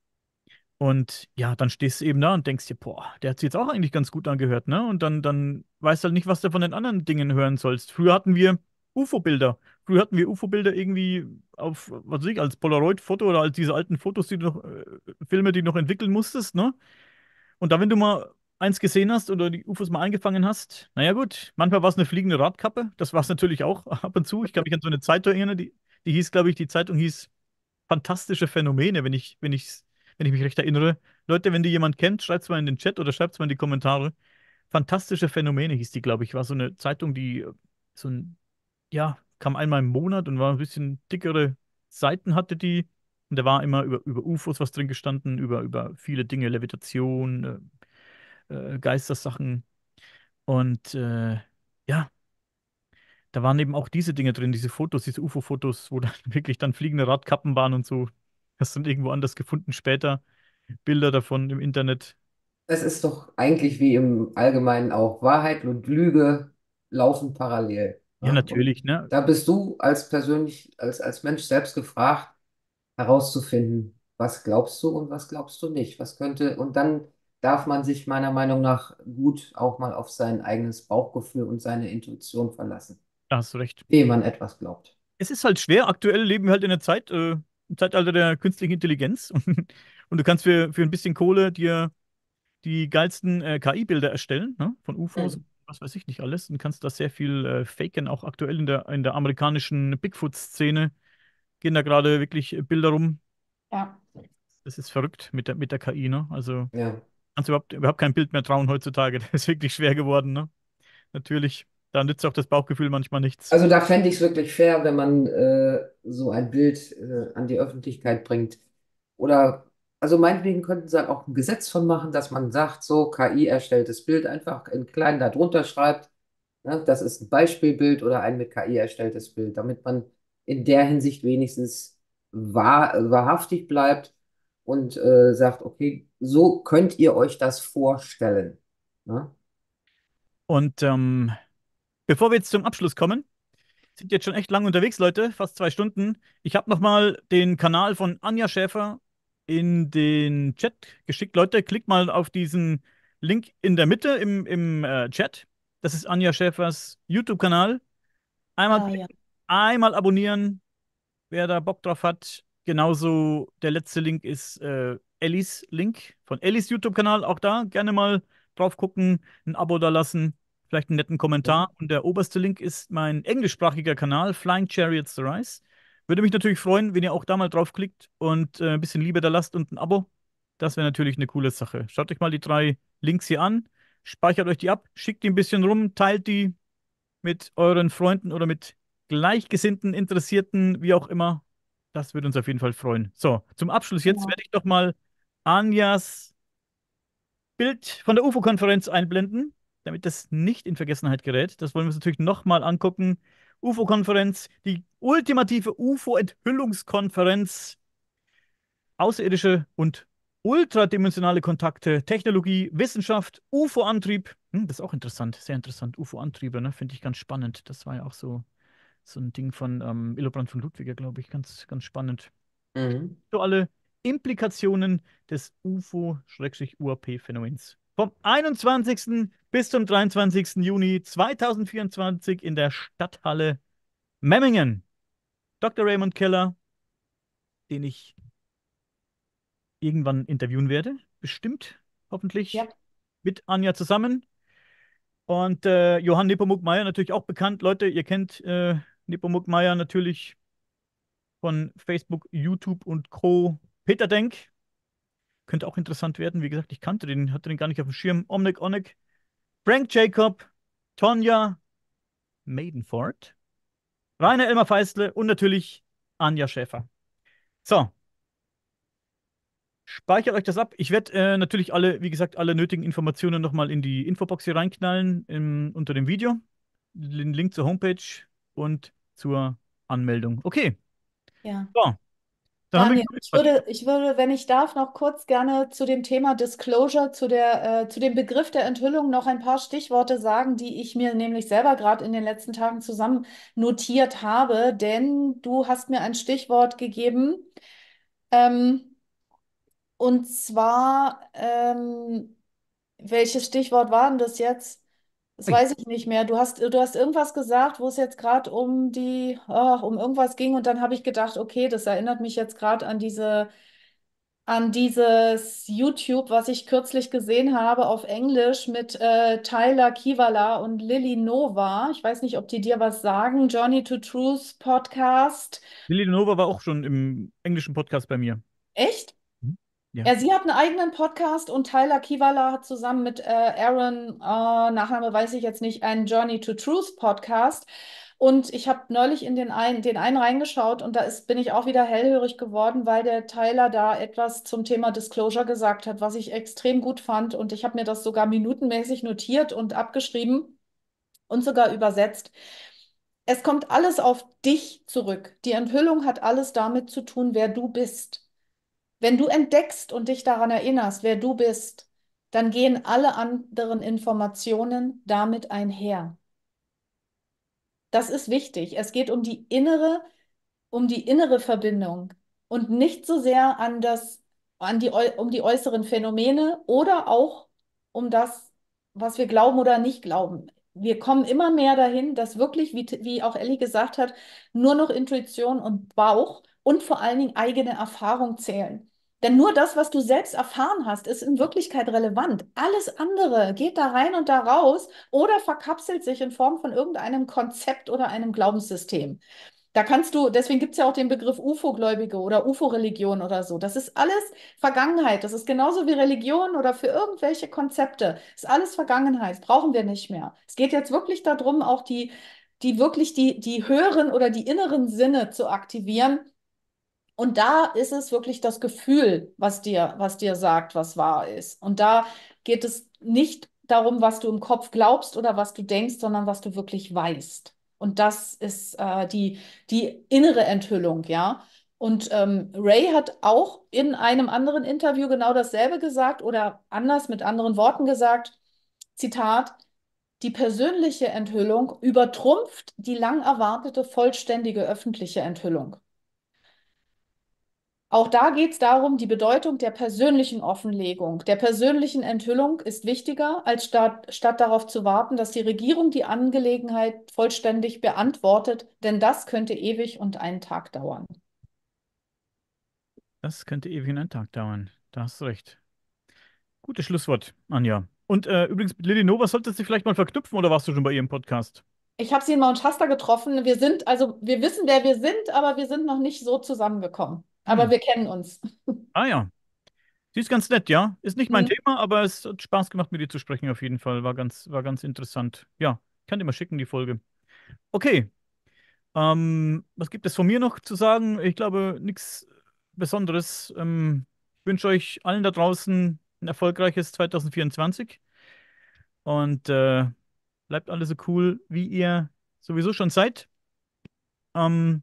Und ja, dann stehst du eben da und denkst dir, boah, der hat sich jetzt auch eigentlich ganz gut angehört, ne? Und dann, dann weißt du halt nicht, was du von den anderen Dingen hören sollst. Früher hatten wir U F O-Bilder. Früher hatten wir U F O-Bilder irgendwie auf, was weiß ich, als Polaroid-Foto oder als diese alten Fotos, die du noch, äh, Filme, die du noch entwickeln musstest, ne? Und da, wenn du mal eins gesehen hast oder die U F Os mal eingefangen hast, naja gut, manchmal war es eine fliegende Radkappe, das war es natürlich auch ab und zu. Ich kann mich an so eine Zeitung erinnern, die, die hieß, glaube ich, die Zeitung hieß Fantastische Phänomene, wenn ich, wenn ich, wenn ich mich recht erinnere. Leute, wenn die jemand kennt, schreibt es mal in den Chat oder schreibt es mal in die Kommentare. Fantastische Phänomene hieß die, glaube ich, war so eine Zeitung, die äh, so ein, ja, kam einmal im Monat und war ein bisschen dickere Seiten hatte die. Und da war immer über, über U F Os was drin gestanden, über, über viele Dinge, Levitation, äh, äh, Geistersachen. Und äh, ja, da waren eben auch diese Dinge drin, diese Fotos, diese U F O-Fotos, wo dann wirklich dann fliegende Radkappen waren und so. Hast du dann irgendwo anders gefunden später. Bilder davon im Internet. Es ist doch eigentlich wie im Allgemeinen auch Wahrheit und Lüge laufen parallel. Ja, Ja? Und natürlich, ne? da bist du als persönlich, als, als Mensch selbst gefragt, herauszufinden, was glaubst du und was glaubst du nicht. Was könnte, und dann darf man sich meiner Meinung nach gut auch mal auf sein eigenes Bauchgefühl und seine Intuition verlassen, Da hast du recht. wem man etwas glaubt. Es ist halt schwer. Aktuell leben wir halt in einer Zeit, äh, im Zeitalter der künstlichen Intelligenz. Und, du kannst für, für ein bisschen Kohle dir die geilsten äh, K I-Bilder erstellen, ne? Von U F Os, Mhm. was weiß ich nicht alles. Und kannst da sehr viel äh, faken. Auch aktuell in der, in der amerikanischen Bigfoot-Szene gehen da gerade wirklich äh, Bilder rum. Ja, Das ist verrückt mit der, mit der K I, ne? Also Ja. kannst du überhaupt, überhaupt kein Bild mehr trauen heutzutage. Das ist wirklich schwer geworden, ne? Natürlich. Da nützt auch das Bauchgefühl manchmal nichts. Also da fände ich es wirklich fair, wenn man äh, so ein Bild äh, an die Öffentlichkeit bringt. Oder, also meinetwegen könnten sie halt auch ein Gesetz von machen, dass man sagt, so K I erstelltes Bild einfach in klein da drunter schreibt, ne, das ist ein Beispielbild oder ein mit K I erstelltes Bild, damit man in der Hinsicht wenigstens wahr, wahrhaftig bleibt und äh, sagt, okay, so könnt ihr euch das vorstellen. Ne? Und ähm, bevor wir jetzt zum Abschluss kommen, sind jetzt schon echt lang unterwegs, Leute, fast zwei Stunden. Ich habe nochmal den Kanal von Anja Schäfer in den Chat geschickt. Leute, klickt mal auf diesen Link in der Mitte im, im äh, Chat. Das ist Anja Schäfers YouTube-Kanal. Einmal ah ja, klicken, einmal abonnieren, wer da Bock drauf hat. Genauso der letzte Link ist äh, Ellis Link von Ellis YouTube-Kanal. Auch da gerne mal drauf gucken, ein Abo da lassen, vielleicht einen netten Kommentar. Mhm. Und der oberste Link ist mein englischsprachiger Kanal, Flying Chariots the Rise. Würde mich natürlich freuen, wenn ihr auch da mal draufklickt und äh, ein bisschen Liebe da lasst und ein Abo. Das wäre natürlich eine coole Sache. Schaut euch mal die drei Links hier an, speichert euch die ab, schickt die ein bisschen rum, teilt die mit euren Freunden oder mit Gleichgesinnten, Interessierten, wie auch immer. Das würde uns auf jeden Fall freuen. So, zum Abschluss jetzt genau. werde ich doch mal Anjas Bild von der U F O-Konferenz einblenden, damit das nicht in Vergessenheit gerät. Das wollen wir uns natürlich nochmal angucken. U F O-Konferenz, die ultimative U F O-Enthüllungskonferenz, außerirdische und ultradimensionale Kontakte, Technologie, Wissenschaft, U F O-Antrieb. Hm, das ist auch interessant, sehr interessant. U F O-Antriebe, ne? Finde ich ganz spannend. Das war ja auch so, so ein Ding von ähm, Illobrand von Ludwiger, glaube ich. Ganz, ganz spannend. Mhm. So alle Implikationen des U F O-U A P-Phänomens. Vom einundzwanzigsten bis zum dreiundzwanzigsten Juni zweitausendvierundzwanzig in der Stadthalle Memmingen. Doktor Raymond Keller, den ich irgendwann interviewen werde. Bestimmt, Ja, hoffentlich mit Anja zusammen. Und äh, Johann Nepomuk Meyer natürlich auch bekannt. Leute, ihr kennt äh, Nepomuk Meyer natürlich von Facebook, YouTube und Co. Peter Denk. Könnte auch interessant werden. Wie gesagt, ich kannte den, hatte den gar nicht auf dem Schirm. Omnek Onek, Frank Jacob, Tonja Maidenford, Rainer Elmar Feistle und natürlich Anja Schäfer. So, speichert euch das ab. Ich werde äh, natürlich alle, wie gesagt, alle nötigen Informationen nochmal in die Infobox hier reinknallen im, unter dem Video. Den Link zur Homepage und zur Anmeldung. Okay, ja. so, dann haben wir Daniel, genug ich gequatscht. würde, ich würde, wenn ich darf, noch kurz gerne zu dem Thema Disclosure, zu der, äh, zu dem Begriff der Enthüllung noch ein paar Stichworte sagen, die ich mir nämlich selber gerade in den letzten Tagen zusammen notiert habe, denn du hast mir ein Stichwort gegeben, ähm, und zwar, ähm, welches Stichwort war denn das jetzt? Das Ui, weiß ich nicht mehr. Du hast, du hast irgendwas gesagt, wo es jetzt gerade um die, ach, um irgendwas ging und dann habe ich gedacht, okay, das erinnert mich jetzt gerade an diese an dieses YouTube, was ich kürzlich gesehen habe auf Englisch mit äh, Tyler Kivala und Lily Nova. Ich weiß nicht, ob die dir was sagen. Journey to Truth Podcast. Lili Nova war auch schon im englischen Podcast bei mir. Echt? Mhm. Ja. Ja, sie hat einen eigenen Podcast und Tyler Kivala hat zusammen mit äh, Aaron, äh, Nachname weiß ich jetzt nicht, einen Journey to Truth Podcast. Und ich habe neulich in den einen, den einen reingeschaut und da ist, bin ich auch wieder hellhörig geworden, weil der Tyler da etwas zum Thema Disclosure gesagt hat, was ich extrem gut fand. Und ich habe mir das sogar minutenmäßig notiert und abgeschrieben und sogar übersetzt. Es kommt alles auf dich zurück. Die Enthüllung hat alles damit zu tun, wer du bist. Wenn du entdeckst und dich daran erinnerst, wer du bist, dann gehen alle anderen Informationen damit einher. Das ist wichtig. Es geht um die innere, um die innere Verbindung und nicht so sehr an das, an die, äu- um die äußeren Phänomene oder auch um das, was wir glauben oder nicht glauben. Wir kommen immer mehr dahin, dass wirklich, wie, wie auch Elli gesagt hat, nur noch Intuition und Bauch und vor allen Dingen eigene Erfahrung zählen. Denn nur das, was du selbst erfahren hast, ist in Wirklichkeit relevant. Alles andere geht da rein und da raus oder verkapselt sich in Form von irgendeinem Konzept oder einem Glaubenssystem. Da kannst du, deswegen gibt es ja auch den Begriff U F O-Gläubige oder U F O-Religion oder so. Das ist alles Vergangenheit. Das ist genauso wie Religion oder für irgendwelche Konzepte. Das ist alles Vergangenheit. Das brauchen wir nicht mehr. Es geht jetzt wirklich darum, auch die, die wirklich die, die höheren oder die inneren Sinne zu aktivieren. Und da ist es wirklich das Gefühl, was dir, was dir sagt, was wahr ist. Und da geht es nicht darum, was du im Kopf glaubst oder was du denkst, sondern was du wirklich weißt. Und das ist äh, die, die innere Enthüllung, ja. Und ähm, Ray hat auch in einem anderen Interview genau dasselbe gesagt oder anders mit anderen Worten gesagt. Zitat: Die persönliche Enthüllung übertrumpft die lang erwartete vollständige öffentliche Enthüllung. Auch da geht es darum, die Bedeutung der persönlichen Offenlegung, der persönlichen Enthüllung ist wichtiger, als statt, statt darauf zu warten, dass die Regierung die Angelegenheit vollständig beantwortet, denn das könnte ewig und einen Tag dauern. Das könnte ewig einen Tag dauern. Da hast du recht. Gutes Schlusswort, Anja. Und äh, übrigens, mit Lilly Nova solltest du dich vielleicht mal verknüpfen oder warst du schon bei ihrem Podcast? Ich habe sie in Mount Shasta getroffen. Wir sind, also wir wissen, wer wir sind, aber wir sind noch nicht so zusammengekommen. Aber Hm. wir kennen uns. Ah ja, sie ist ganz nett, ja. Ist nicht mein Hm. Thema, aber es hat Spaß gemacht, mit ihr zu sprechen auf jeden Fall. War ganz, war ganz interessant. Ja, kann dir mal schicken, die Folge. Okay, ähm, was gibt es von mir noch zu sagen? Ich glaube, nichts Besonderes. Ähm, ich wünsche euch allen da draußen ein erfolgreiches zwanzig vierundzwanzig und äh, bleibt alle so cool, wie ihr sowieso schon seid. Ähm,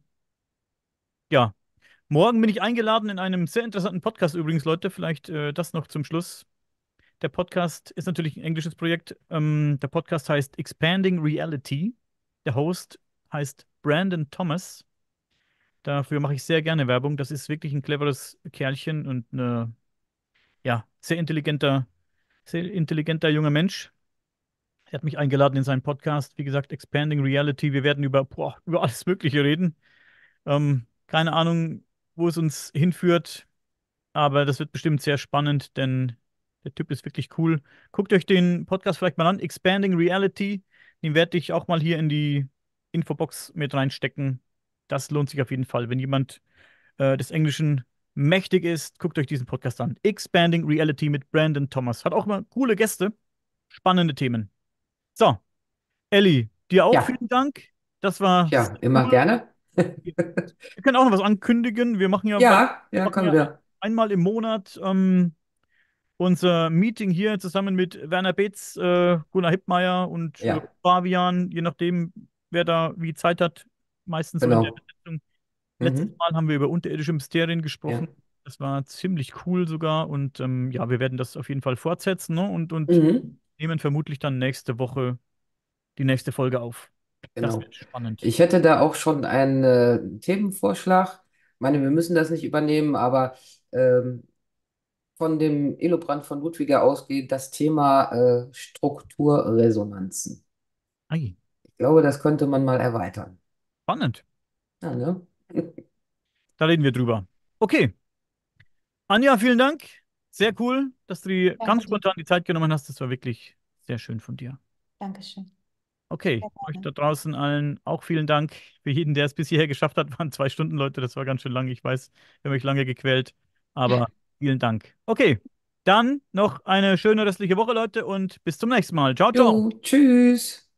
ja, morgen bin ich eingeladen in einem sehr interessanten Podcast übrigens, Leute. Vielleicht äh, das noch zum Schluss. Der Podcast ist natürlich ein englisches Projekt. Ähm, der Podcast heißt Expanding Reality. Der Host heißt Brandon Thomas. Dafür mache ich sehr gerne Werbung. Das ist wirklich ein cleveres Kerlchen und eine, ja, sehr intelligenter, sehr intelligenter junger Mensch. Er hat mich eingeladen in seinen Podcast. Wie gesagt, Expanding Reality. Wir werden über, boah, über alles Mögliche reden. Ähm, keine Ahnung, wo es uns hinführt. Aber das wird bestimmt sehr spannend, denn der Typ ist wirklich cool. Guckt euch den Podcast vielleicht mal an, Expanding Reality. Den werde ich auch mal hier in die Infobox mit reinstecken. Das lohnt sich auf jeden Fall. Wenn jemand äh, des Englischen mächtig ist, guckt euch diesen Podcast an. Expanding Reality mit Brandon Thomas. Hat auch mal coole Gäste, spannende Themen. So, Ellie, dir auch Ja, vielen Dank. Das war ja, sehr immer cool. gerne. Wir können auch noch was ankündigen. Wir machen ja bald, Ja, ja, machen können ja wir. einmal im Monat ähm, unser Meeting hier zusammen mit Werner Beetz, äh, Gunnar Hippmeier und äh, Ja, Fabian, je nachdem, wer da wie Zeit hat, meistens so in der genau. Besetzung. Letztes Mhm. Mal haben wir über unterirdische Mysterien Ja. gesprochen. Das war ziemlich cool sogar und ähm, ja, wir werden das auf jeden Fall fortsetzen, ne? Und, und Mhm. nehmen vermutlich dann nächste Woche die nächste Folge auf. Das Genau. wird spannend. Ich hätte da auch schon einen äh, Themenvorschlag. Ich meine, wir müssen das nicht übernehmen, aber ähm, von dem Elobrand von Ludwiger ausgeht das Thema äh, Strukturresonanzen. Ei, Ich glaube, das könnte man mal erweitern. spannend. Ja, ne? Da reden wir drüber. Okay, Anja, vielen Dank. Sehr cool, dass du dir ganz Danke dir. spontan die Zeit genommen hast. Das war wirklich sehr schön von dir. Dankeschön. Okay, Sehr euch gerne. da draußen allen auch vielen Dank. Für jeden, der es bis hierher geschafft hat, waren zwei Stunden, Leute. Das war ganz schön lang. Ich weiß, wir haben euch lange gequält, aber vielen Dank. Okay, dann noch eine schöne restliche Woche, Leute, und bis zum nächsten Mal. Ciao, Jo, ciao. tschüss.